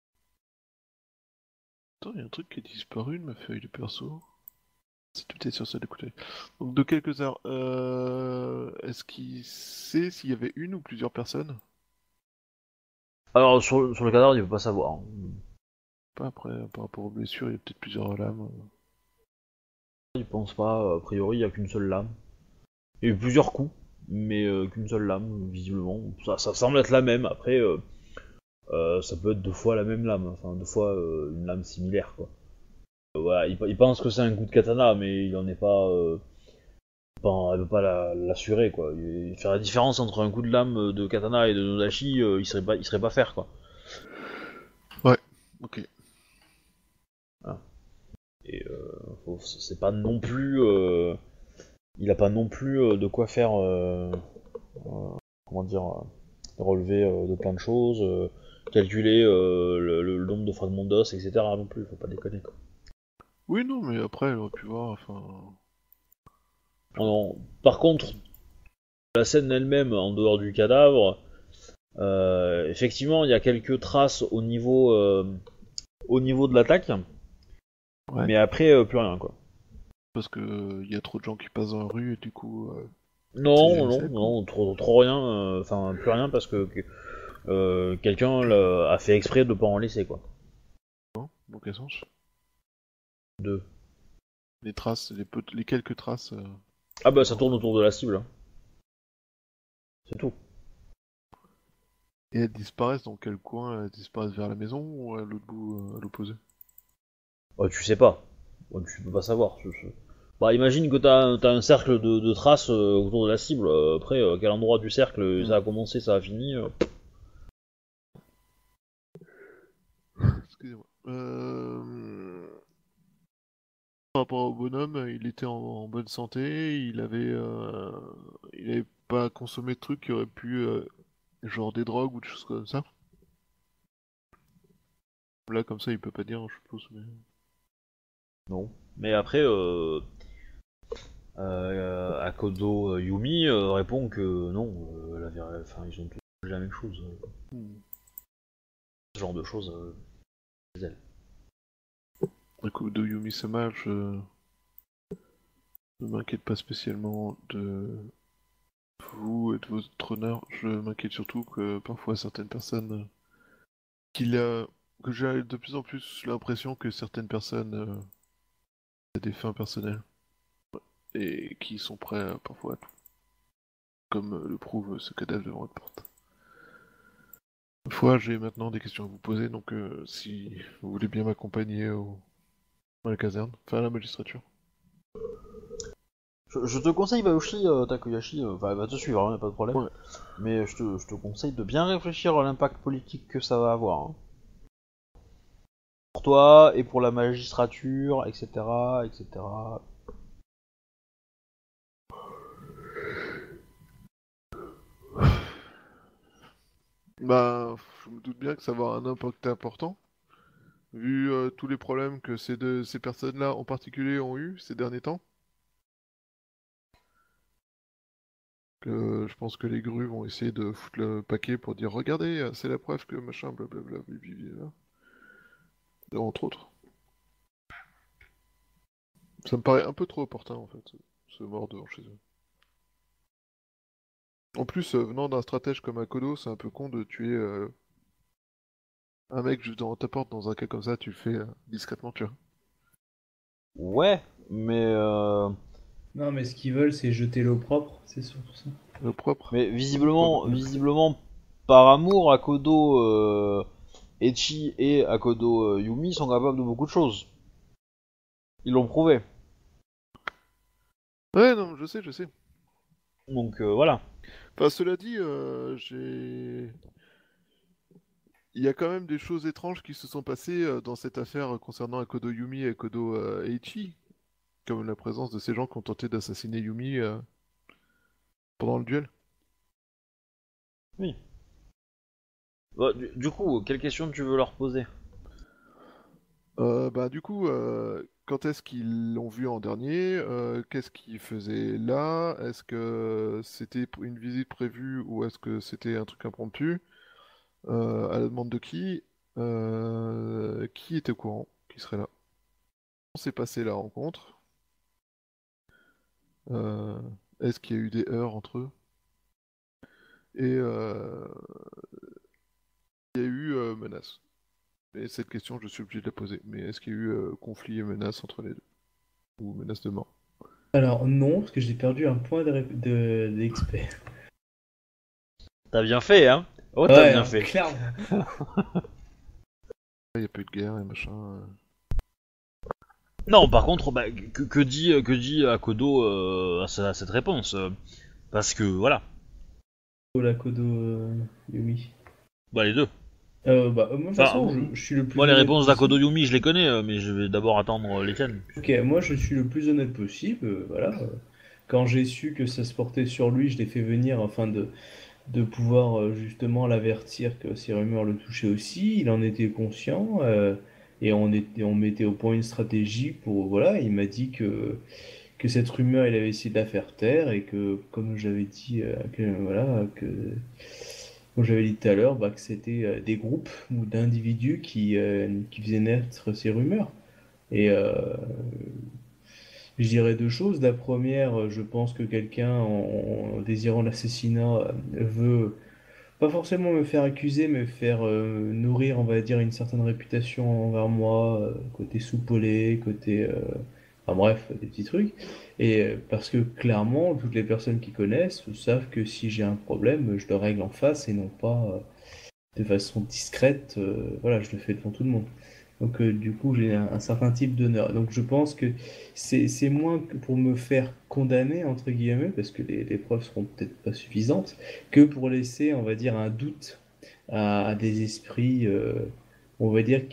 Attends, il y a un truc qui a disparu de ma feuille de perso. C'est tout est sur ça d'écouter. Donc de quelques heures, est-ce qu'il sait s'il y avait une ou plusieurs personnes? Alors sur le cadavre il peut pas savoir. Hein. Pas après, par rapport aux blessures, il y a peut-être plusieurs lames. Il pense pas, a priori il y a qu'une seule lame. Il y a eu plusieurs coups, mais qu'une seule lame visiblement. Ça semble être la même, après ça peut être deux fois la même lame, enfin deux fois une lame similaire quoi. Voilà, il pense que c'est un coup de katana, mais il en est pas. Elle peut pas l'assurer quoi. Faire la différence entre un coup de lame de katana et de nodashi, il serait pas faire quoi. Ouais, ok. Voilà. Et c'est pas non plus. Il a pas non plus de quoi faire. Comment dire. Relever de plein de choses, calculer le nombre de fragments d'os, etc. non plus, faut pas déconner quoi. Oui, non, mais après, il aurait pu voir, enfin... Non. Par contre, la scène elle-même, en dehors du cadavre, effectivement, il y a quelques traces au niveau de l'attaque, Ouais. mais après, plus rien quoi. Parce que y a trop de gens qui passent dans la rue et du coup... Non, trop rien, enfin plus rien parce que quelqu'un a fait exprès de pas en laisser quoi. Non, dans quel sens? Deux. Les traces, les quelques traces... Ah bah ça tourne autour de la cible. Hein. C'est tout. Et elles disparaissent dans quel coin? Elles disparaissent vers la maison ou à l'autre bout, à l'opposé? Tu sais pas. Tu peux pas savoir. Bah, imagine que t'as un cercle de traces autour de la cible. Après, quel endroit du cercle ça a commencé, ça a fini. Excusez-moi. Par rapport au bonhomme, il était en bonne santé, il avait pas consommé de trucs qui auraient pu, genre des drogues ou des choses comme ça. Là, comme ça, il peut pas dire, je suppose. Mais... Non. Mais après, Akodo Yumi répond que non. Ils ont tous la même chose. Ce genre de choses. Chez elle. Du coup, de Yumi-sama, je ne m'inquiète pas spécialement de vous et de votre honneur. Je m'inquiète surtout que parfois certaines personnes que j'ai de plus en plus l'impression que certaines personnes ont des fins personnelles et qui sont prêts parfois à tout, comme le prouve ce cadavre devant votre porte. Parfois, j'ai maintenant des questions à vous poser, donc si vous voulez bien m'accompagner à la caserne, enfin à la magistrature. Je te conseille Bayoshi Takoyashi, elle va te suivre, hein, y a pas de problème. Ouais. Mais je te conseille de bien réfléchir à l'impact politique que ça va avoir. Hein. Pour toi et pour la magistrature, etc., etc. Bah, je me doute bien que ça va avoir un impact important, vu tous les problèmes que ces personnes-là en particulier ont eu ces derniers temps. Je pense que les grues vont essayer de foutre le paquet pour dire regardez, c'est la preuve que machin, blablabla, blablabla. Entre autres. Ça me paraît un peu trop opportun en fait, ce mort devant chez eux. En plus, venant d'un stratège comme Akodo, c'est un peu con de tuer un mec juste devant ta porte dans un cas comme ça, tu le fais discrètement, tu vois. Ouais, mais Non, mais ce qu'ils veulent, c'est jeter l'eau propre, c'est surtout ça. Le propre. visiblement, par amour, Akodo Echi et Akodo Yumi sont capables de beaucoup de choses. Ils l'ont prouvé. Ouais, non, je sais, je sais. Donc voilà. Enfin, cela dit, il y a quand même des choses étranges qui se sont passées dans cette affaire concernant Akodo Yumi et Akodo Eiichi, comme la présence de ces gens qui ont tenté d'assassiner Yumi pendant le duel. Oui. Bah, du coup, quelle question tu veux leur poser? Du coup, quand est-ce qu'ils l'ont vu en dernier? Qu'est-ce qu'ils faisaient là? Est-ce que c'était une visite prévue ou est-ce que c'était un truc impromptu? À la demande de qui? Qui était au courant? Qui serait là? Comment s'est passée la rencontre? Euh, Est-ce qu'il y a eu des heurts entre eux? Et il y a eu menace. Et cette question, je suis obligé de la poser. Mais est-ce qu'il y a eu conflit et menace entre les deux? Ou menace de mort? Alors non, parce que j'ai perdu un point d'expert. T'as bien fait, hein? Oh, t'as Ouais, bien hein, fait. clairement. Il n'y a pas eu de guerre et machin. Non, par contre, bah, que dit Akodo à cette réponse parce que voilà, La Kodo Yumi. bah les deux. Moi, de toute Enfin, façon, je suis le plus moi les honnête réponses d'Akodo possible. Yumi, je les connais, mais je vais d'abord attendre les tiennes. Ok, moi je suis le plus honnête possible. Voilà. Quand j'ai su que ça se portait sur lui, je l'ai fait venir afin de pouvoir justement l'avertir que ces rumeurs le touchaient aussi. Il en était conscient et on mettait au point une stratégie pour. Voilà, il m'a dit que cette rumeur, il avait essayé de la faire taire et que, comme j'avais dit, comme j'avais dit tout à l'heure, bah, que c'était des groupes ou d'individus qui faisaient naître ces rumeurs. Et je dirais deux choses. La première, je pense que quelqu'un, en désirant l'assassinat, veut pas forcément me faire accuser, mais faire nourrir, on va dire, une certaine réputation envers moi, côté soupolé, côté. Enfin bref, des petits trucs. Et parce que clairement, toutes les personnes qui connaissent savent que si j'ai un problème, je le règle en face et non pas de façon discrète. Voilà, je le fais devant tout le monde. Donc du coup, j'ai un certain type d'honneur. Donc je pense que c'est moins que pour me faire condamner, entre guillemets, parce que les preuves seront peut-être pas suffisantes, que pour laisser, on va dire, un doute à des esprits, on va dire,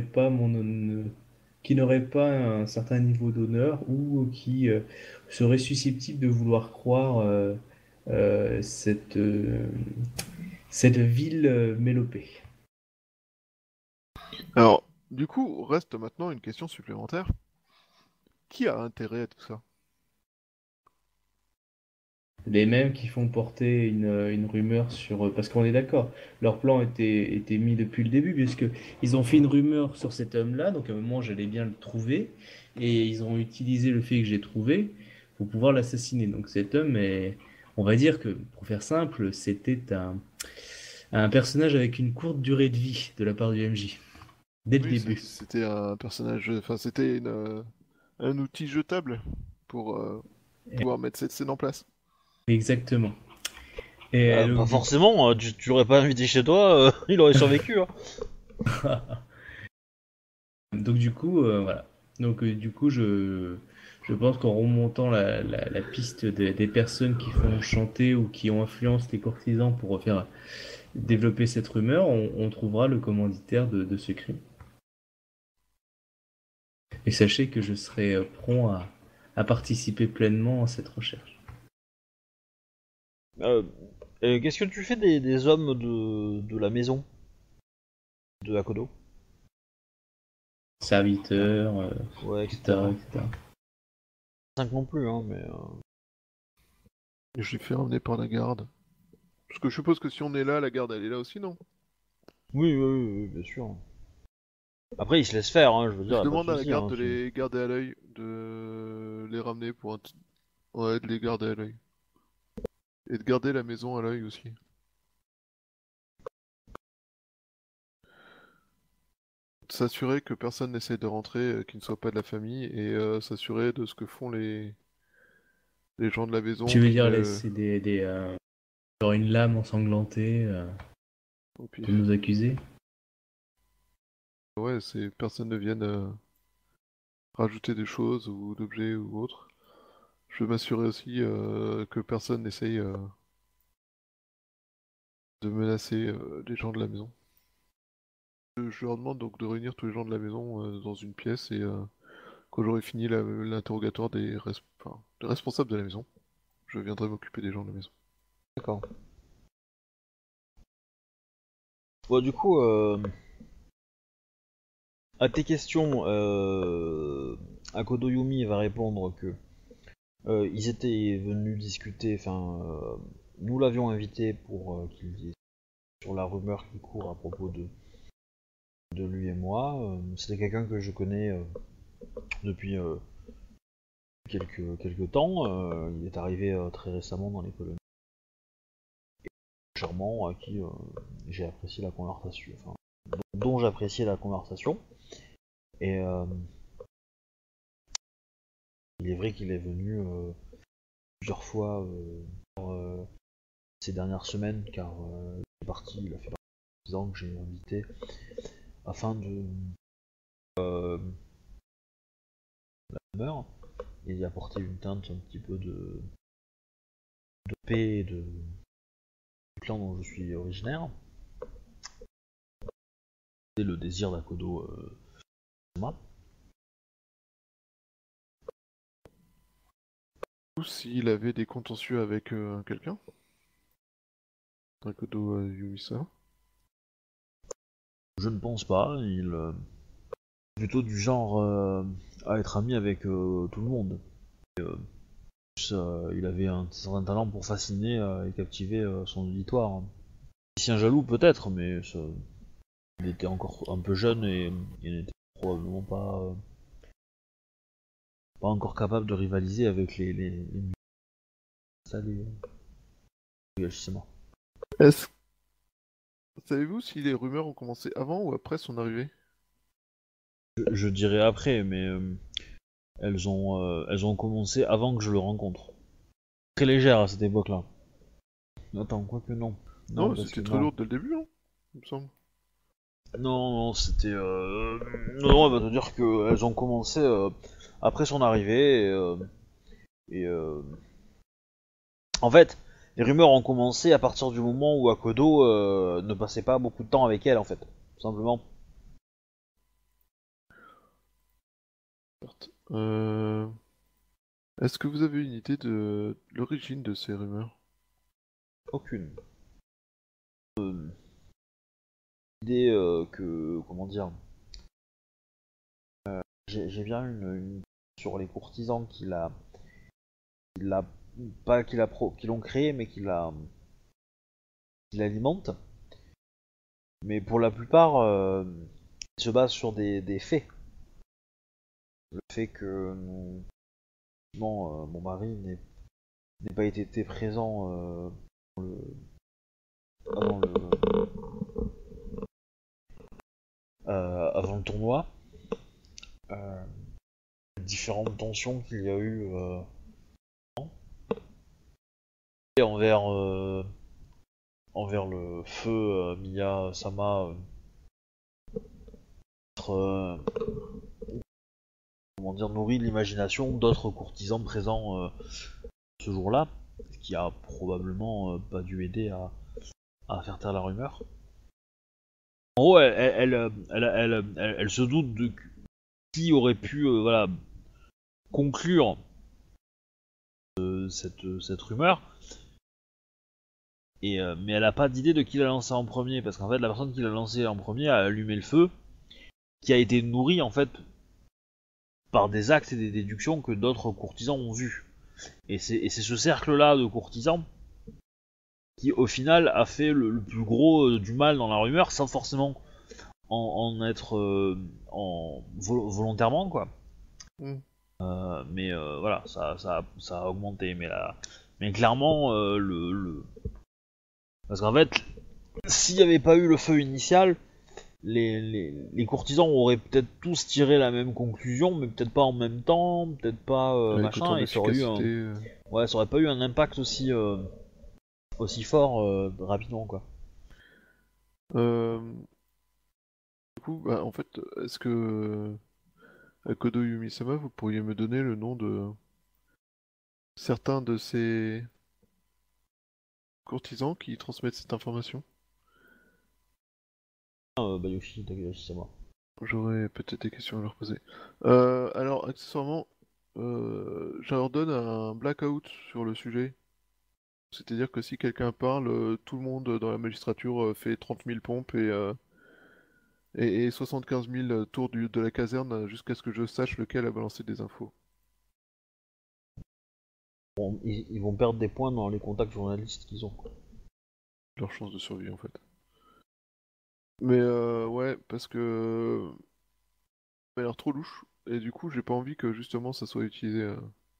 qui n'auraient pas un certain niveau d'honneur ou qui seraient susceptibles de vouloir croire euh, cette, euh, cette ville mélopée. Alors, du coup, reste maintenant une question supplémentaire. Qui a intérêt à tout ça? Les mêmes qui font porter une rumeur sur... Parce qu'on est d'accord, leur plan était mis depuis le début, puisque ils ont fait une rumeur sur cet homme-là, donc à un moment j'allais bien le trouver, et ils ont utilisé le fait que j'ai trouvé pour pouvoir l'assassiner. Donc cet homme est... On va dire que, pour faire simple, c'était un personnage avec une courte durée de vie de la part du MJ, dès le Oui, début. c'était un personnage, enfin c'était un outil jetable pour pouvoir mettre cette scène en place. Exactement. Et Pas donc du forcément, tu l'aurais pas invité chez toi, il aurait survécu. Hein. Donc du coup, voilà. Donc du coup, je pense qu'en remontant la piste des personnes qui font chanter ou qui ont influencé les courtisans pour faire développer cette rumeur, on trouvera le commanditaire de ce crime. Et sachez que je serai prompt à participer pleinement à cette recherche. Euh, et qu'est-ce que tu fais des hommes de la maison de Akodo? Serviteur, Ouais, etc. etc., etc. 5 non plus, hein, mais. Et je l'ai fait ramener par la garde. Parce que je suppose que si on est là, la garde elle est là aussi, non? Oui, bien sûr. Après, il se laisse faire, hein, je veux dire. Je y a pas demande de à la souci, garde hein, de les garder à l'œil, de les ramener pour ouais, de les garder à l'œil. Et de garder la maison à l'œil aussi. S'assurer que personne n'essaye de rentrer qui ne soit pas de la famille et s'assurer de ce que font les gens de la maison Tu veux qui dire laisser genre une lame ensanglantée au pour pif. nous accuser? Ouais, personne ne vienne rajouter des choses ou d'objets ou autre. Je veux m'assurer aussi que personne n'essaye de menacer les gens de la maison. Je leur demande donc de réunir tous les gens de la maison dans une pièce et quand j'aurai fini l'interrogatoire des responsables de la maison, je viendrai m'occuper des gens de la maison. D'accord. Bon, du coup, à tes questions, Akodo Yumi va répondre que ils étaient venus discuter, enfin, nous l'avions invité pour qu'il dise sur la rumeur qui court à propos de lui et moi. C'était quelqu'un que je connais depuis quelques temps. Il est arrivé très récemment dans les colonies. Charmant, à qui j'ai apprécié la conversation, enfin, dont j'appréciais la conversation. Et il est vrai qu'il est venu plusieurs fois ces dernières semaines, car il a fait partie des 10 ans que j'ai invité afin de la demeure et d'y apporter une teinte un petit peu de paix et du clan dont je suis originaire. C'est le désir d'Akodo Sama. Ou s'il avait des contentieux avec quelqu'un? Akodo Yuisa? Je ne pense pas, il est plutôt du genre à être ami avec tout le monde. Et, il avait un certain talent pour fasciner et captiver son auditoire. Si un jaloux peut-être, mais il était encore un peu jeune et il n'était probablement pas encore capable de rivaliser avec les justement. Savez-vous si les rumeurs ont commencé avant ou après son arrivée? Je dirais après, mais elles ont commencé avant que je le rencontre. Très légère à cette époque-là. Attends, quoique non. Non, parce c'était que très lourd dès le début, hein, il me semble. Non, c'était. Non, elle va te dire qu'elles ont commencé après son arrivée. En fait, les rumeurs ont commencé à partir du moment où Akodo ne passait pas beaucoup de temps avec elle, en fait. Tout simplement. Certes. Est-ce que vous avez une idée de l'origine de ces rumeurs? Aucune. L'idée que. Comment dire. J'ai bien une sur les courtisans qu'il a pas qui l'ont créé, mais qui l'alimente. Mais pour la plupart, il se base sur des faits. Le fait que mon mari n'ait pas été présent avant avant le tournoi. Différentes tensions qu'il y a eu envers le feu Miya Sama, comment dire, nourrit l'imagination d'autres courtisans présents ce jour-là, ce qui a probablement pas dû aider à faire taire la rumeur. En gros, elle se doute de qui aurait pu voilà, conclure cette rumeur, mais elle a pas d'idée de qui l'a lancé en premier, parce qu'en fait la personne qui l'a lancé en premier a allumé le feu, qui a été nourri en fait par des actes et des déductions que d'autres courtisans ont vus. Et c'est ce cercle-là de courtisans qui, au final, a fait le plus gros du mal dans la rumeur, sans forcément en être volontairement, quoi. Mais voilà, ça a augmenté. Mais clairement, parce qu'en fait, s'il n'y avait pas eu le feu initial, les courtisans auraient peut-être tous tiré la même conclusion, mais peut-être pas en même temps, peut-être pas machin, et ça aurait pas eu un impact aussi fort rapidement, quoi. Du coup, en fait, est-ce que Kodo Yumi-sama, vous pourriez me donner le nom de certains de ces courtisans qui transmettent cette information? Bayoshi Takahashi-sama. J'aurais peut-être des questions à leur poser. Alors, accessoirement, je leur donne un blackout sur le sujet. C'est-à-dire que si quelqu'un parle, tout le monde dans la magistrature fait 30 000 pompes et 75 000 tours de la caserne jusqu'à ce que je sache lequel a balancé des infos. Bon, ils vont perdre des points dans les contacts journalistes qu'ils ont. Leur chance de survie en fait. Mais ouais, parce que ça a l'air trop louche, et du coup j'ai pas envie que justement ça soit utilisé.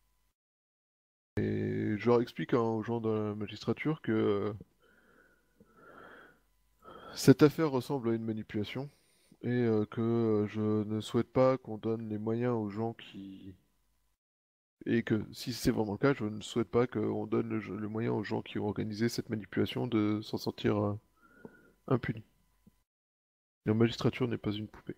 Et je leur explique aux gens de la magistrature que cette affaire ressemble à une manipulation, et que je ne souhaite pas qu'on donne les moyens aux gens qui... Et que si c'est vraiment le cas, je ne souhaite pas qu'on donne le moyen aux gens qui ont organisé cette manipulation de s'en sortir impunis. La magistrature n'est pas une poupée.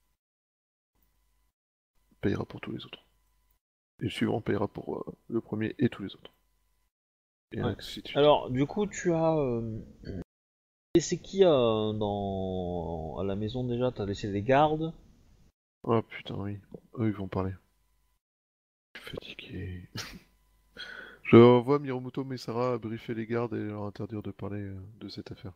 Payera pour tous les autres. Et le suivant payera pour le premier et tous les autres. Et Ouais. ainsi de suite. Alors, du coup, tu as... Et c'est qui à la maison déjà? T'as laissé des gardes? Oh putain, oui. Eux, ils vont parler. Je suis fatigué. Je envoie Miromoto Mesara briefer les gardes et leur interdire de parler de cette affaire.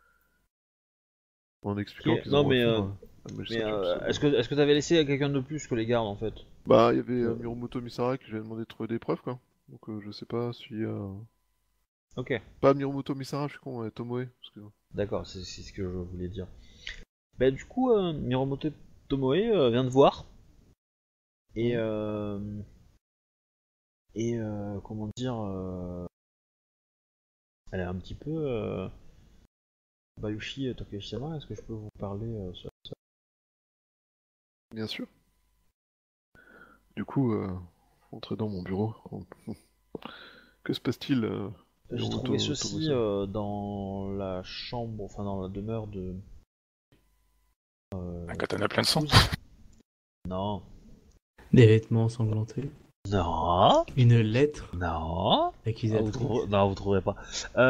En expliquant Ok, qu'ils non, ont mais, recours à la Mais magistrature. est-ce que t'avais laissé à quelqu'un de plus que les gardes en fait? Bah, il y avait Miromoto Misara qui lui a demandé de trouver des preuves, quoi. Donc je sais pas si... Ok, Pas Miromoto Misara, je suis con, Tomoe. Excuse-moi. d'accord, c'est ce que je voulais dire. Bah du coup, Miromoto Tomoe vient de voir. Et comment dire... elle est un petit peu... Bayushi Takahashi-sama, est-ce que je peux vous parler sur ça? Bien sûr. Du coup, entrez dans mon bureau. Que se passe-t-il J'ai Miromoto trouvé ceci Tomoe-san dans la chambre, enfin dans la demeure de... Un katana plein de sang. Non. Des vêtements ensanglantés. Non. Une lettre Non. accusatrice. Non, vous trouverez pas.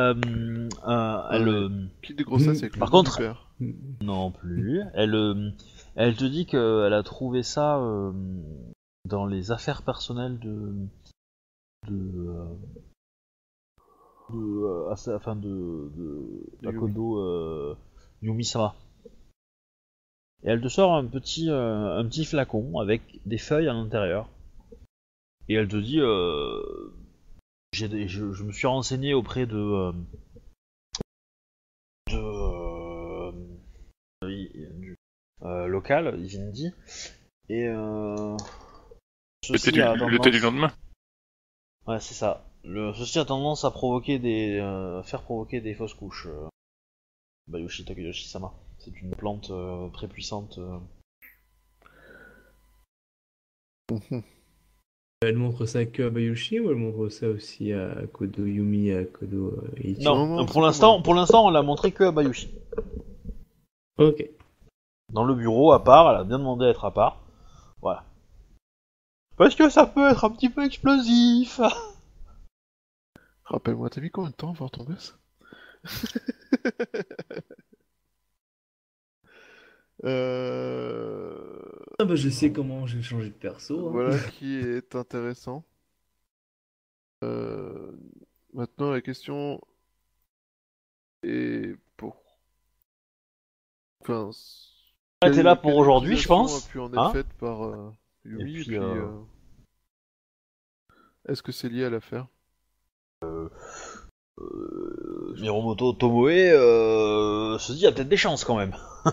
Kit de grossesse avec Par le nom contre- du père. Non plus. Elle te dit qu'elle a trouvé ça dans les affaires personnelles de Akodo Yumi-sama. Et elle te sort un petit flacon avec des feuilles à l'intérieur. Et elle te dit je me suis renseigné auprès du local, Ivindi, et Le ceci thé a du tendance... lendemain. Ouais, c'est ça. Ceci a tendance à faire provoquer des fausses couches. Bayushi Takayoshi-sama. C'est une plante très puissante. Elle montre ça que à Bayushi ou elle montre ça aussi à Kodo Yumi, à Kodo Ichi? Non, pour l'instant, on l'a montré que à Bayushi. Ok. Dans le bureau, à part, elle a bien demandé à être à part. Voilà. Parce que ça peut être un petit peu explosif. Rappelle-moi, t'as mis combien de temps à voir ton gosse Ah bah je sais comment j'ai changé de perso. Hein. Voilà qui est intéressant. Maintenant, la question est pour... Enfin... T'es là pour quelle aujourd'hui, je accusation pense. a pu en Hein être faite par Yumi, Et puis, et puis Est-ce que c'est lié à l'affaire? Miromoto Tomoe se dit il y a peut-être des chances quand même.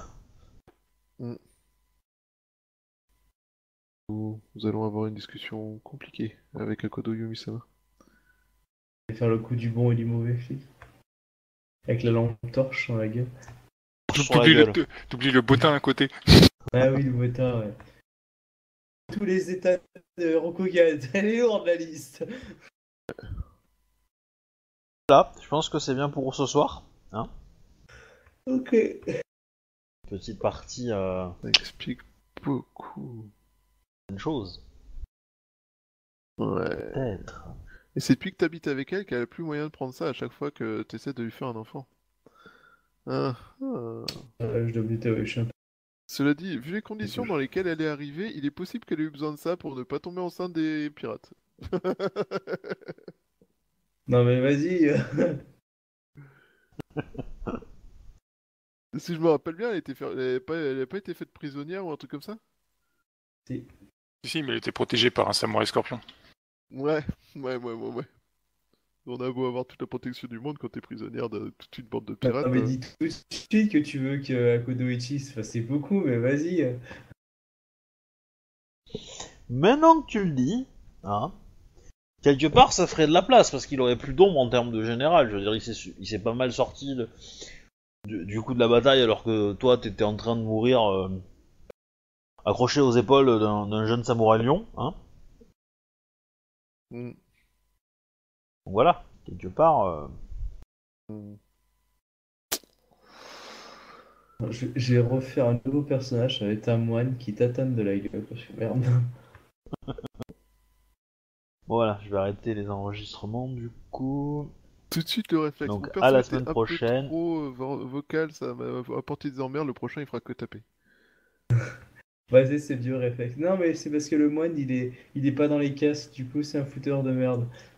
Nous allons avoir une discussion compliquée avec Akodo Yumi-sama. Je vais faire le coup du bon et du mauvais flic. Avec la lampe torche dans la gueule. T'oublies le bottin à côté. Ah oui, le bottin, ouais. Tous les états de Rokugan, elle est lourde la liste. Là, je pense que c'est bien pour ce soir. Hein, Ok. petite partie Ça explique beaucoup. une chose. Ouais. Peut-être. Et c'est depuis que t'habites avec elle qu'elle a plus moyen de prendre ça à chaque fois que t'essaies de lui faire un enfant. Ah, ah. Je dois buter, ouais, je suis un peu... Cela dit, vu les conditions dans lesquelles elle est arrivée, il est possible qu'elle ait eu besoin de ça pour ne pas tomber enceinte des pirates. Non mais vas-y. Si je me rappelle bien, elle a pas été faite prisonnière ou un truc comme ça? Si. Si, mais elle était protégée par un samouraï scorpion. Ouais. On a beau avoir toute la protection du monde quand t'es prisonnière de toute une bande de pirates. Non mais dis tout de suite que tu veux que Akodoichi se fasse beaucoup, mais vas-y. Maintenant que tu le dis, hein, quelque part ça ferait de la place parce qu'il aurait plus d'ombre en termes de général. Je veux dire, il s'est pas mal sorti du coup de la bataille alors que toi t'étais en train de mourir accroché aux épaules d'un jeune samouraï lion. Hein. Mm. Donc voilà, quelque part. Je vais refaire un nouveau personnage, ça va être un moine qui tatane de la gueule. Parce que merde. Voilà, je vais arrêter les enregistrements du coup. Tout de suite le réflexe. Donc, Mon perso à la était semaine un prochaine. peu trop vocal, ça m'a apporté des emmerdes. Le prochain il fera que taper. Vas-y, c'est vieux réflexe. Non mais c'est parce que le moine il est pas dans les casques, du coup c'est un fouteur de merde.